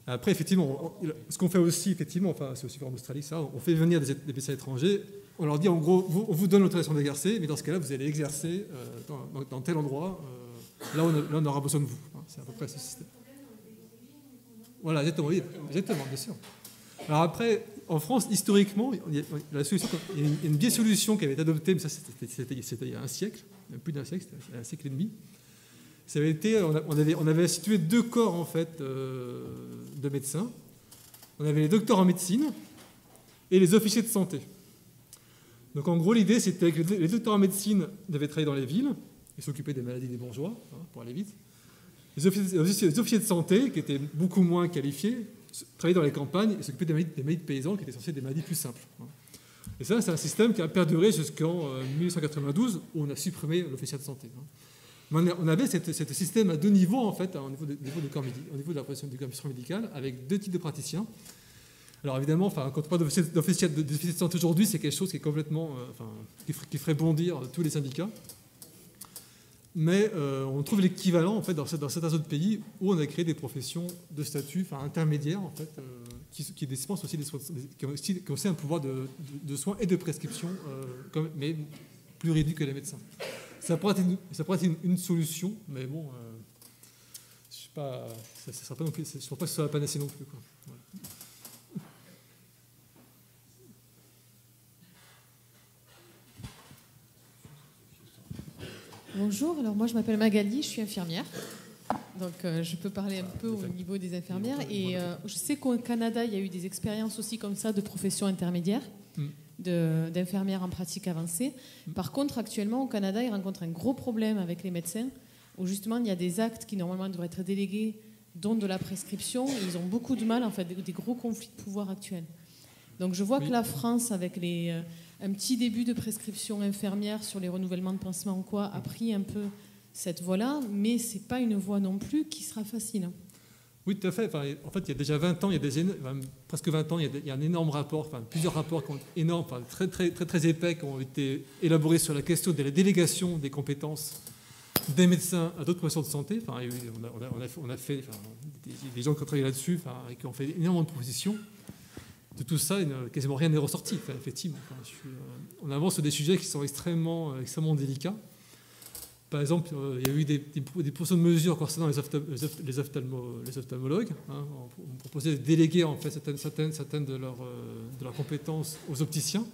Speaker 3: Après, effectivement, on, ce qu'on fait aussi, effectivement, enfin, c'est aussi fait en Australie, ça, on fait venir des, des médecins étrangers. On leur dit, en gros, vous, on vous donne l'autorisation d'exercer, mais dans ce cas-là, vous allez exercer euh, dans, dans, dans tel endroit. Euh, là, on a, là, on aura besoin de vous. Hein, c'est à peu près ce système. Voilà, exactement, oui, exactement, bien sûr. Alors après, en France, historiquement, il y a, la solution, il y a une, une vieille solution qui avait été adoptée, mais ça, c'était, c'était, c'était il y a un siècle, plus d'un siècle, c'était un siècle et demi. Ça avait été, on, a, on, avait, on avait situé deux corps en fait euh, de médecins. On avait les docteurs en médecine et les officiers de santé. Donc en gros, l'idée, c'était que les docteurs en médecine devaient travailler dans les villes et s'occuper des maladies des bourgeois, hein, pour aller vite. Les officiers, les officiers de santé, qui étaient beaucoup moins qualifiés, travaillaient dans les campagnes et s'occupaient des maladies, des maladies de paysans, qui étaient censées être des maladies plus simples. Hein. Et ça, c'est un système qui a perduré jusqu'en euh, mille neuf cent quatre-vingt-douze, où on a supprimé l'officier de santé. Hein. Mais on avait ce système à deux niveaux, en fait, au niveau, de, niveau de corps médical, au niveau de la profession du corps médical, avec deux types de praticiens. Alors évidemment, enfin, quand on parle d'officier de, de santé aujourd'hui, c'est quelque chose qui est complètement, euh, enfin, qui, ferait, qui ferait bondir tous les syndicats. Mais euh, on trouve l'équivalent en fait dans, dans certains autres pays où on a créé des professions de statut, enfin intermédiaires en fait, euh, qui, qui dispensent aussi des soins, qui ont aussi, qui ont aussi un pouvoir de, de, de soins et de prescription, euh, comme, mais plus réduit que les médecins. Ça pourrait être une, ça pourrait être une, une solution, mais bon, euh, je sais pas, ça, ça sera pas non plus, je ne pense pas que ce soit la panacée non plus, quoi. Voilà.
Speaker 10: Bonjour, alors moi je m'appelle Magali, je suis infirmière, donc euh, je peux parler un peu au niveau des infirmières, et euh, je sais qu'au Canada il y a eu des expériences aussi comme ça de professions intermédiaires, de, d'infirmières en pratique avancée. Par contre actuellement au Canada ils rencontrent un gros problème avec les médecins, où justement il y a des actes qui normalement devraient être délégués, dont de la prescription, et ils ont beaucoup de mal, en fait, des, des gros conflits de pouvoir actuels. Donc je vois oui. que la France, avec les, euh, un petit début de prescription infirmière sur les renouvellements de pansements ou quoi, a pris un peu cette voie-là, mais ce n'est pas une voie non plus qui sera facile.
Speaker 3: Oui, tout à fait. Enfin, en fait, il y a déjà vingt ans, il y a des, enfin, presque vingt ans, il y, a des, il y a un énorme rapport, enfin, plusieurs rapports qui ont, énormes, enfin, très, très, très, très épais, qui ont été élaborés sur la question de la délégation des compétences des médecins à d'autres professions de santé. Enfin, on, a, on, a, on a fait enfin, des, des gens qui ont travaillé là-dessus, enfin, et qui ont fait énormément de propositions. De tout ça, quasiment rien n'est ressorti, enfin, effectivement. Enfin, je suis, euh, on avance sur des sujets qui sont extrêmement, extrêmement délicats. Par exemple, euh, il y a eu des, des, des propositions de mesures concernant les, ophtalmo, les, ophtalmo, les ophtalmologues. Hein. On, on proposait de déléguer en fait, certaines, certaines, certaines de, leurs, euh, de leurs compétences aux opticiens.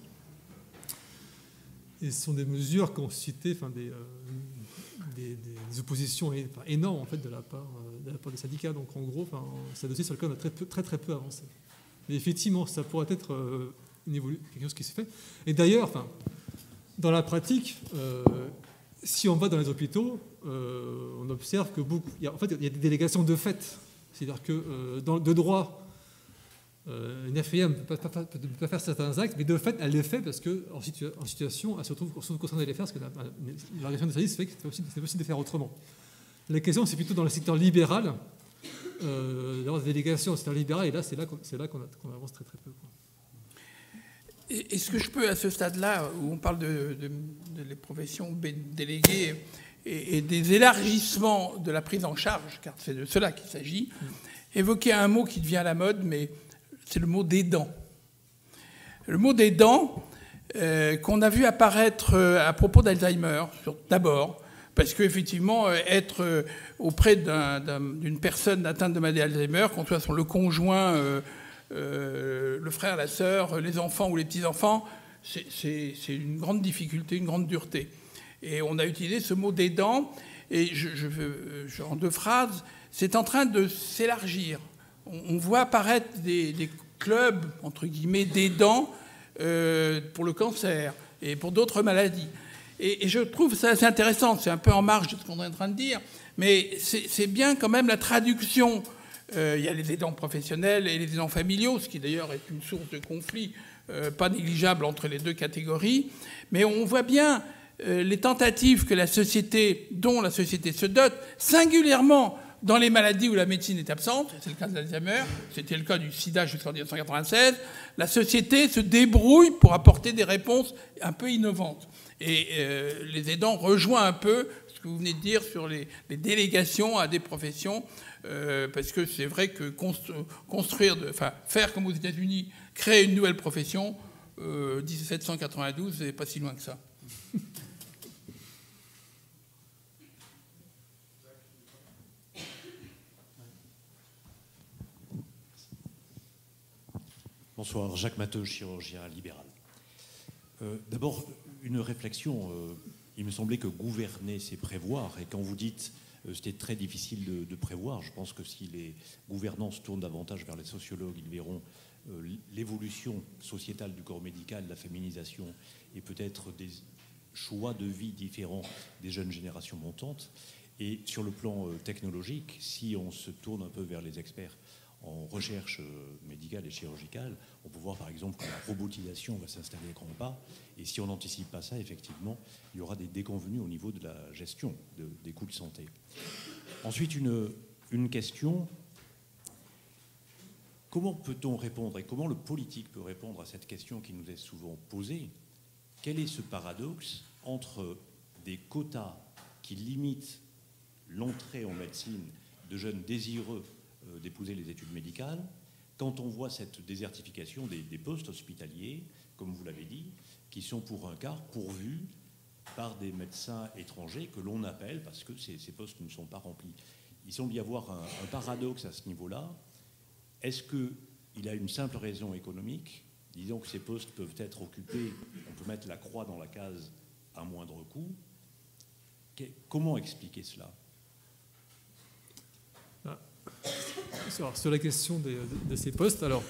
Speaker 3: Et ce sont des mesures qui ont suscité enfin, des, euh, des, des oppositions enfin, énormes en fait, de, la part, euh, de la part des syndicats. Donc en gros, enfin, c'est un dossier sur lequel on a très peu, très, très peu avancé. Mais effectivement, ça pourrait être euh, une évolu- quelque chose qui se fait. Et d'ailleurs, enfin, dans la pratique, euh, si on va dans les hôpitaux, euh, on observe que beaucoup. Il y a, en fait, il y a des délégations de fait. C'est-à-dire que euh, dans, de droit, euh, une infirmière ne peut, peut pas faire certains actes, mais de fait, elle les fait parce qu'en situa- en situation, elle se retrouve concernée de les faire, parce que la, la régulation des services fait que c'est possible, c'est possible de faire autrement. La question, c'est plutôt dans le secteur libéral. Euh, d'avoir des délégations au secteur libéral, et là, c'est là qu'on, c'est là qu'on, a, qu'on avance très très peu. Quoi.
Speaker 4: Est-ce que je peux, à ce stade-là, où on parle de, de, de les professions déléguées et, et des élargissements de la prise en charge, car c'est de cela qu'il s'agit, mmh. évoquer un mot qui devient à la mode, mais c'est le mot d'aidant. Le mot d'aidant, euh, qu'on a vu apparaître à propos d'Alzheimer, d'abord, parce qu'effectivement, être auprès d'un, d'un, d'une personne atteinte de maladie d'Alzheimer, qu'on soit son, le conjoint, euh, euh, le frère, la sœur, les enfants ou les petits-enfants, c'est, c'est, c'est une grande difficulté, une grande dureté. Et on a utilisé ce mot d'aidant, et je, je, je, en deux phrases, c'est en train de s'élargir. On, on voit apparaître des, des clubs, entre guillemets, d'aidants euh, pour le cancer et pour d'autres maladies. Et je trouve ça assez intéressant, c'est un peu en marge de ce qu'on est en train de dire, mais c'est, c'est bien quand même la traduction. Euh, il y a les aidants professionnels et les aidants familiaux, ce qui d'ailleurs est une source de conflit euh, pas négligeable entre les deux catégories. Mais on voit bien euh, les tentatives que la société, dont la société se dote, singulièrement dans les maladies où la médecine est absente, c'est le cas de l'Alzheimer, c'était le cas du sida jusqu'en dix-neuf cent quatre-vingt-seize, la société se débrouille pour apporter des réponses un peu innovantes. Et euh, les aidants rejoignent un peu ce que vous venez de dire sur les, les délégations à des professions euh, parce que c'est vrai que construire, de, enfin, faire comme aux États-Unis, créer une nouvelle profession, euh, dix-sept cent quatre-vingt-douze, c'est pas si loin que ça.
Speaker 11: Bonsoir, Jacques Matteux, chirurgien libéral. Euh, D'abord, une réflexion. Euh, il me semblait que gouverner, c'est prévoir. Et quand vous dites euh, c'était très difficile de, de prévoir, je pense que si les gouvernants se tournent davantage vers les sociologues, ils verront euh, l'évolution sociétale du corps médical, la féminisation et peut-être des choix de vie différents des jeunes générations montantes. Et sur le plan euh, technologique, si on se tourne un peu vers les experts en recherche médicale et chirurgicale, on peut voir par exemple que la robotisation va s'installer à grands pas, et si on n'anticipe pas ça, effectivement, il y aura des déconvenues au niveau de la gestion de, des coûts de santé. Ensuite, une, une question, comment peut-on répondre, et comment le politique peut répondre à cette question qui nous est souvent posée? Quel est ce paradoxe entre des quotas qui limitent l'entrée en médecine de jeunes désireux d'épouser les études médicales, quand on voit cette désertification des, des postes hospitaliers, comme vous l'avez dit, qui sont pour un quart pourvus par des médecins étrangers que l'on appelle, parce que ces, ces postes ne sont pas remplis. Il semble y avoir un, un paradoxe à ce niveau-là. Est-ce qu'il a une simple raison économique, disons que ces postes peuvent être occupés, on peut mettre la croix dans la case à moindre coût? Comment expliquer cela?
Speaker 3: Alors, sur la question des, de, de ces postes, alors,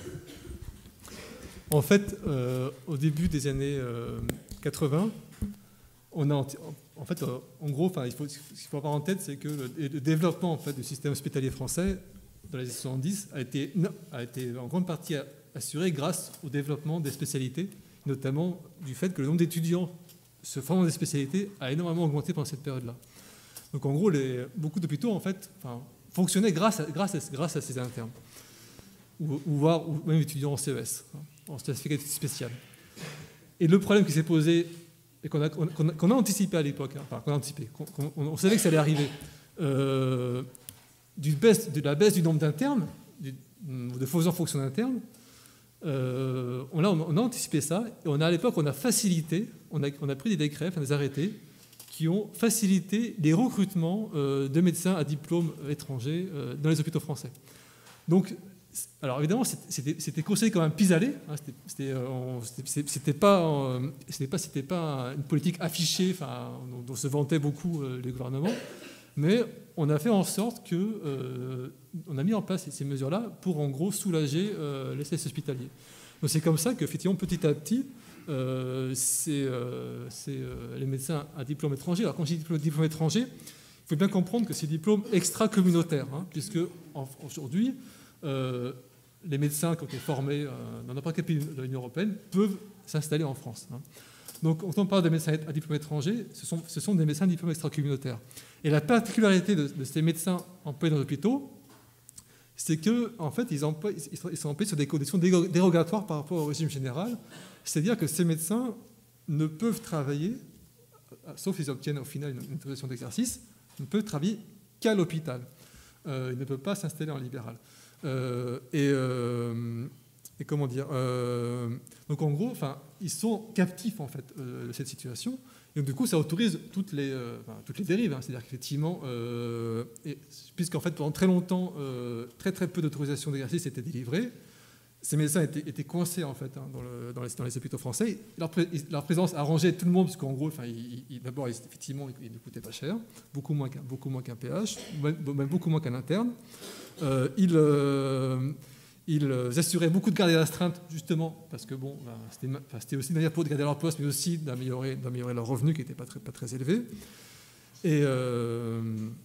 Speaker 3: en fait, euh, au début des années euh, quatre-vingts, on a, en fait, euh, en gros, enfin, il faut, ce qu'il faut avoir en tête, c'est que le, le développement en fait, du système hospitalier français dans les années soixante-dix a été, a été en grande partie assuré grâce au développement des spécialités, notamment du fait que le nombre d'étudiants se formant des spécialités a énormément augmenté pendant cette période-là. Donc, en gros, les, beaucoup d'hôpitaux, en fait, enfin, fonctionnait grâce à, grâce, à, grâce à ces internes, ou, ou, voire, ou même étudiants en C E S, en certificat spécial. Et le problème qui s'est posé, et qu'on a, qu'on a, qu'on a anticipé à l'époque, hein, enfin qu'on a anticipé, qu'on, qu'on, on savait que ça allait arriver, euh, du baisse, de la baisse du nombre d'internes, du, de faisant fonction d'internes, euh, on, a, on a anticipé ça, et on a, à l'époque, on a facilité, on a, on a pris des décrets, enfin, des arrêtés, qui ont facilité les recrutements euh, de médecins à diplôme étranger euh, dans les hôpitaux français. Donc, alors évidemment, c'était, c'était conseillé comme un pis-aller. Hein, c'était, euh, c'était, c'était, pas, euh, c'était, pas, c'était pas une politique affichée, enfin, dont, dont se vantaient beaucoup euh, les gouvernements, mais on a fait en sorte que, euh, on a mis en place ces, ces mesures-là pour en gros soulager euh, les services hospitaliers. Donc c'est comme ça qu'effectivement, petit à petit, Euh, c'est, euh, c'est euh, les médecins à diplôme étranger. Alors quand je dis diplôme, diplôme étranger, il faut bien comprendre que c'est diplôme extra-communautaire, hein, puisque en, aujourd'hui, euh, les médecins, quand ils sont formés euh, dans n'importe quel pays de l'Union européenne, peuvent s'installer en France. Hein. Donc quand on parle de médecins à diplôme étranger, ce sont, ce sont des médecins à diplôme extra-communautaire. Et la particularité de, de ces médecins employés dans les hôpitaux, c'est qu'en en fait, ils, emploient, ils sont employés sur des conditions dérogatoires par rapport au régime général. C'est-à-dire que ces médecins ne peuvent travailler, sauf s'ils obtiennent au final une autorisation d'exercice, ne peuvent travailler qu'à l'hôpital. Euh, ils ne peuvent pas s'installer en libéral. Euh, et, euh, et comment dire euh, Donc en gros, enfin, ils sont captifs en fait euh, de cette situation. Et donc, du coup, ça autorise toutes les, euh, enfin, toutes les dérives. Hein. C'est-à-dire qu'effectivement, euh, et, puisqu'en fait, pendant très longtemps, euh, très très peu d'autorisations d'exercice étaient délivrées, ces médecins étaient, étaient coincés en fait, hein, dans, le, dans, les, dans les hôpitaux français. Leur, leur présence arrangeait tout le monde, parce qu'en gros, enfin, ils, ils, d'abord, ils, effectivement, ils, ils ne coûtaient pas cher, beaucoup moins qu'un, beaucoup moins qu'un P H, même, même beaucoup moins qu'un interne. Euh, ils, euh, ils assuraient beaucoup de gardes d'astreinte, justement, parce que bon, ben, c'était, enfin, c'était aussi une manière pour de garder leur poste, mais aussi d'améliorer, d'améliorer leurs revenus, qui n'étaient pas très, pas très élevés. Et, euh,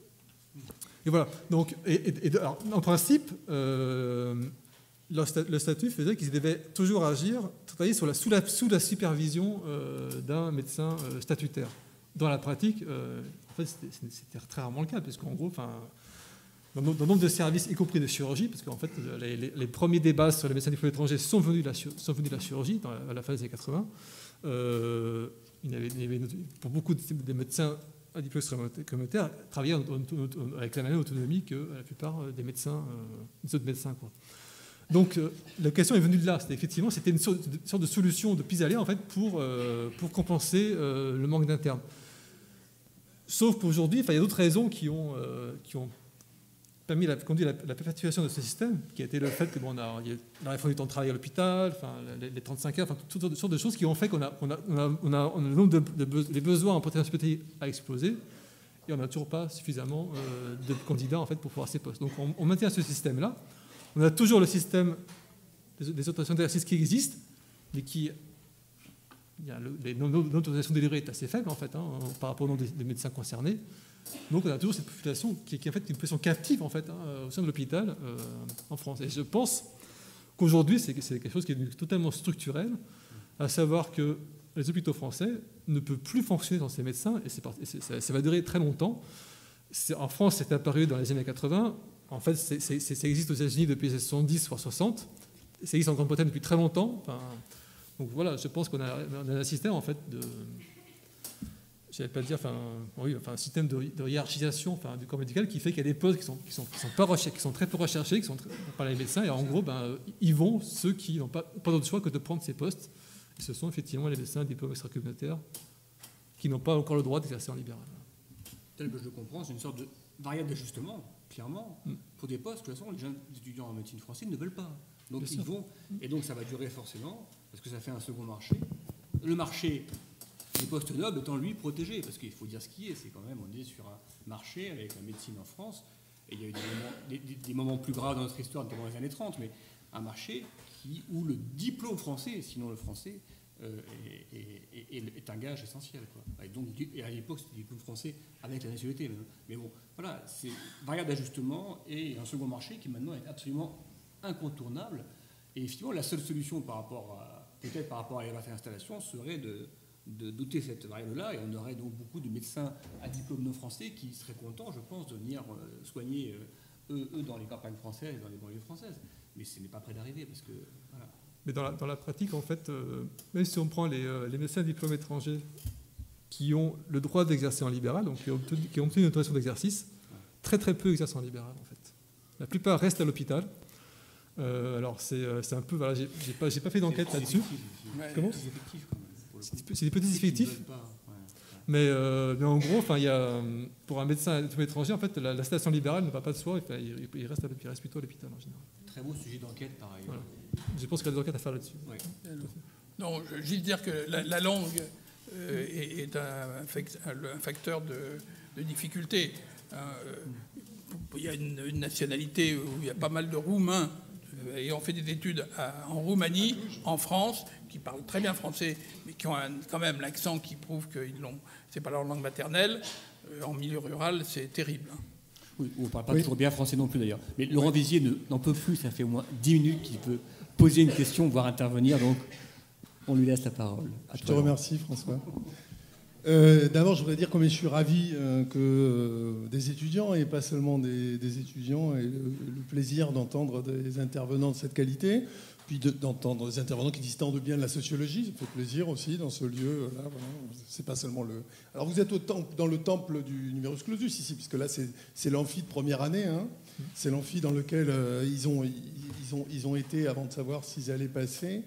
Speaker 3: et voilà. Donc, et, et, et, alors, en principe, euh, le statut faisait qu'ils devaient toujours agir, travailler sous la, sous la, sous la supervision euh, d'un médecin euh, statutaire. Dans la pratique, euh, en fait, c'était, c'était très rarement le cas, puisqu'en gros, enfin, dans le nombre de services, y compris de chirurgie, parce qu'en fait, les, les, les premiers débats sur les médecins diplômés étrangers sont venus de la, sont venus de la chirurgie, dans la, à la fin des années quatre-vingts. Euh, il y avait, il y avait, pour beaucoup de, de médecins à diplôme communautaire travailler en, en, avec la même autonomie que la plupart des médecins, euh, des autres médecins, quoi. Donc euh, la question est venue de là. C'était effectivement, c'était une sorte de, sorte de solution de pis-aller en fait pour, euh, pour compenser euh, le manque d'internes. Sauf qu'aujourd'hui, il y a d'autres raisons qui ont, euh, qui ont permis la, conduit la, la perpétuation de ce système, qui a été le fait que bon, on a, il y a la réforme du temps de travail à l'hôpital, enfin, les, les trente-cinq heures, enfin, toutes sortes de choses qui ont fait qu'on a, on a, on a, on a, on a le nombre de, de, de les besoins en protection hospitalière a explosé et on n'a toujours pas suffisamment euh, de candidats en fait, pour pouvoir ces postes. Donc on, on maintient ce système-là. On a toujours le système des, des autorisations d'exercice qui existent, mais qui... Il y a le, les l'autorisation délivrée est assez faible en fait, hein, par rapport au nombre des, des médecins concernés. Donc on a toujours cette population qui, qui est en fait une population captive en fait, hein, au sein de l'hôpital euh, en France. Et je pense qu'aujourd'hui c'est, c'est quelque chose qui est totalement structurel, à savoir que les hôpitaux français ne peuvent plus fonctionner sans ces médecins et, c'est, et c'est, ça, ça va durer très longtemps. C'est, en France, c'est apparu dans les années quatre-vingts. En fait, c'est, c'est, ça existe aux États-Unis depuis les soixante-dix voire soixante. Ça existe en Grande-Bretagne depuis très longtemps. Enfin, donc voilà, je pense qu'on a, on a un système en fait de, je n'allais pas dire, enfin, oui, enfin un système de, de hiérarchisation, enfin, du corps médical qui fait qu'il y a des postes qui sont, qui sont, qui sont, pas recherchés, qui sont très peu recherchés, qui sont très, par les médecins, et en gros, ben, ils vont ceux qui n'ont pas, pas d'autre choix que de prendre ces postes. Et ce sont effectivement les médecins diplômés extracommunautaires qui n'ont pas encore le droit d'exercer en libéral.
Speaker 2: Tel que je le comprends, c'est une sorte de variable d'ajustement, clairement, mm. pour des postes que de toute façon, les jeunes étudiants en médecine française ne veulent pas. Donc Bien ils sûr. vont, et donc ça va durer forcément, parce que ça fait un second marché. Le marché des postes nobles étant lui protégé, parce qu'il faut dire ce qui est, c'est quand même, on est sur un marché avec la médecine en France, et il y a eu des moments, des, des moments plus graves dans notre histoire, notamment dans les années trente, mais un marché qui, où le diplôme français, sinon le français, euh, est, est, est, est un gage essentiel, quoi. Et donc, et à l'époque, c'était le diplôme français avec la nationalité. Mais, mais bon, voilà, c'est variable d'ajustement et un second marché qui maintenant est absolument incontournable. Et effectivement, la seule solution par rapport à, peut-être par rapport à la installation serait de, de doter cette variable-là, et on aurait donc beaucoup de médecins à diplôme non français qui seraient contents, je pense, de venir euh, soigner euh, eux, eux dans les campagnes françaises et dans les banlieues françaises. Mais ce n'est pas près d'arriver, parce que... Voilà.
Speaker 3: Mais dans la, dans la pratique, en fait, euh, même si on prend les, euh, les médecins diplômés étrangers qui ont le droit d'exercer en libéral, donc qui ont obtenu, qui ont obtenu une autorisation d'exercice, très très peu exercent en libéral, en fait. La plupart restent à l'hôpital. Euh, alors, c'est, c'est un peu... Voilà, j'ai, j'ai, pas, j'ai pas fait d'enquête c'est là-dessus.
Speaker 2: Ouais,
Speaker 3: Comment
Speaker 2: c'est, effectifs, quand même,
Speaker 3: c'est, c'est des petits effectifs. Mais, euh, mais en gros, enfin, il y a, pour un médecin étranger, en fait, la, la station libérale ne va pas de soi, enfin, il, il, reste, il reste plutôt à l'hôpital en général.
Speaker 2: Très beau sujet d'enquête, par ailleurs.
Speaker 3: Voilà. Je pense qu'il y a des enquêtes à faire là-dessus.
Speaker 2: Oui.
Speaker 4: Non, je veux juste dire que la, la langue euh, est, est un, un facteur de, de difficulté. Euh, il y a une, une nationalité où il y a pas mal de Roumains euh, ayant fait des études à, en Roumanie, en France, qui parlent très bien français, mais qui ont un, quand même l'accent qui prouve que ce n'est pas leur langue maternelle. Euh, en milieu rural, c'est terrible. Hein.
Speaker 2: Oui, on ne parle pas oui. toujours bien français non plus d'ailleurs. Mais Laurent oui. Vizier ne, n'en peut plus, ça fait au moins dix minutes qu'il peut poser une question, voire intervenir, donc on lui laisse la parole.
Speaker 1: Je te remercie François. Euh, d'abord, je voudrais dire combien je suis ravi euh, que euh, des étudiants, et pas seulement des, des étudiants, aient le, le plaisir d'entendre des intervenants de cette qualité, puis de, d'entendre des intervenants qui disent bien de la sociologie. Ça fait plaisir aussi dans ce lieu. Là, voilà. C'est pas seulement le. Alors vous êtes au temple, dans le temple du numerus clausus ici, puisque là c'est, c'est l'amphi de première année. Hein. C'est l'amphi dans lequel euh, ils, ont, ils, ont, ils ont été avant de savoir s'ils allaient passer.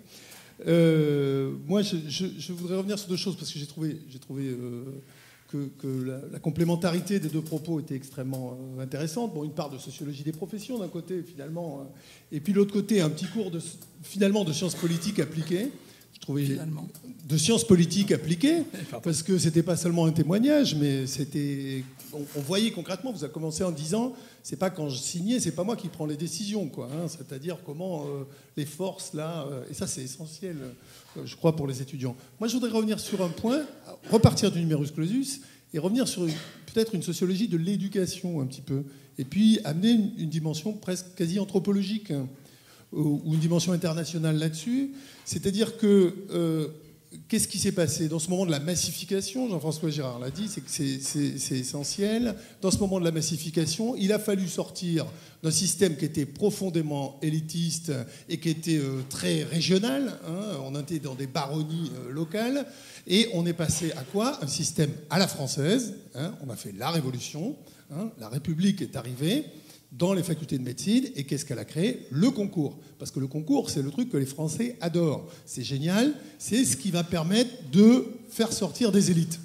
Speaker 1: Euh, moi, je, je, je voudrais revenir sur deux choses parce que j'ai trouvé, j'ai trouvé euh, que, que la, la complémentarité des deux propos était extrêmement euh, intéressante. Bon, une part de sociologie des professions d'un côté, finalement, euh, et puis l'autre côté, un petit cours de, finalement de sciences politiques appliquées. Je trouvais finalement. de sciences politiques appliquées parce que c'était pas seulement un témoignage, mais c'était, on, on voyait concrètement. Vous avez commencé en disant, c'est pas quand je signais, c'est pas moi qui prends les décisions, quoi. Hein, c'est-à-dire comment euh, les forces là, euh, et ça c'est essentiel, euh, je crois, pour les étudiants. Moi, je voudrais revenir sur un point, repartir du numerus clausus et revenir sur une, peut-être une sociologie de l'éducation un petit peu, et puis amener une, une dimension presque quasi anthropologique. Hein, ou une dimension internationale là-dessus, c'est-à-dire que euh, qu'est-ce qui s'est passé dans ce moment de la massification? Jean-François Girard l'a dit, c'est que c'est, c'est, c'est essentiel. Dans ce moment de la massification, il a fallu sortir d'un système qui était profondément élitiste et qui était euh, très régional. Hein, on était dans des baronnies euh, locales. Et on est passé à quoi? Un système à la française. Hein, on a fait la révolution. Hein, la République est arrivée dans les facultés de médecine, et qu'est-ce qu'elle a créé? Le concours. Parce que le concours, c'est le truc que les Français adorent. C'est génial, c'est ce qui va permettre de faire sortir des élites.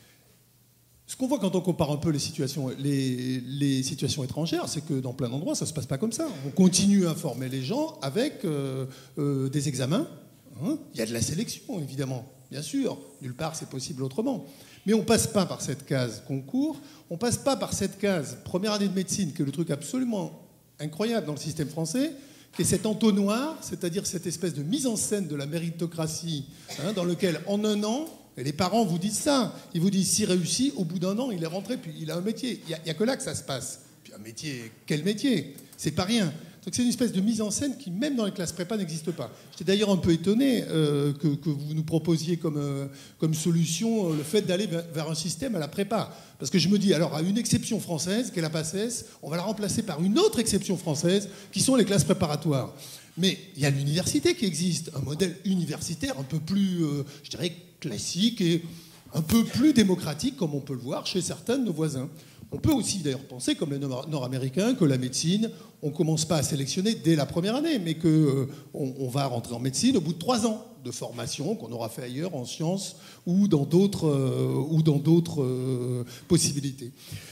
Speaker 1: Ce qu'on voit quand on compare un peu les situations, les, les situations étrangères, c'est que dans plein d'endroits, ça ne se passe pas comme ça. On continue à former les gens avec euh, euh, des examens. Hein. Il y a de la sélection, évidemment, bien sûr. Nulle part, c'est possible autrement. Mais on ne passe pas par cette case concours, on ne passe pas par cette case première année de médecine, qui est le truc absolument incroyable dans le système français, qui est cet entonnoir, c'est-à-dire cette espèce de mise en scène de la méritocratie, hein, dans lequel, en un an, et les parents vous disent ça, ils vous disent, s'il réussit, au bout d'un an, il est rentré, puis il a un métier. Il n'y a, a que là que ça se passe. Puis un métier, quel métier? C'est pas rien. Donc c'est une espèce de mise en scène qui, même dans les classes prépa, n'existe pas. J'étais d'ailleurs un peu étonné euh, que, que vous nous proposiez comme, euh, comme solution euh, le fait d'aller vers, vers un système à la prépa. Parce que je me dis, alors, à une exception française, qui est la PACES, on va la remplacer par une autre exception française, qui sont les classes préparatoires. Mais il y a l'université qui existe, un modèle universitaire un peu plus, euh, je dirais, classique et un peu plus démocratique, comme on peut le voir chez certains de nos voisins. On peut aussi d'ailleurs penser, comme les Nord-Américains, que la médecine, on ne commence pas à sélectionner dès la première année, mais qu'on euh, on va rentrer en médecine au bout de trois ans de formation qu'on aura fait ailleurs en sciences ou dans d'autres euh, ou dans d'autres euh, possibilités.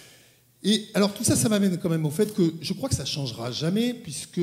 Speaker 1: Et alors tout ça, ça m'amène quand même au fait que je crois que ça ne changera jamais, puisque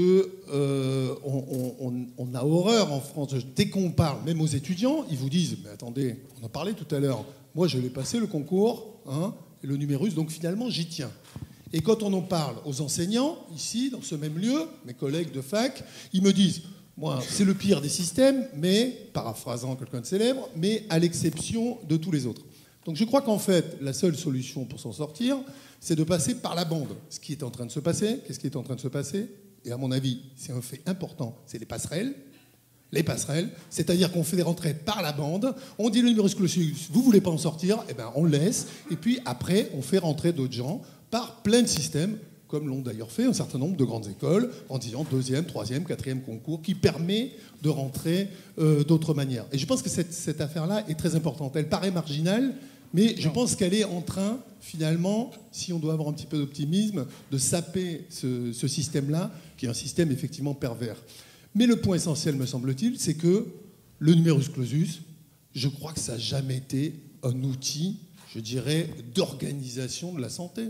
Speaker 1: euh, on, on, on a horreur en France. Dès qu'on parle, même aux étudiants, ils vous disent, mais attendez, on en parlait tout à l'heure, moi je l'ai passé le concours, hein, et le numérus, donc finalement j'y tiens. Et quand on en parle aux enseignants, ici, dans ce même lieu, mes collègues de fac, ils me disent, moi, c'est le pire des systèmes, mais, paraphrasant quelqu'un de célèbre, mais à l'exception de tous les autres. Donc je crois qu'en fait, la seule solution pour s'en sortir, c'est de passer par la bande. Ce qui est en train de se passer, qu'est-ce qui est en train de se passer? Et à mon avis, c'est un fait important, c'est les passerelles. Les passerelles, c'est-à-dire qu'on fait des rentrées par la bande, on dit le numerus clausus, vous ne voulez pas en sortir, eh ben on laisse, et puis après, on fait rentrer d'autres gens par plein de systèmes, comme l'ont d'ailleurs fait un certain nombre de grandes écoles, en disant deuxième, troisième, quatrième concours, qui permet de rentrer euh, d'autres manières. Et je pense que cette, cette affaire-là est très importante. Elle paraît marginale, mais je pense qu'elle est en train, finalement, si on doit avoir un petit peu d'optimisme, de saper ce, ce système-là, qui est un système effectivement pervers. Mais le point essentiel, me semble-t-il, c'est que le numerus clausus, je crois que ça n'a jamais été un outil, je dirais, d'organisation de la santé.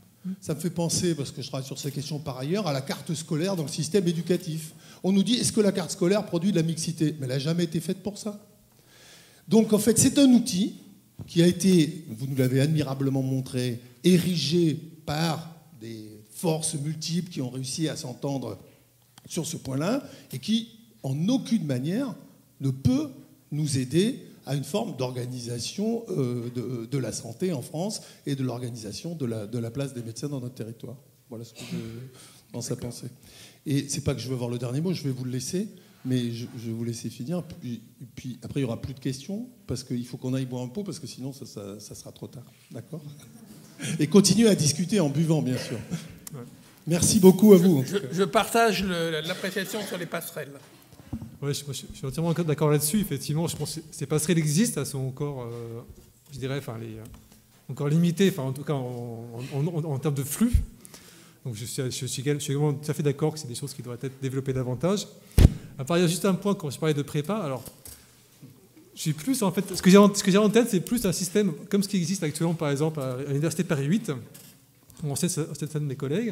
Speaker 1: Ça me fait penser, parce que je travaille sur ces questions par ailleurs, à la carte scolaire dans le système éducatif. On nous dit, est-ce que la carte scolaire produit de la mixité? Mais elle n'a jamais été faite pour ça. Donc, en fait, c'est un outil qui a été, vous nous l'avez admirablement montré, érigé par des forces multiples qui ont réussi à s'entendre sur ce point-là, et qui, en aucune manière, ne peut nous aider à une forme d'organisation euh, de, de la santé en France et de l'organisation de la, de la place des médecins dans notre territoire. Voilà ce que je pense à penser. Et c'est pas que je veux avoir le dernier mot, je vais vous le laisser, mais je, je vais vous laisser finir. Puis, puis après, il n'y aura plus de questions, parce qu'il faut qu'on aille boire un pot, parce que sinon, ça, ça, ça sera trop tard. D'accord? Et continuez à discuter en buvant, bien sûr. Ouais. Merci beaucoup à vous.
Speaker 4: Je, je partage le, l'appréciation sur les passerelles.
Speaker 3: Oui, je, je, je suis entièrement d'accord là-dessus. Effectivement, je pense que ces passerelles existent, elles sont encore, euh, je dirais, enfin, les, encore limitées, enfin, en tout cas en, en, en, en termes de flux. Donc, je suis, je, suis, je suis également tout à fait d'accord que c'est des choses qui doivent être développées davantage. À part, il y a juste un point quand je parlais de prépa. Alors, je suis plus en fait, ce que j'ai en, ce que j'ai en tête, c'est plus un système comme ce qui existe actuellement, par exemple, à l'université Paris huit, où on sait certains de mes collègues,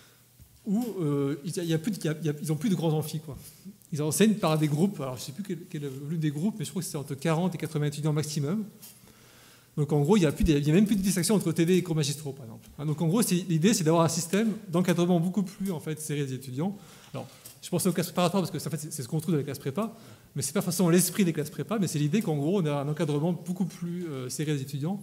Speaker 3: où euh, il y a plus de, il y a, ils n'ont plus de grands amphis, quoi. Ils enseignent par des groupes, alors je ne sais plus quel, quel est le volume des groupes, mais je crois que c'est entre quarante et quatre-vingts étudiants maximum. Donc en gros, il n'y a, a même plus de distinction entre T D et cours magistraux, par exemple. Donc en gros, c'est, l'idée, c'est d'avoir un système d'encadrement beaucoup plus en fait, serré des étudiants. Alors, je pense aux classes préparatoires, parce que en fait, c'est ce qu'on trouve dans les classes prépa, mais ce n'est pas forcément l'esprit des classes prépa, mais c'est l'idée qu'en gros, on a un encadrement beaucoup plus euh, serré des étudiants.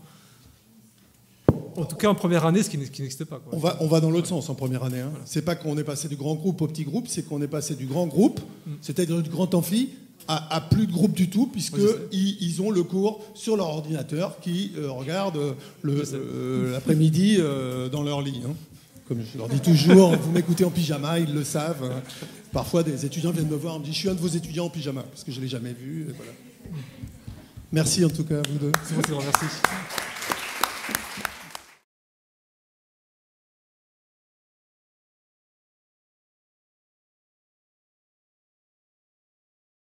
Speaker 3: En tout cas, en première année, ce qui n'existe pas. Quoi.
Speaker 1: On, va, on va dans l'autre sens en première année. Hein. Voilà. C'est pas qu'on est passé du grand groupe au petit groupe, c'est qu'on est passé du grand groupe, mm. c'est-à-dire du grand amphi, à, à plus de groupe du tout, puisqu'ils
Speaker 3: Oui,
Speaker 1: ils ont le cours sur leur ordinateur qui euh, regardent le, euh, l'après-midi euh, dans leur lit. Hein. Comme je leur dis toujours, vous m'écoutez en pyjama, ils le savent. Hein. Parfois, des étudiants viennent me voir et me disent « Je suis un de vos étudiants en pyjama », parce que je ne l'ai jamais vu. Et voilà. Merci en tout cas à vous deux.
Speaker 3: C'est moi qui vous remercie.